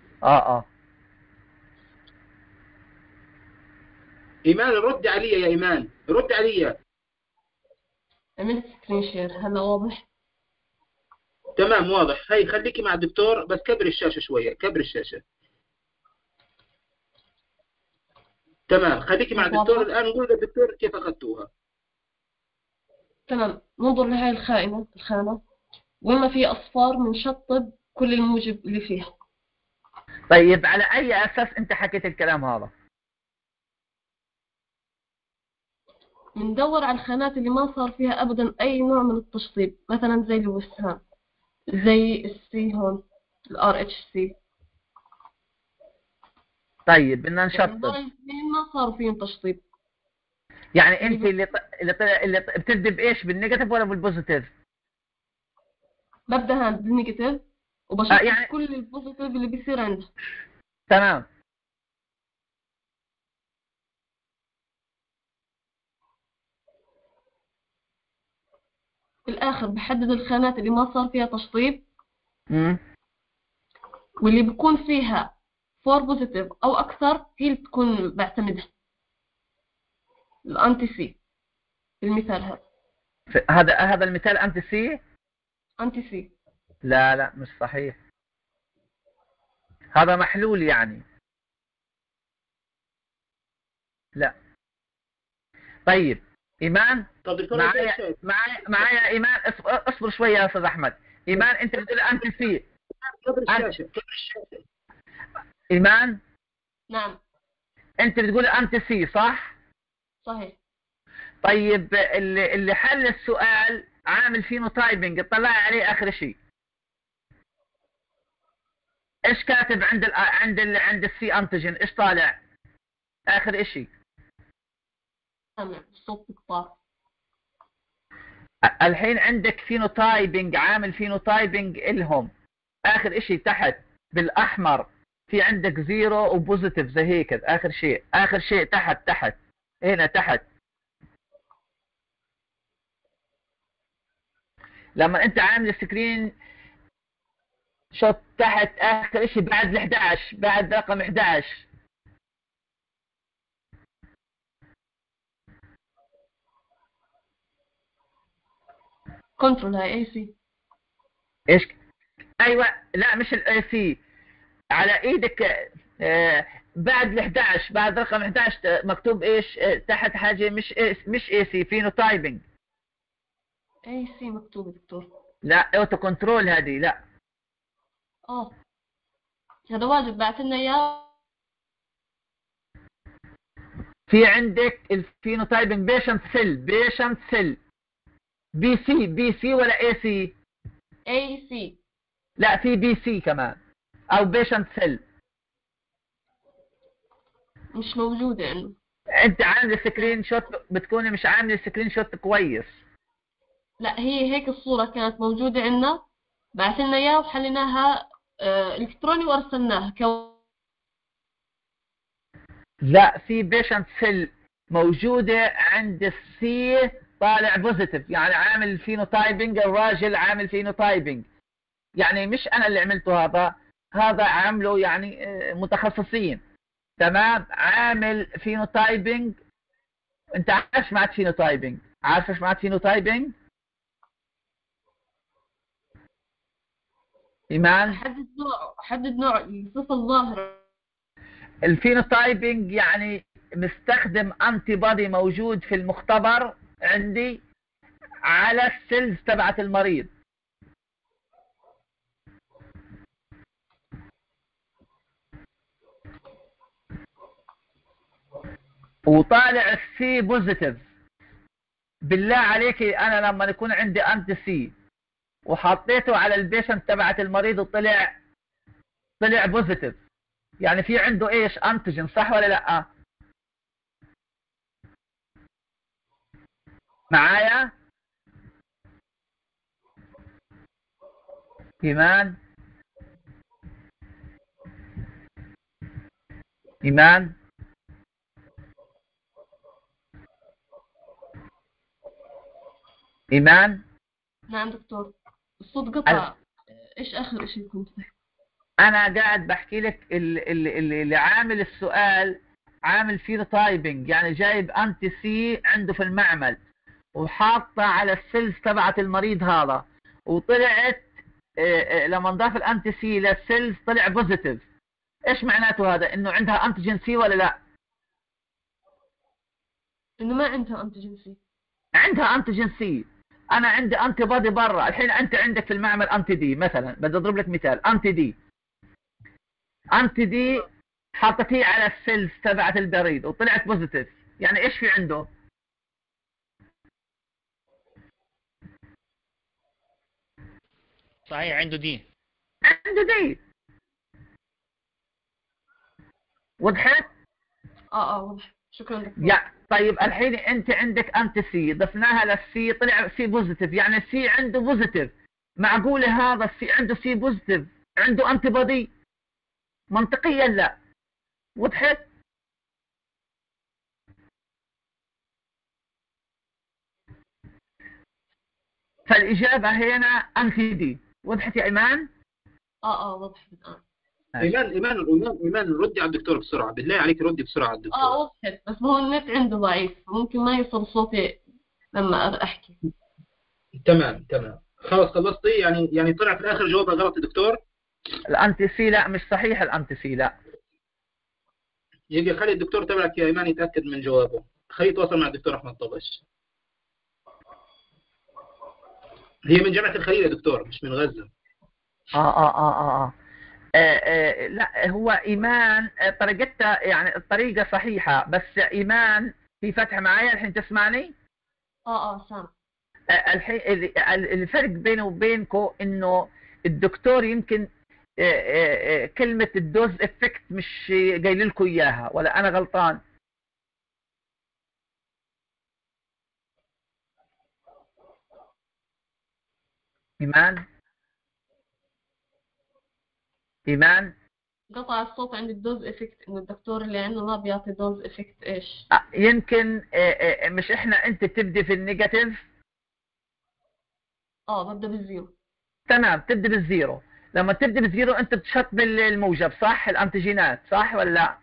ايمان رد علي يا ايمان، رد علي. عملت سكرين شير، هلا واضح؟ تمام واضح. هي خليكي مع الدكتور بس كبر الشاشة شوية، كبر الشاشة. تمام خليكي مع الدكتور الآن وقول للدكتور كيف أخذتوها. تمام، ننظر لهاي الخانة وين ما في أصفار بنشطب كل الموجب اللي فيها. طيب على أي أساس أنت حكيت الكلام هذا؟ بندور على الخانات اللي ما صار فيها أبدا أي نوع من التشطيب، مثلا زي الوسهان، زي السي هون، الار اتش سي. طيب بدنا يعني نشطب. هذول الاثنين ما صار فيهم تشطيب. يعني أنت اللي بتبدي بإيش، بالنيجاتيف ولا بالبوزيتيف؟ ببدأ هان بالنيجاتيف وبشطب يعني كل البوزيتيف اللي بيصير عندها. تمام. في الآخر بحدد الخانات اللي ما صار فيها تشطيب واللي بيكون فيها 4 بوزيتيف أو أكثر هي اللي بتكون بعتمدها. الأنتي سي المثال هذا المثال أنتي سي. أنتي سي لا مش صحيح، هذا محلول يعني. لا. طيب إيمان معايا إيمان، اصبر شوية يا أستاذ أحمد. إيمان أنت بتقول أنتي سي. كبر الشاشة. إيمان نعم أنت بتقول أنتي سي صح؟ صحيح. طيب اللي حل السؤال عامل فينوتايبنج، اطلع عليه آخر شيء. ايش كاتب عند السي انتيجين؟ ايش طالع اخر شيء؟ سامع صوت الطار. الحين عندك فينوتايبنج، عامل فينوتايبنج الهم. اخر شيء تحت بالاحمر في عندك زيرو وبوزيتيف زي هيك. اخر شيء تحت هنا تحت. لما انت عامل سكرين شوت تحت اخر شيء بعد ال11، بعد رقم 11. كنترول هاي اي سي. ايش؟ ايوه لا مش الاي سي، على ايدك بعد ال11، بعد رقم 11 مكتوب ايش تحت حاجه مش اي سي، فينوتايبنج. اي سي مكتوب دكتور. لا اوتو كنترول هذه لا. هذا واجب بعث لنا اياه. في عندك الفينوتايبنج بيشنت سيل بي سي ولا اي سي؟ اي سي. لا في بي سي كمان او بيشنت سيل. مش موجودة عنده. انت عامل سكرين شوت، بتكوني مش عامل سكرين شوت كويس. لا هي هيك الصورة كانت موجودة عندنا، بعث لنا اياها وحليناها الكتروني وارسلناها لا في بيشنت سيل موجودة عند السي طالع بوزيتيف، يعني عامل فينوتايبنج، الراجل عامل فينوتايبنج. يعني مش انا اللي عملته، هذا عامله يعني متخصصين. تمام. عامل فينوتايبنج. انت عارف ايش معنى فينوتايبنج؟ عارف ايش معنى فينوتايبنج؟ ايمان حدد نوع الصفة الظاهرة. الفينوتايبنج يعني مستخدم انتي بودي موجود في المختبر عندي على السيلز تبعت المريض. وطالع السي بوزيتيف. بالله عليكي انا لما يكون عندي انتي سي وحطيته على البيشنت تبعت المريض وطلع بوزيتيف، يعني في عنده ايش انتيجين، صح ولا لا؟ معايا ايمان؟ ايمان ايمان نعم دكتور، الصوت قطع. ايش اخر اشي كنت تحكي؟ انا قاعد بحكي لك اللي عامل السؤال عامل فينوتايبنج، يعني جايب انتي سي عنده في المعمل وحاطه على السيلز تبعت المريض هذا، وطلعت لما نضاف الانتي سي للسيلز طلع بوزيتيف. ايش معناته هذا؟ انه عندها انتيجين سي ولا لا؟ انه ما عندها انتيجين سي. عندها انتيجين سي. انا عندي انتي بودي برا. الحين انت عندك في المعمل انتي دي مثلا، بدي اضرب لك مثال، انتي دي حطيتيه على السيلز تبعت البريد وطلعت بوزيتيف، يعني ايش في عنده؟ صحيح عنده دي. عنده دي. وضحت؟ واضح. شكرا دكتور. طيب الحين انت عندك انتي سي ضفناها للسي طلع سي بوزيتيف، يعني السي عنده بوزيتيف. معقوله هذا السي عنده سي بوزيتيف عنده انتي بودي؟ منطقيا لا. وضحت؟ فالاجابه هنا انتي دي. وضحت يا ايمان؟ وضحت الان. ايمان ردي على الدكتور بسرعه، بالله عليك ردي بسرعه على الدكتور. وضحت، بس هو النت عنده ضعيف، ممكن ما يوصل صوتي لما احكي. تمام خلاص خلصتي. يعني طلع في الاخر جوابها غلط يا دكتور. الانتي سي لا، مش صحيح الانتي سي لا. يجي خلي الدكتور تبعك يا ايمان يتاكد من جوابه، خليه يتواصل مع الدكتور احمد طبش. هي من جامعه الخليل يا دكتور، مش من غزه. لا هو ايمان طريقتها يعني الطريقه صحيحه، بس ايمان في فتح معايا الحين تسمعني؟ سامع. الحين الفرق بينه وبينكم انه الدكتور يمكن كلمه الدوز افكت مش قايل لكم اياها، ولا انا غلطان؟ ايمان قطع الصوت عند الدوز افكت، انه الدكتور اللي عنده ما بيعطي دوز افكت ايش؟ يمكن مش انت تبدي في النيجاتيف. ببدا بالزيرو. تمام، تبدي بالزيرو. لما تبدي بالزيرو انت بتشط بالموجب صح؟ الانتيجينات صح ولا لا؟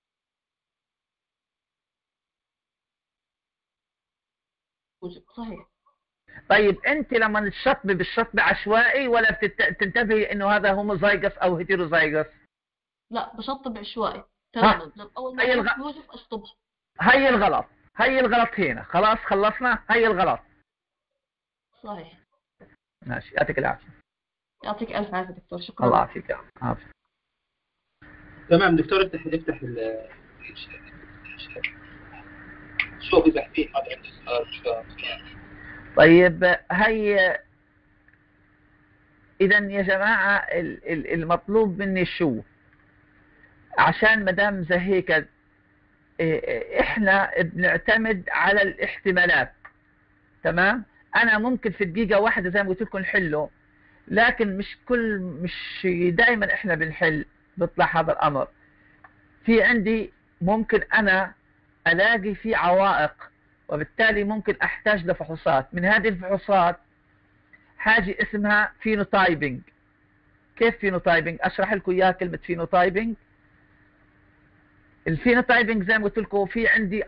موجب صحيح. طيب انت لما تشطبي بالشطب عشوائي ولا بتنتبهي انه هذا هوموزايجس او هيتيروزايجس؟ لا بشطب عشوائي تماما. اول ما موجب اشطبها. هي الغلط هنا. خلاص خلصنا. هي الغلط. صحيح. ماشي، يعطيك العافيه. يعطيك الف عافيه دكتور. شكرا. الله يعافيك. عافيه. تمام دكتور، افتح شوف اذا في حد عنده سؤال. طيب هي اذا يا جماعه المطلوب مني شو؟ عشان مدام زي هيك احنا بنعتمد على الاحتمالات. تمام؟ انا ممكن في دقيقه واحده زي ما قلت لكم نحله، لكن مش دائما احنا بنحل بيطلع هذا الامر. في عندي ممكن انا الاقي في عوائق، وبالتالي ممكن احتاج لفحوصات. من هذه الفحوصات حاجه اسمها فينوتايبنج. كيف فينوتايبنج؟ اشرح لكم اياها كلمه فينوتايبنج. الفينوتايبنج زي ما قلت لكم في عندي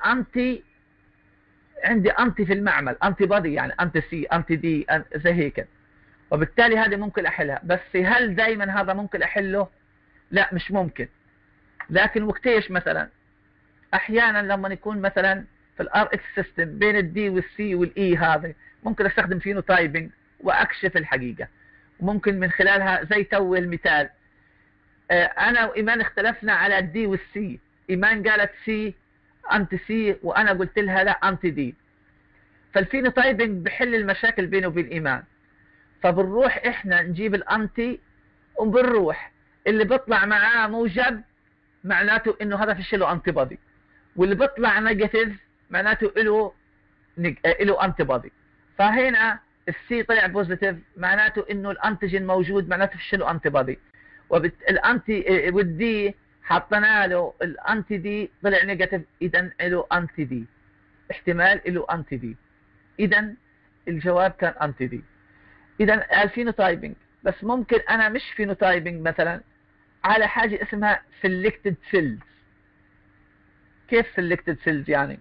انتي في المعمل، انتي بودي، يعني انتي سي انتي دي زي هيك، وبالتالي هذه ممكن احلها. بس هل دائما هذا ممكن احله؟ لا مش ممكن. لكن وقتيش مثلا احيانا لما يكون مثلا في الار اكس سيستم بين الدي والسي والاي هذا ممكن استخدم فينوتايبنج واكشف الحقيقه. وممكن من خلالها زي تو المثال انا وايمان اختلفنا على الدي والسي. ايمان قالت سي انتي سي وانا قلت لها لا انتي دي. فالفينوتايبنج بحل المشاكل بينه وبين الإيمان. فبنروح إحنا نجيب الأنتي وبنروح اللي بيطلع معاه موجب معناته إنه هذا فيش له أنتي بودي، واللي بيطلع نيجاتيف معناته له أنتي بودي. فهنا السي طلع بوزيتيف معناته إنه الأنتيجين موجود معناته فيش له أنتي بودي، الأنتي والدي حطينا له الأنتي دي طلع نيجاتيف، إذا له أنتي دي، احتمال له أنتي دي، إذا الجواب كان أنتي دي. إذا الفينوتايبنج، بس ممكن أنا مش فينوتايبنج مثلا على حاجة اسمها selected cells. كيف selected cells يعني؟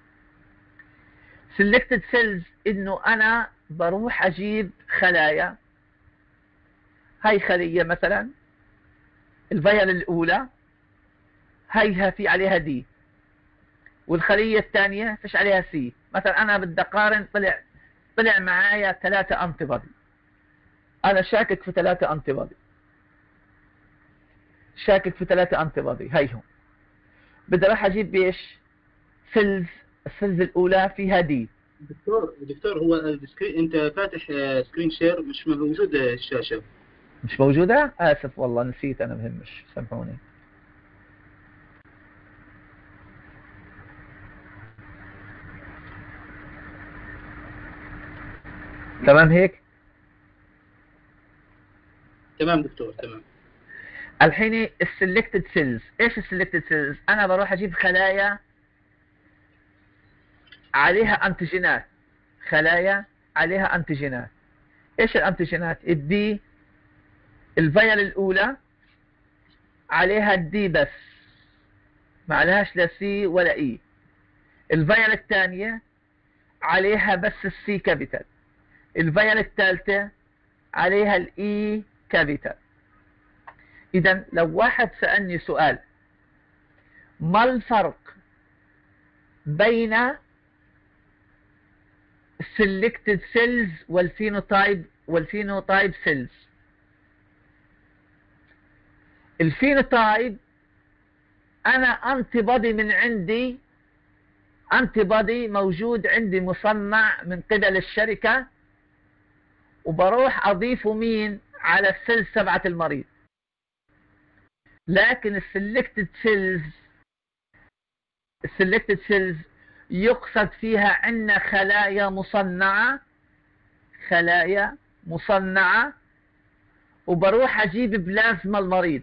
selected cells إنه أنا بروح أجيب خلايا، هاي خلية مثلا الفيل الأولى هيها في عليها دي، والخلية الثانية فيش عليها سي. مثلا أنا بدي أقارن، طلع معايا 3 أنتي بودي، أنا شاكك في 3 أنتي بودي، شاكك في 3 أنتي بودي هيهم. بدي راح أجيب بيش السيلز الأولى فيها دي. دكتور هو انت فاتح سكرين شير مش موجود الشاشة. مش موجودة؟ آسف والله نسيت، أنا مهمش، سامحوني. تمام هيك؟ تمام دكتور تمام. الحين السلكتد سيلز، ايش السلكتد سيلز؟ انا بروح اجيب خلايا عليها انتيجينات، خلايا عليها انتيجينات. ايش الانتيجينات؟ الدي، الفيل الاولى عليها الدي بس، ما عليهاش لا سي ولا اي. الفيل الثانية عليها بس السي كابيتال. الفيل الثالثة عليها الاي كابيتال. إذا لو واحد سألني سؤال ما الفرق بين selected cells والفينوتايب cells؟ الفينوتايب أنا أنتي بودي من عندي، أنتي بودي موجود عندي مصنع من قبل الشركة، وبروح أضيفه مين؟ على السيلز تبعت المريض. لكن السلكتد سيلز يقصد فيها عندنا خلايا مصنعة وبروح اجيب بلازما المريض،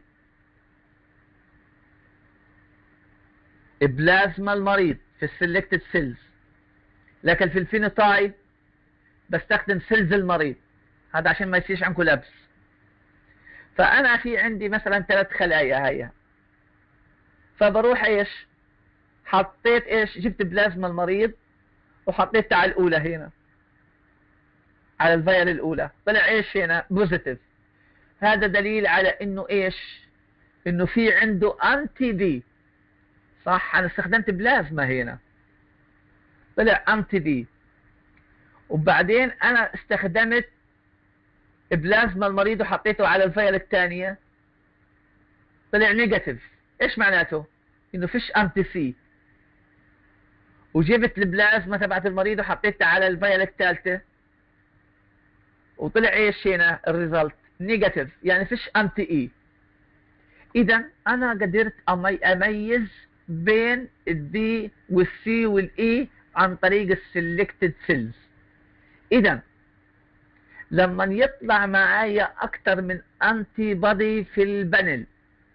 في السلكتد سيلز. لكن في الفينوتايب بستخدم سيلز المريض، هذا عشان ما يصيرش عندكم لبس. فأنا في عندي مثلا 3 خلايا هيا، فبروح ايش؟ حطيت ايش؟ جبت بلازما المريض وحطيتها على الأولى هنا، على الفيل الأولى، طلع ايش هنا؟ بوزيتيف. هذا دليل على انه ايش؟ انه في عنده انتي دي. صح، انا استخدمت بلازما هنا، طلع انتي دي. وبعدين انا استخدمت بلازما المريض وحطيته على الفيل الثانية، طلع نيجاتيف. ايش معناته؟ انه فيش انتي سي. وجبت البلازما تبعت المريض وحطيتها على الفيل الثالثة، وطلع ايش هنا الريزلت؟ نيجاتيف، يعني فيش انتي اي. اذا انا قدرت اميز بين الدي والسي والاي عن طريق السلكتد سيلز. اذا لما يطلع معايا اكتر من انتي بودي في البانل،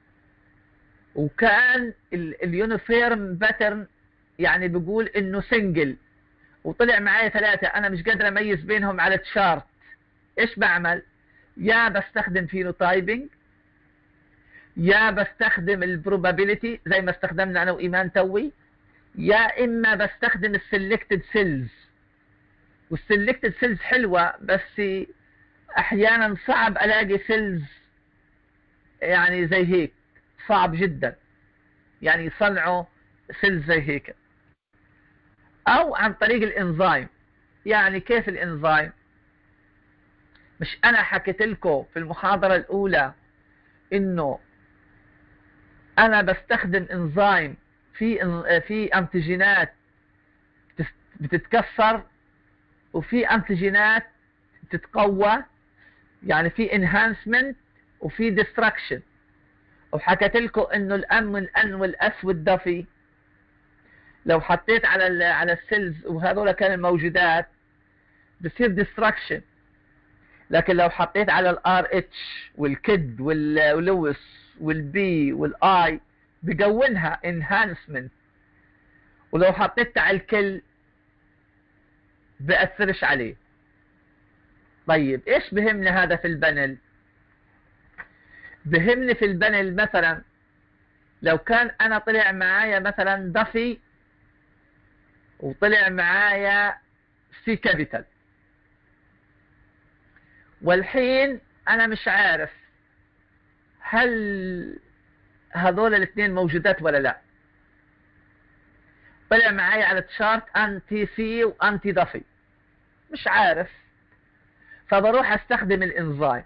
وكان اليونيفيرم باترن يعني بيقول انه سنجل، وطلع معايا 3، انا مش قادر اميز بينهم على التشارت، ايش بعمل؟ يا بستخدم فينوتايبنج، يا بستخدم البروبابيليتي زي ما استخدمنا انا وايمان توي، يا اما بستخدم السلكتد سيلز. والسلكتد سيلز حلوة، بس احيانا صعب الاقي سيلز يعني زي هيك، صعب جدا يعني يصنعوا سيلز زي هيك. او عن طريق الانزيم. يعني كيف الانزيم؟ مش انا حكيت لكم في المحاضرة الاولى انه انا بستخدم انزيم في انتيجينات بتتكسر وفي انتيجينات تتقوى، يعني في انهانسمنت وفي ديستراكشن. وحكيت لكم انه الام والان والاس والدفي لو حطيت على السيلز وهذول كانوا موجودات بصير ديستراكشن، لكن لو حطيت على الار اتش والكد واللويس والبي والاي بقونها انهانسمنت، ولو حطيت على الكل بأثرش عليه. طيب ايش بهمني هذا في البنل؟ بهمني في البنل مثلا لو كان انا طلع معايا مثلا دفي وطلع معايا سي كابيتال، والحين انا مش عارف هل هذول الاثنين موجودات ولا لا. طلع معايا على التشارت انتي سي وانتي دفي، مش عارف، فبروح استخدم الانزيم.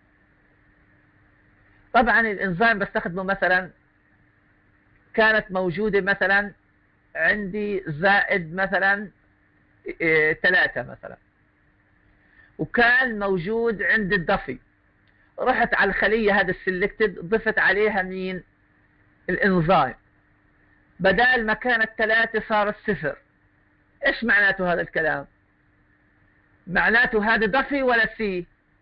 طبعا الانزيم بستخدمه مثلا كانت موجودة مثلا عندي زائد مثلا 3 مثلا، وكان موجود عند الدفي، رحت على الخلية هذا السلكتد ضفت عليها مين؟ الانزيم، بدال ما كانت 3 صارت 0. ايش معناته هذا الكلام؟ معناته هذا دفي ولا سي؟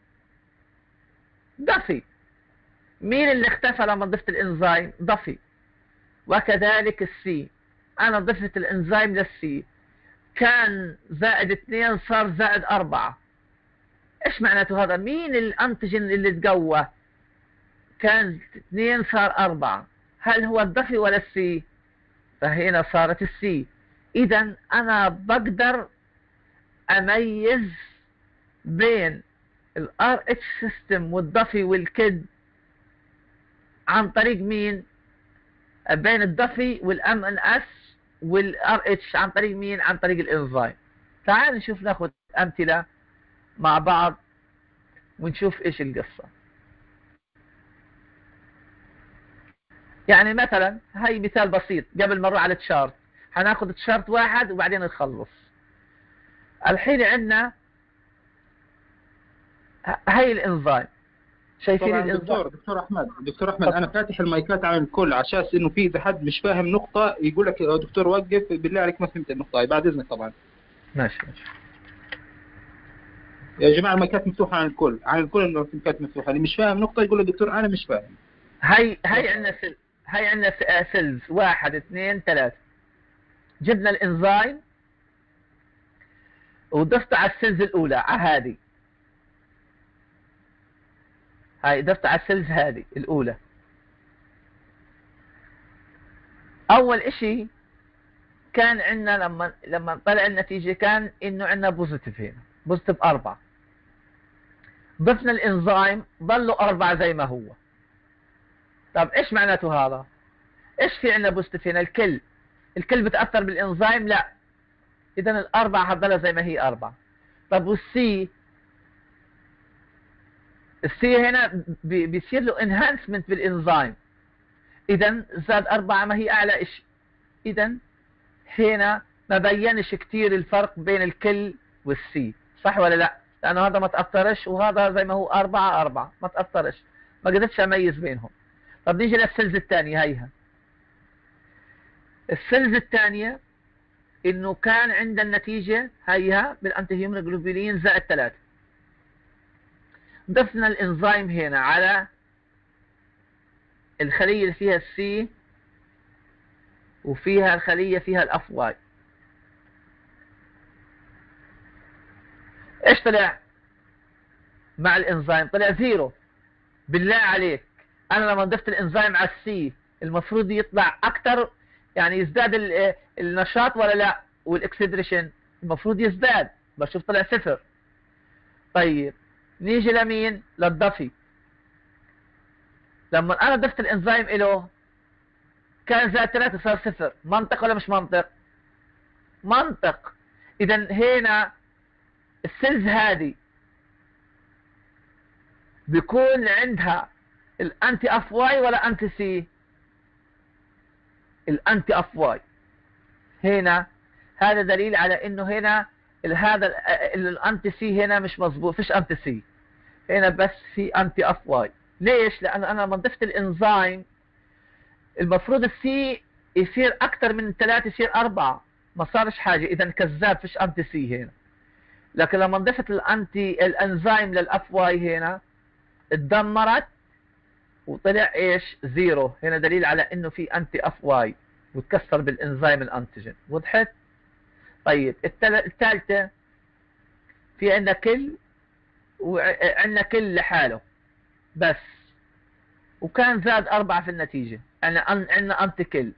دفي. مين اللي اختفى لما ضفت الانزيم؟ دفي. وكذلك السي، انا ضفت الانزيم للسي، كان زائد 2 صار زائد 4. ايش معناته هذا؟ مين الانتيجين اللي تقوى؟ كان 2 صار 4. هل هو الدفي ولا السي؟ فهنا صارت السي. اذا انا بقدر اميز بين الار اتش سيستم والدفي والكد عن طريق مين؟ بين الدفي والام ان اس والار اتش عن طريق مين؟ عن طريق الانزيم. تعال نشوف ناخذ امثله مع بعض ونشوف ايش القصه. يعني مثلا هاي مثال بسيط قبل ما نروح على التشارت، هناخذ تشارت واحد وبعدين نخلص. الحين عندنا هاي الانزيم، شايفين طبعا الانزيم؟ دكتور احمد انا فاتح المايكات على الكل عشان انه في اذا حد مش فاهم نقطه يقول لك يا دكتور وقف بالله عليك ما فهمت النقطه هاي، بعد اذنك طبعا. ماشي. يا جماعه المايكات مفتوحه على الكل، المايكات مفتوحه، اللي مش فاهم نقطه يقول للدكتور انا مش فاهم. هاي عندنا سيلز 1 2 3. جبنا الانزيم وضفت على السيلز الاولى على هذه، هاي ضفت على السيلز هذه الاولى. اول اشي كان عندنا لما طلع النتيجة كان انه عندنا بوزيتيف، هنا بوزيتيف 4. ضفنا الانزيم ضلوا 4 زي ما هو. طب ايش معناته هذا؟ ايش في عندنا بوزيتيف هنا؟ الكل بتأثر بالانزيم؟ لا. اذا الاربعة حضلها زي ما هي 4. طب والسي؟ السي هنا بيصير له انهانسمنت بالانزيم، اذا زاد 4 ما هي اعلى شيء. اذا هنا ما بينش كتير الفرق بين الكل والسي، صح ولا لا؟ لانه هذا ما تأثرش وهذا زي ما هو 4 ما تأثرش، ما قدرتش اميز بينهم. طب نيجي للسيلز الثانية. هيها السيلز الثانية انه كان عند النتيجة هيها بالانتي هيموجلوبولين زائد 3. ضفنا الانزيم هنا على الخلية اللي فيها السي وفيها الخلية فيها الاف واي. ايش طلع مع الانزيم؟ طلع 0. بالله عليك انا لما ضفت الانزيم على السي المفروض يطلع اكتر، يعني يزداد النشاط ولا لا؟ والاكسدريشن المفروض يزداد، بشوف طلع 0. طيب نيجي لمين؟ للضفي. لما انا ضفت الانزيم له كان زائد 3 صار 0. منطق ولا مش منطق؟ منطق. اذا هنا السيلز هذه بيكون عندها الانتي اف واي ولا انتي سي؟ الانتي اف واي. هنا هذا دليل على انه هنا هذا الانتي سي هنا مش مظبوط، فيش انتي سي هنا، بس في انتي اف واي. ليش؟ لان انا لما ضفت الانزيم المفروض السي يصير اكثر من 3، يصير 4، ما صارش حاجه، اذا كذاب، فيش انتي سي هنا. لكن لما ضفت الانزيم للاف واي هنا اتدمرت وطلع ايش؟ 0. هنا دليل على انه في انتي اف واي وتكسر بالانزيم الانتيجين. وضحت؟ طيب الثالثه في عندنا كل، وعندنا كل لحاله بس، وكان زاد 4 في النتيجه، عندنا انتي كل.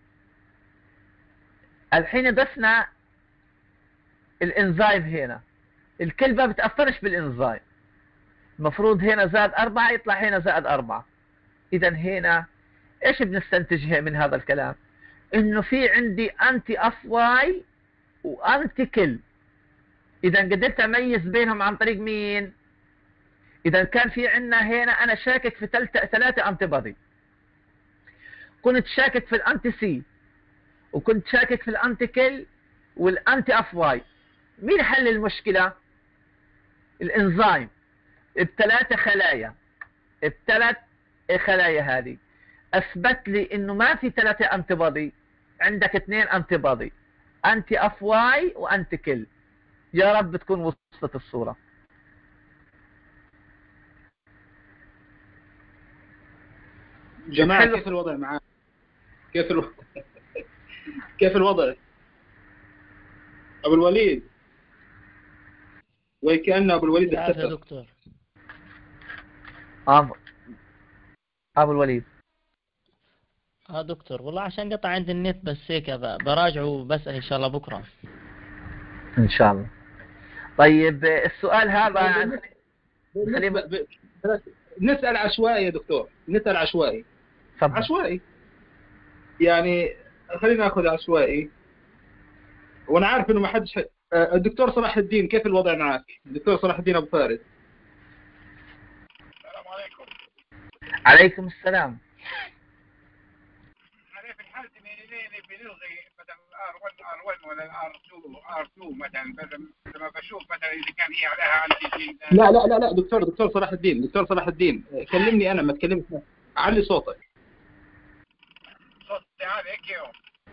الحين ضفنا الانزيم هنا، الكل ما بتاثرش بالانزيم، المفروض هنا زاد 4 يطلع هنا زائد 4. اذا هنا ايش بنستنتج من هذا الكلام؟ انه في عندي انتي اف واي وانتي كل. اذا قدرت اميز بينهم عن طريق مين؟ اذا كان في عندنا هنا انا شاكك في 3 انتي بودي، كنت شاكك في الانتي سي، وكنت شاكك في الانتي كل والانتي اف واي. مين حل المشكله؟ الانزيم ب3 خلايا، ب3 خلايا هذه اثبت لي انه ما في 3 انتي بودي، عندك 2 انتي بودي، انتي اف واي وانتي كل. يا رب تكون وصلت الصوره. جماعة كيف الوضع معاك؟ كيف الوضع؟ أبو الوليد، وكأن أبو الوليد اختفى. يا دكتور أبو الوليد. دكتور والله عشان قطع عند النت، بس هيك براجعه وبسأل إن شاء الله بكرة. إن شاء الله. طيب السؤال هذا نسأل عشوائي يا دكتور، نسأل عشوائي. فضل. عشوائي يعني، خلينا ناخذ عشوائي، وانا عارف انه ما حدش. الدكتور صلاح الدين، كيف الوضع معك؟ الدكتور صلاح الدين ابو فارس. السلام عليكم. عليكم السلام. انا في الحالة اللي بنلغي بدل R1 ولا R2 مثلا، بدل ما بشوف مثلا اذا كان هي عليها انتيجين. لا دكتور صلاح الدين، كلمني انا، ما تكلمش. علي صوتك. صوتي عالي هيك يوم.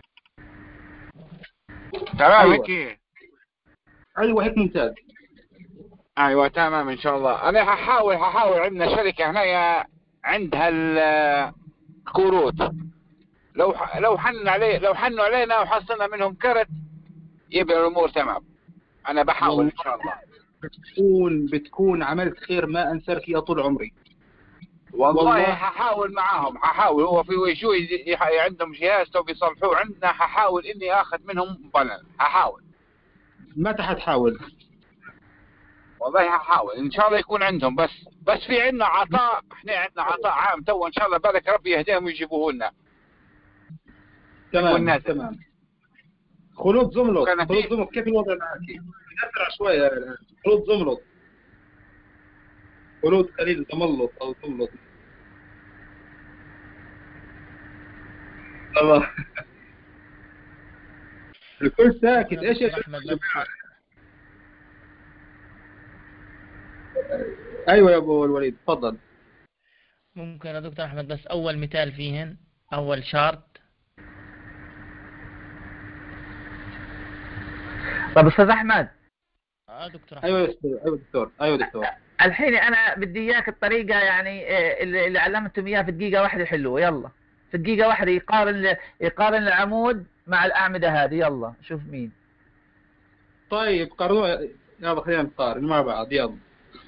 تمام هيك. ايوه هيك ممتاز. ايوه تمام ان شاء الله. انا هحاول عندنا شركه هنا عندها الكروت، لو حنوا علينا وحصلنا منهم كرت يبقى الامور تمام. انا بحاول ان شاء الله. بتكون عملت خير ما انساك يا طول عمري. والله هحاول معاهم، هو في شو عندهم جهاز تو بيصلحوه عندنا، هحاول اني اخذ منهم بلن. هحاول. متى حتحاول؟ والله هحاول ان شاء الله يكون عندهم، بس في عندنا عطاء، احنا عندنا عطاء عام تو ان شاء الله، بالك ربي يهديهم ويجيبوه لنا. تمام. خلود زملط كيف الوضع معك؟ اسرع شويه. خلود زملط، خلود خليل زملط او زملط. الله. الكل ساكت. ايش ايوه يا ابو الوليد تفضل. ممكن يا دكتور احمد بس اول مثال فيهن، اول شارت. طب استاذ احمد. دكتور أحمد. ايوه دكتور. الحين انا بدي اياك الطريقه، يعني اللي علمتهم اياها في دقيقه واحده يحلوه. يلا في دقيقه واحده يقارن العمود مع الاعمده هذه. يلا شوف مين. طيب قارنوا. يلا خلينا نقارن مع بعض. يلا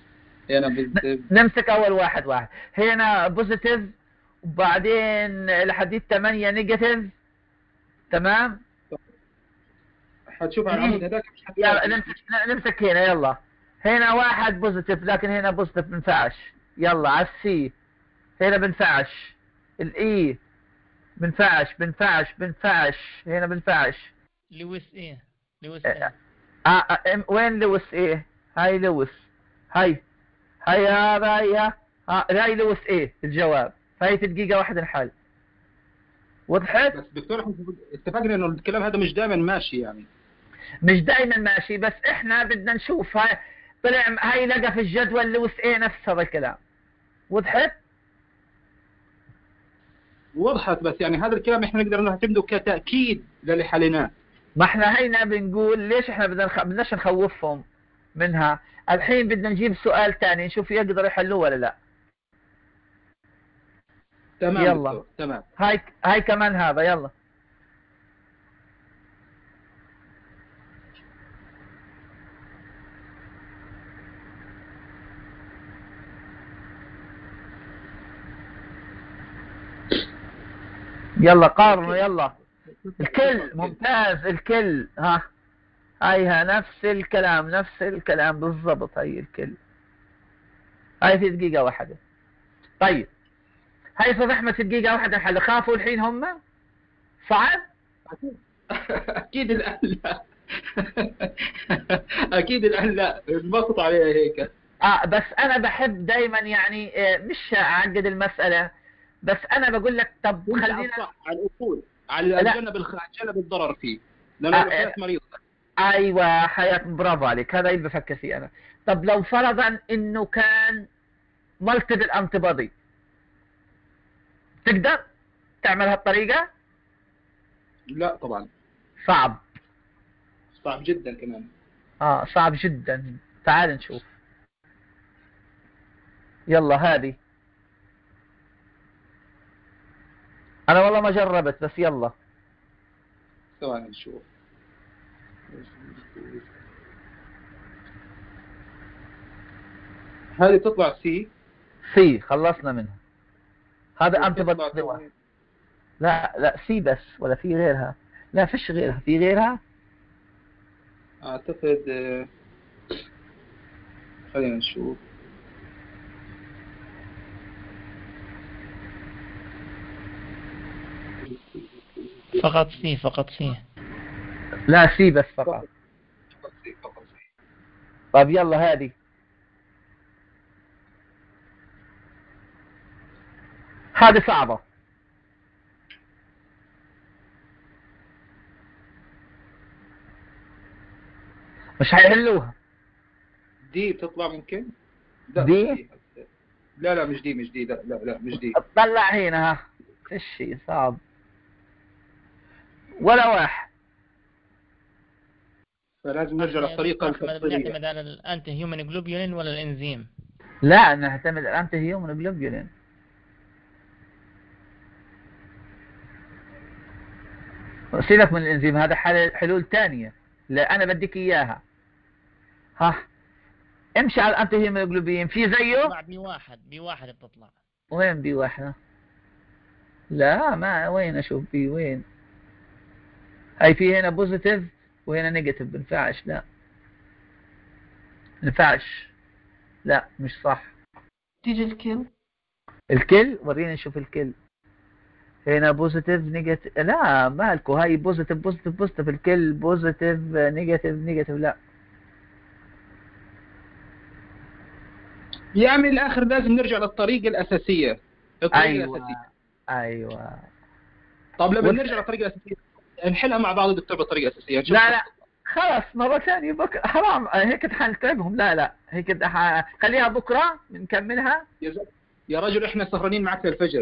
نمسك اول واحد. هنا بوزيتيف، وبعدين لحد 8 نيجاتيف. تمام. حتشوف على العمود هذاك مش يلا نمسك هنا. يلا هنا 1 بوزيتيف، لكن هنا بوزيتيف بنفعش. يلا على السي هنا بنفعش، الاي بنفعش، هنا بنفعش. لويس ايه. وين لويس ايه؟ هاي لويس، هاي هذا هاي لويس ايه الجواب. فهي في دقيقة واحدة الحل. وضحت؟ بس دكتور احنا اتفقنا انه الكلام هذا مش دائما ماشي يعني. مش دائما ماشي، بس احنا بدنا نشوف هاي طلع هاي لقى في الجدول لويس ايه نفس هذا الكلام. وضحت؟ وضحت، بس يعني هذا الكلام احنا نقدر نعتمده كتأكيد للي حليناه. ما احنا هينا بنقول ليش احنا بدناش نخوفهم منها. الحين بدنا نجيب سؤال ثاني نشوف يقدر يحلوه ولا لا. تمام يلا دكتور. تمام. هاي كمان هذا يلا. يلا قارنوا يلا. الكل ممتاز الكل. ها هاي نفس الكلام بالضبط. هاي الكل هاي في دقيقة واحدة. طيب هاي استاذ احمد في دقيقة واحدة نحل. خافوا الحين هم؟ صعب؟ اكيد الان لا. اكيد الان لا، انبسط عليها هيك. بس انا بحب دايما يعني مش اعقد المسألة، بس انا بقول لك طب خلينا صح على الاصول، على تجنب الضرر فيه، لانه حياة مريض. ايوه حياة، برافو عليك، هذا اللي بفكر فيه انا. طب لو فرضا انه كان مالتيبل انتي بودي، تقدر تعمل هالطريقة؟ لا طبعا صعب جدا كمان. صعب جدا. تعال نشوف. يلا هذه انا والله ما جربت، بس يلا ثواني نشوف. هذه تطلع سي، خلصنا منها. هذا انتي بودي. لا سي بس، ولا في غيرها؟ لا فيش غيرها. في غيرها اعتقد. خلينا نشوف. فقط سي. لا سي بس فقط. طيب يلا هذه. هذه صعبة. مش هيحلوها. دي بتطلع ممكن؟ دي؟ لا مش دي. لا مش دي. اطلع هنا. ها ايش شيء صعب ولا واحد. فلازم نرجع للطريقة التفصيلية. نعتمد على الانتي هيومن جلوبولين ولا الانزيم؟ لا نعتمد على الانتي هيومن جلوبولين. سيبك من الانزيم، هذا حلول ثانية. لا انا بديك اياها. ها امشي على الانتي هيموجلوبين. في زيه بي واحد بتطلع. وين بي واحدة؟ لا ما وين اشوف بي وين. هاي في هنا بوزيتيف وهنا نيجاتيف. بنفعش. لا بنفعش. لا مش صح. تيجي الكل ورينا نشوف الكل. هنا بوزيتيف نيجاتيف. لا مالكو. هاي بوزيتيف. الكل بوزيتيف نيجاتيف. لا يعني من الاخر لازم نرجع للطريقة الاساسية. ايوه. طب لما نرجع للطريقة الاساسية نحلها مع بعض دكتور بالطريقة الاساسية. لا خلاص مرة ثانية بكرة. حرام هيك حنتعبهم. لا هيك خليها بكرة بنكملها. يا رجل احنا سهرانين معك للفجر.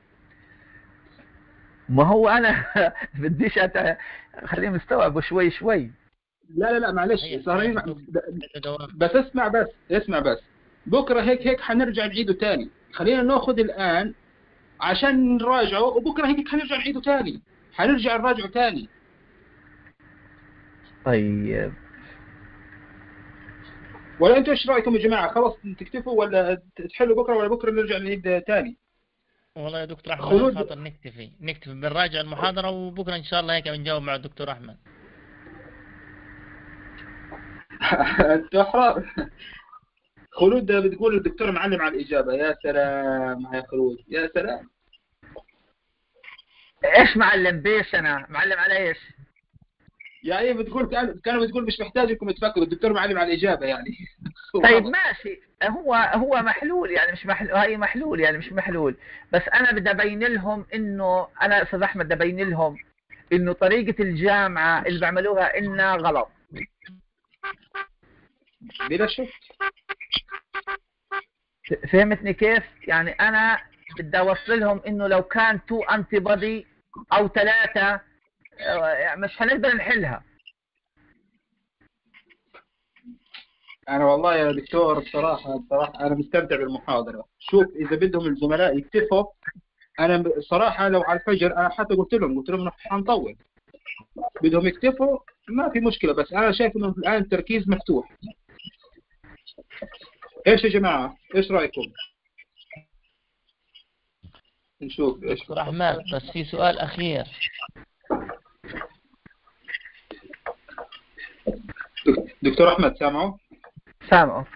ما هو انا بديش خليهم يستوعبوا شوي. لا معلش سهرانين بس اسمع بس. بكرة هيك حنرجع نعيده تاني. خلينا ناخذ الآن عشان نراجعه، وبكرة هيك حنرجع نعيده تاني. حنرجع نراجعه تاني. طيب ولا انتوا ايش رايكم يا جماعة؟ خلاص تكتفوا ولا تحلوا بكرة، ولا بكرة نرجع نعيد تاني؟ والله يا دكتور احمد خاطر نكتفي بنراجع المحاضرة، وبكرة ان شاء الله هيك بنجاوب مع الدكتور احمد. انتوا احرار. خلود بتقول الدكتور معلم على الإجابة. يا سلام يا خلود، يا سلام. ايش معلم بيش؟ انا معلم على ايش؟ يعني بتقول كانوا بتقول مش محتاج انكم تفكروا، الدكتور معلم على الإجابة يعني. طيب ماشي. هو محلول يعني مش محلول. هاي محلول يعني مش محلول. بس انا بدي ابين لهم انه انا استاذ احمد بدي ابين لهم انه طريقة الجامعة اللي بيعملوها انها غلط. بلا شك. فهمتني كيف؟ يعني انا بدي اوصل لهم انه لو كان 2 انتي بودي او 3 مش هنقدر نحلها. انا والله يا دكتور بصراحه انا مستمتع بالمحاضره. شوف اذا بدهم الزملاء يكتفوا، انا صراحه لو على الفجر انا حتى قلت لهم انه حنطول، بدهم يكتفوا ما في مشكله، بس انا شايف انه الان التركيز مفتوح. ايش يا جماعه؟ ايش رايكم؟ نشوف ايش. دكتور أحمد بس في سؤال أخير. دكتور احمد سامعه؟ سامعه.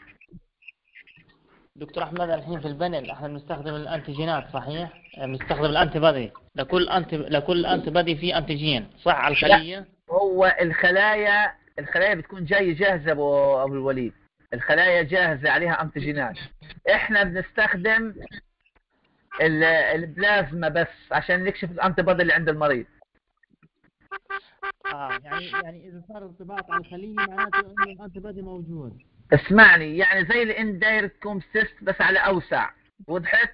دكتور أحمد الحين في البنل احنا بنستخدم الأنتيجينات صحيح؟ بنستخدم الأنتي بادي لكل أنتي بادي في أنتيجين صح على الخلية؟ هو الخلايا بتكون جاية جاهزة أبو الوليد، الخلايا جاهزة عليها أنتيجينات. إحنا بنستخدم البلازما بس عشان نكشف الأنتي بادي اللي عند المريض. يعني إذا صار ارتباط على الخلية معناته إنه الأنتي بادي موجود. اسمعني، يعني زي الاندايركت كومسيست بس على أوسع. وضحت؟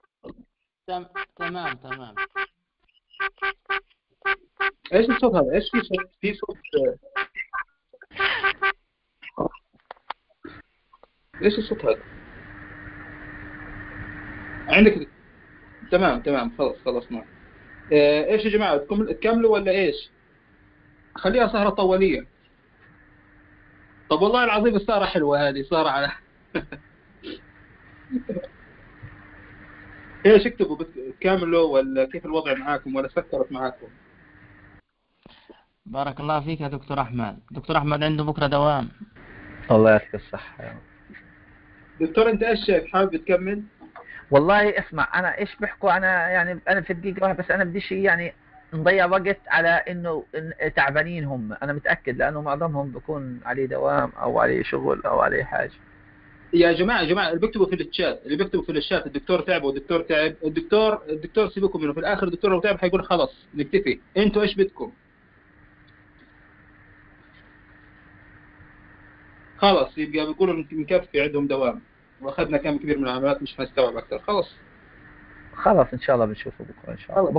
تمام. ايش الصوت هذا؟ ايش في صوت؟ في صوت ايش الصوت هذا؟ عندك تمام خلصنا. ايش يا جماعه تكملوا ولا ايش؟ خليها سهره طوليه. طب والله العظيم السهره حلوه هذه، سهره على ايش اكتبوا بتكملوا ولا كيف الوضع معاكم ولا سكرت معاكم؟ بارك الله فيك يا دكتور أحمد. دكتور أحمد عنده بكرة دوام. الله يعطيك الصحة. دكتور انت ايش شايف؟ حابب تكمل؟ والله اسمع، انا ايش بحكوا، انا في دقيقة واحدة بس، انا بديش يعني نضيع وقت على انه تعبانين هم، انا متأكد لانه معظمهم بكون عليه دوام او عليه شغل او عليه حاجة. يا جماعة اللي بيكتبوا في الشات الدكتور تعب والدكتور تعب، الدكتور سيبكم منه، في الاخر الدكتور لو تعب حيقول خلاص نكتفي، انتوا ايش بدكم؟ خلاص يبقى بيقولوا مكفي عندهم دوام واخذنا كم كبير من العمليات مش هنستوعب اكثر. خلاص ان شاء الله بنشوفه بكره ان شاء الله.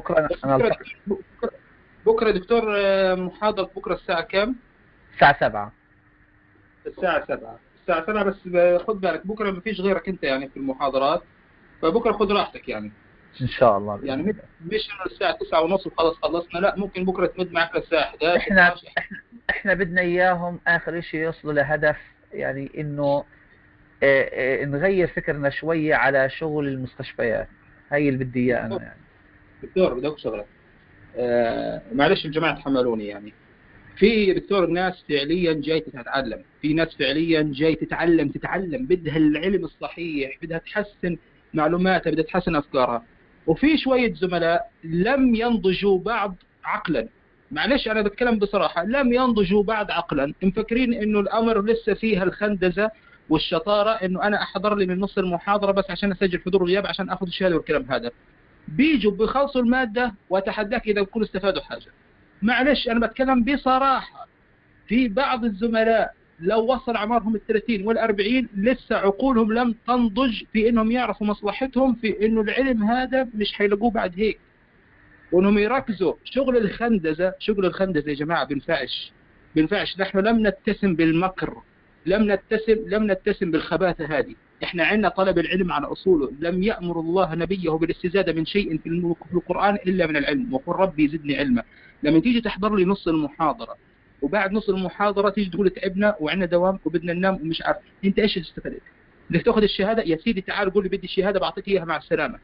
بكره دكتور محاضرة بكره الساعة كم؟ الساعة 7. الساعة 7 بس خد بالك بكره ما فيش غيرك انت يعني في المحاضرات، فبكره خد راحتك يعني ان شاء الله. يعني مش الساعة 9:30 وخلاص خلصنا، لا ممكن بكره تمد معك للساعة 11. احنا بدنا اياهم اخر شيء يوصلوا لهدف، يعني انه نغير فكرنا شوية على شغل المستشفيات، هي اللي بدي اياه انا يعني. دكتور بدي اقول شغله، معلش الجماعة تحملوني يعني. في دكتور ناس فعليا جاي تتعلم، في ناس فعليا جاي تتعلم بدها العلم الصحيح، بدها تحسن معلوماتها، بدها تحسن افكارها، وفي شوية زملاء لم ينضجوا بعد عقلا. معلش انا بتكلم بصراحة، لم ينضجوا بعد عقلا، مفكرين انه الامر لسه فيها الخندزة والشطارة، انه انا احضر لي من نص المحاضرة بس عشان اسجل حضور وغياب عشان اخذ الشهادة والكلام هذا. بيجوا بيخلصوا المادة واتحداك اذا بكونوا استفادوا حاجة. معلش أنا بتكلم بصراحة، في بعض الزملاء لو وصل أعمارهم 30 وال40 لسه عقولهم لم تنضج في إنهم يعرفوا مصلحتهم في إنه العلم هذا مش حيلاقوه بعد هيك، وإنهم يركزوا. شغل الخندزة يا جماعة بينفعش. نحن لم نتسم بالمكر، لم نتسم بالخباثة هذه. احنا عندنا طلب العلم على أصوله. لم يأمر الله نبيه بالاستزادة من شيء في القرآن إلا من العلم، وقل ربي زدني علما. لما تيجي تحضر لي نص المحاضرة وبعد نص المحاضرة تيجي تقول تعبنا وعندنا دوام وبدنا ننام ومش عارف، انت ايش استفدت؟ بدك تاخذ الشهادة؟ يا سيدي تعال قول لي بدي الشهادة بعطيك اياها مع السلامة.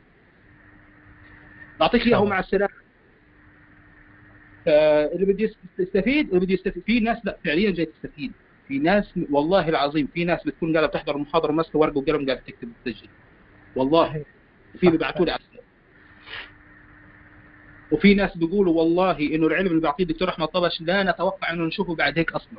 بعطيك اياها مع السلامة. اللي بدي يستفيد في ناس لا فعليا جاي تستفيد. في ناس والله العظيم، في ناس بتكون قاعده بتحضر المحاضره ماسكه ورقه وقلم قاعده تكتب وتسجل والله. في بيبعثوا لي على السلام. وفي ناس بيقولوا والله انه العلم اللي بيعطيه الدكتور احمد طبش لا نتوقع انه نشوفه بعد هيك اصلا.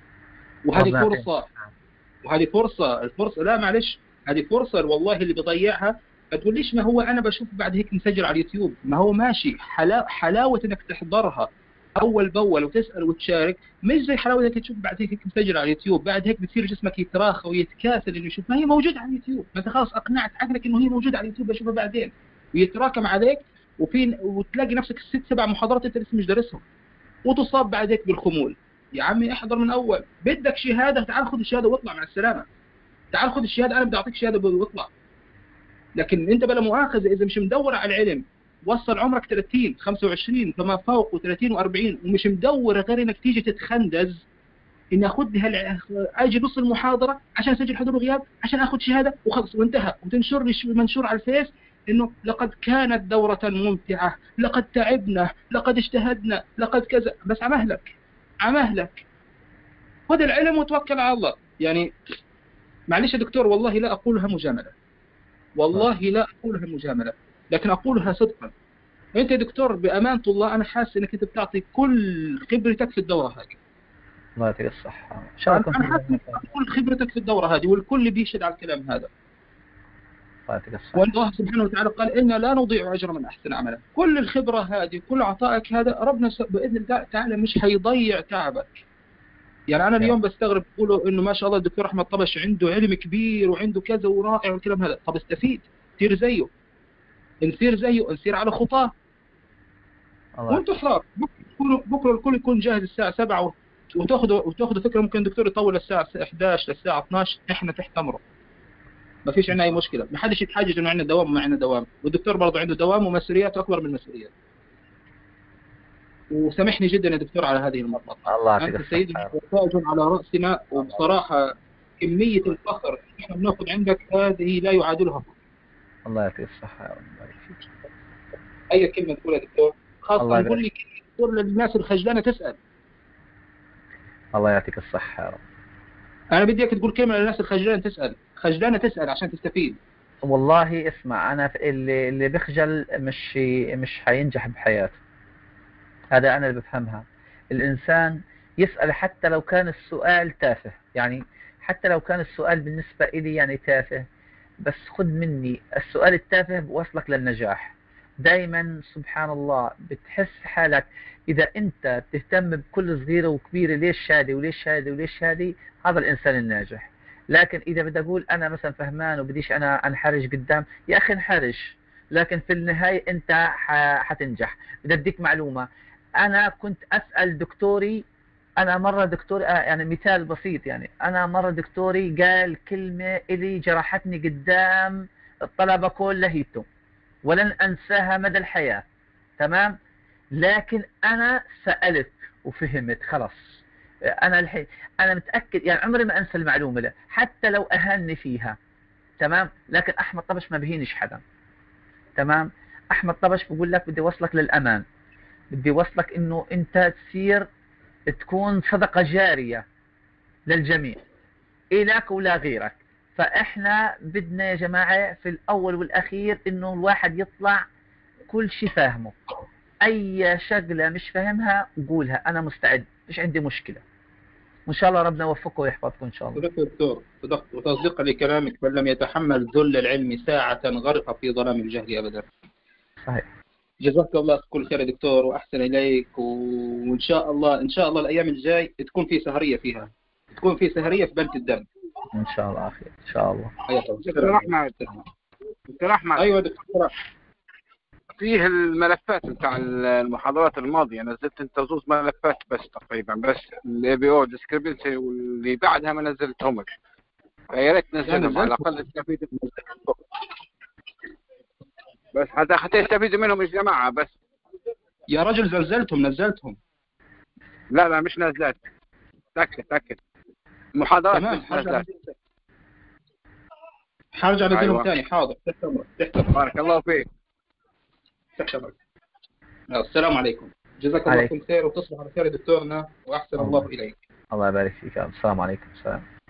وهذه فرصه لا معلش، هذه فرصه والله اللي بيضيعها. ما تقوليش ما هو انا بشوف بعد هيك مسجل على اليوتيوب، ما هو ماشي حلاوه انك تحضرها اول باول وتسال وتشارك، مش زي حلاوه انك تشوف بعد هيك مسجل على اليوتيوب، بعد هيك بتصير جسمك يتراخى ويتكاسل انه يشوف، ما هي موجوده على اليوتيوب، ما انت خلاص اقنعت عقلك انه هي موجوده على اليوتيوب بشوفها بعدين، ويتراكم عليك وتلاقي نفسك 6-7 محاضرات انت لسه مش دارسهم، وتصاب بعد هيك بالخمول. يا عمي احضر من اول، بدك شهاده تعال خذ الشهاده واطلع مع السلامه، تعال خذ الشهاده انا بدي اعطيك شهاده واطلع. لكن انت بلا مؤاخذه اذا مش مدور على العلم، وصل عمرك 30 25 فما فوق و30 و40 ومش مدور غير انك تيجي تتخندز اني اخذ لي اجي نص المحاضره عشان اسجل حضور وغياب عشان اخذ شهاده وخلص وانتهى، وتنشر لي منشور على الفيس انه لقد كانت دوره ممتعه، لقد تعبنا، لقد اجتهدنا، لقد كذا، بس عمهلك خذ العلم وتوكل على الله. يعني معلش يا دكتور، والله لا اقولها مجامله، والله لا أقولها مجاملة، لكن أقولها صدقا. أنت يا دكتور بأمانة الله أنا حاسس أنك أنت بتعطي كل خبرتك في الدورة هذه. الله يعطيك الصحة. أنا حاسس أنك كل خبرتك في الدورة هذه، والكل بيشهد على الكلام هذا. الله يعطيك الصحة. والله سبحانه وتعالى قال إنا لا نضيع أجر من أحسن عملا. كل الخبرة هذه، كل عطائك هذا، ربنا بإذن الله تعالى مش هيضيع تعبك. يعني أنا اليوم بستغرب بيقولوا إنه ما شاء الله الدكتور أحمد طبش عنده علم كبير وعنده كذا ورائع والكلام هذا، طب استفيد، سير زيه، نصير زيه، نصير على خطاه. وانتوا حرار، بكره الكل يكون جاهز الساعة 7 وتاخذوا فكرة. ممكن الدكتور يطول الساعة 11 للساعة 12، احنا تحت أمره، ما فيش عندنا أي مشكلة، ما حدش يتحجج إنه عندنا دوام وما عندنا دوام، والدكتور برضه عنده دوام ومسؤولياته أكبر من المسؤوليات. وسامحني جدا يا دكتور على هذه المرة، أنت سيدنا وتاج على رأسنا، وبصراحة كمية الفخر اللي احنا بناخذ عندك هذه لا يعادلها. الله يعطيك الصحة يا رب، يبارك فيك. أي كلمة تقولها يا دكتور، خاصة نقول لي كلمة للناس الخجلانة تسأل. الله يعطيك الصحة يا رب. أنا بدي إياك تقول كلمة للناس الخجلانة تسأل، خجلانة تسأل عشان تستفيد. والله اسمع، أنا اللي بخجل مش حينجح بحياته، هذا أنا اللي بفهمها. الإنسان يسأل حتى لو كان السؤال تافه، يعني حتى لو كان السؤال بالنسبة إلي يعني تافه، بس خذ مني السؤال التافه بوصلك للنجاح. دايما سبحان الله بتحس حالك إذا أنت تهتم بكل صغيرة وكبيرة، ليش هذه وليش هذه وليش هذه، هذا الإنسان الناجح. لكن إذا بدي أقول أنا مثلا فهمان وبديش أنا أنحرج قدام، يا أخي انحرج، لكن في النهاية أنت حتنجح. بدي أديك معلومة، أنا كنت أسأل دكتوري، أنا مرة دكتوري يعني مثال بسيط، يعني أنا مرة دكتوري قال كلمة إلي جرحتني قدام الطلبة كلهم ولن أنساها مدى الحياة، تمام؟ لكن أنا سألت وفهمت خلاص. أنا الحين أنا متأكد، يعني عمري ما أنسى المعلومة له حتى لو أهني فيها، تمام؟ لكن أحمد طبش ما بهينش حدا، تمام؟ أحمد طبش بقول لك بدي وصلك للأمان، بدي وصلك إنه أنت تصير تكون صدقة جارية للجميع، إلك ولا غيرك. فإحنا بدنا يا جماعة في الأول والأخير إنه الواحد يطلع كل شيء فاهمه، أي شغلة مش فاهمها قولها، أنا مستعد، مش عندي مشكلة، وإن شاء الله ربنا يوفقه ويحفظكم إن شاء الله. صدقت دكتور، صدقت، وتصديقا لكلامك، بل لم يتحمل ذل العلم ساعة غرق في ظلام الجهل أبدا. صحيح. جزاك الله كل خير يا دكتور، وأحسن إليك، وإن شاء الله إن شاء الله الأيام الجاي تكون في سهرية فيها، تكون في سهرية في بنك الدم. إن شاء الله أخي، إن شاء الله. دكتور أحمد. أيوة دكتور. فيه الملفات بتاع المحاضرات الماضية، نزلت انت زوز ملفات بس تقريبا، بس الاي بي او ديسكريبنسي واللي بعدها ما نزلتهمش، فيا ريت تنزلهم على الاقل تستفيد بس حتى يستفيدوا منهم الجماعة. بس يا رجل نزلتهم. لا مش نزلت، تأكد محاضرات مش نزلت. حرجع انزلهم ثاني. حاضر، تحت امرك. بارك الله فيك. تحت امرك. السلام عليكم، جزاك الله كل خير، وتصبح على خير دكتورنا، واحسن الله اليك. الله يبارك فيك. السلام عليكم. السلام.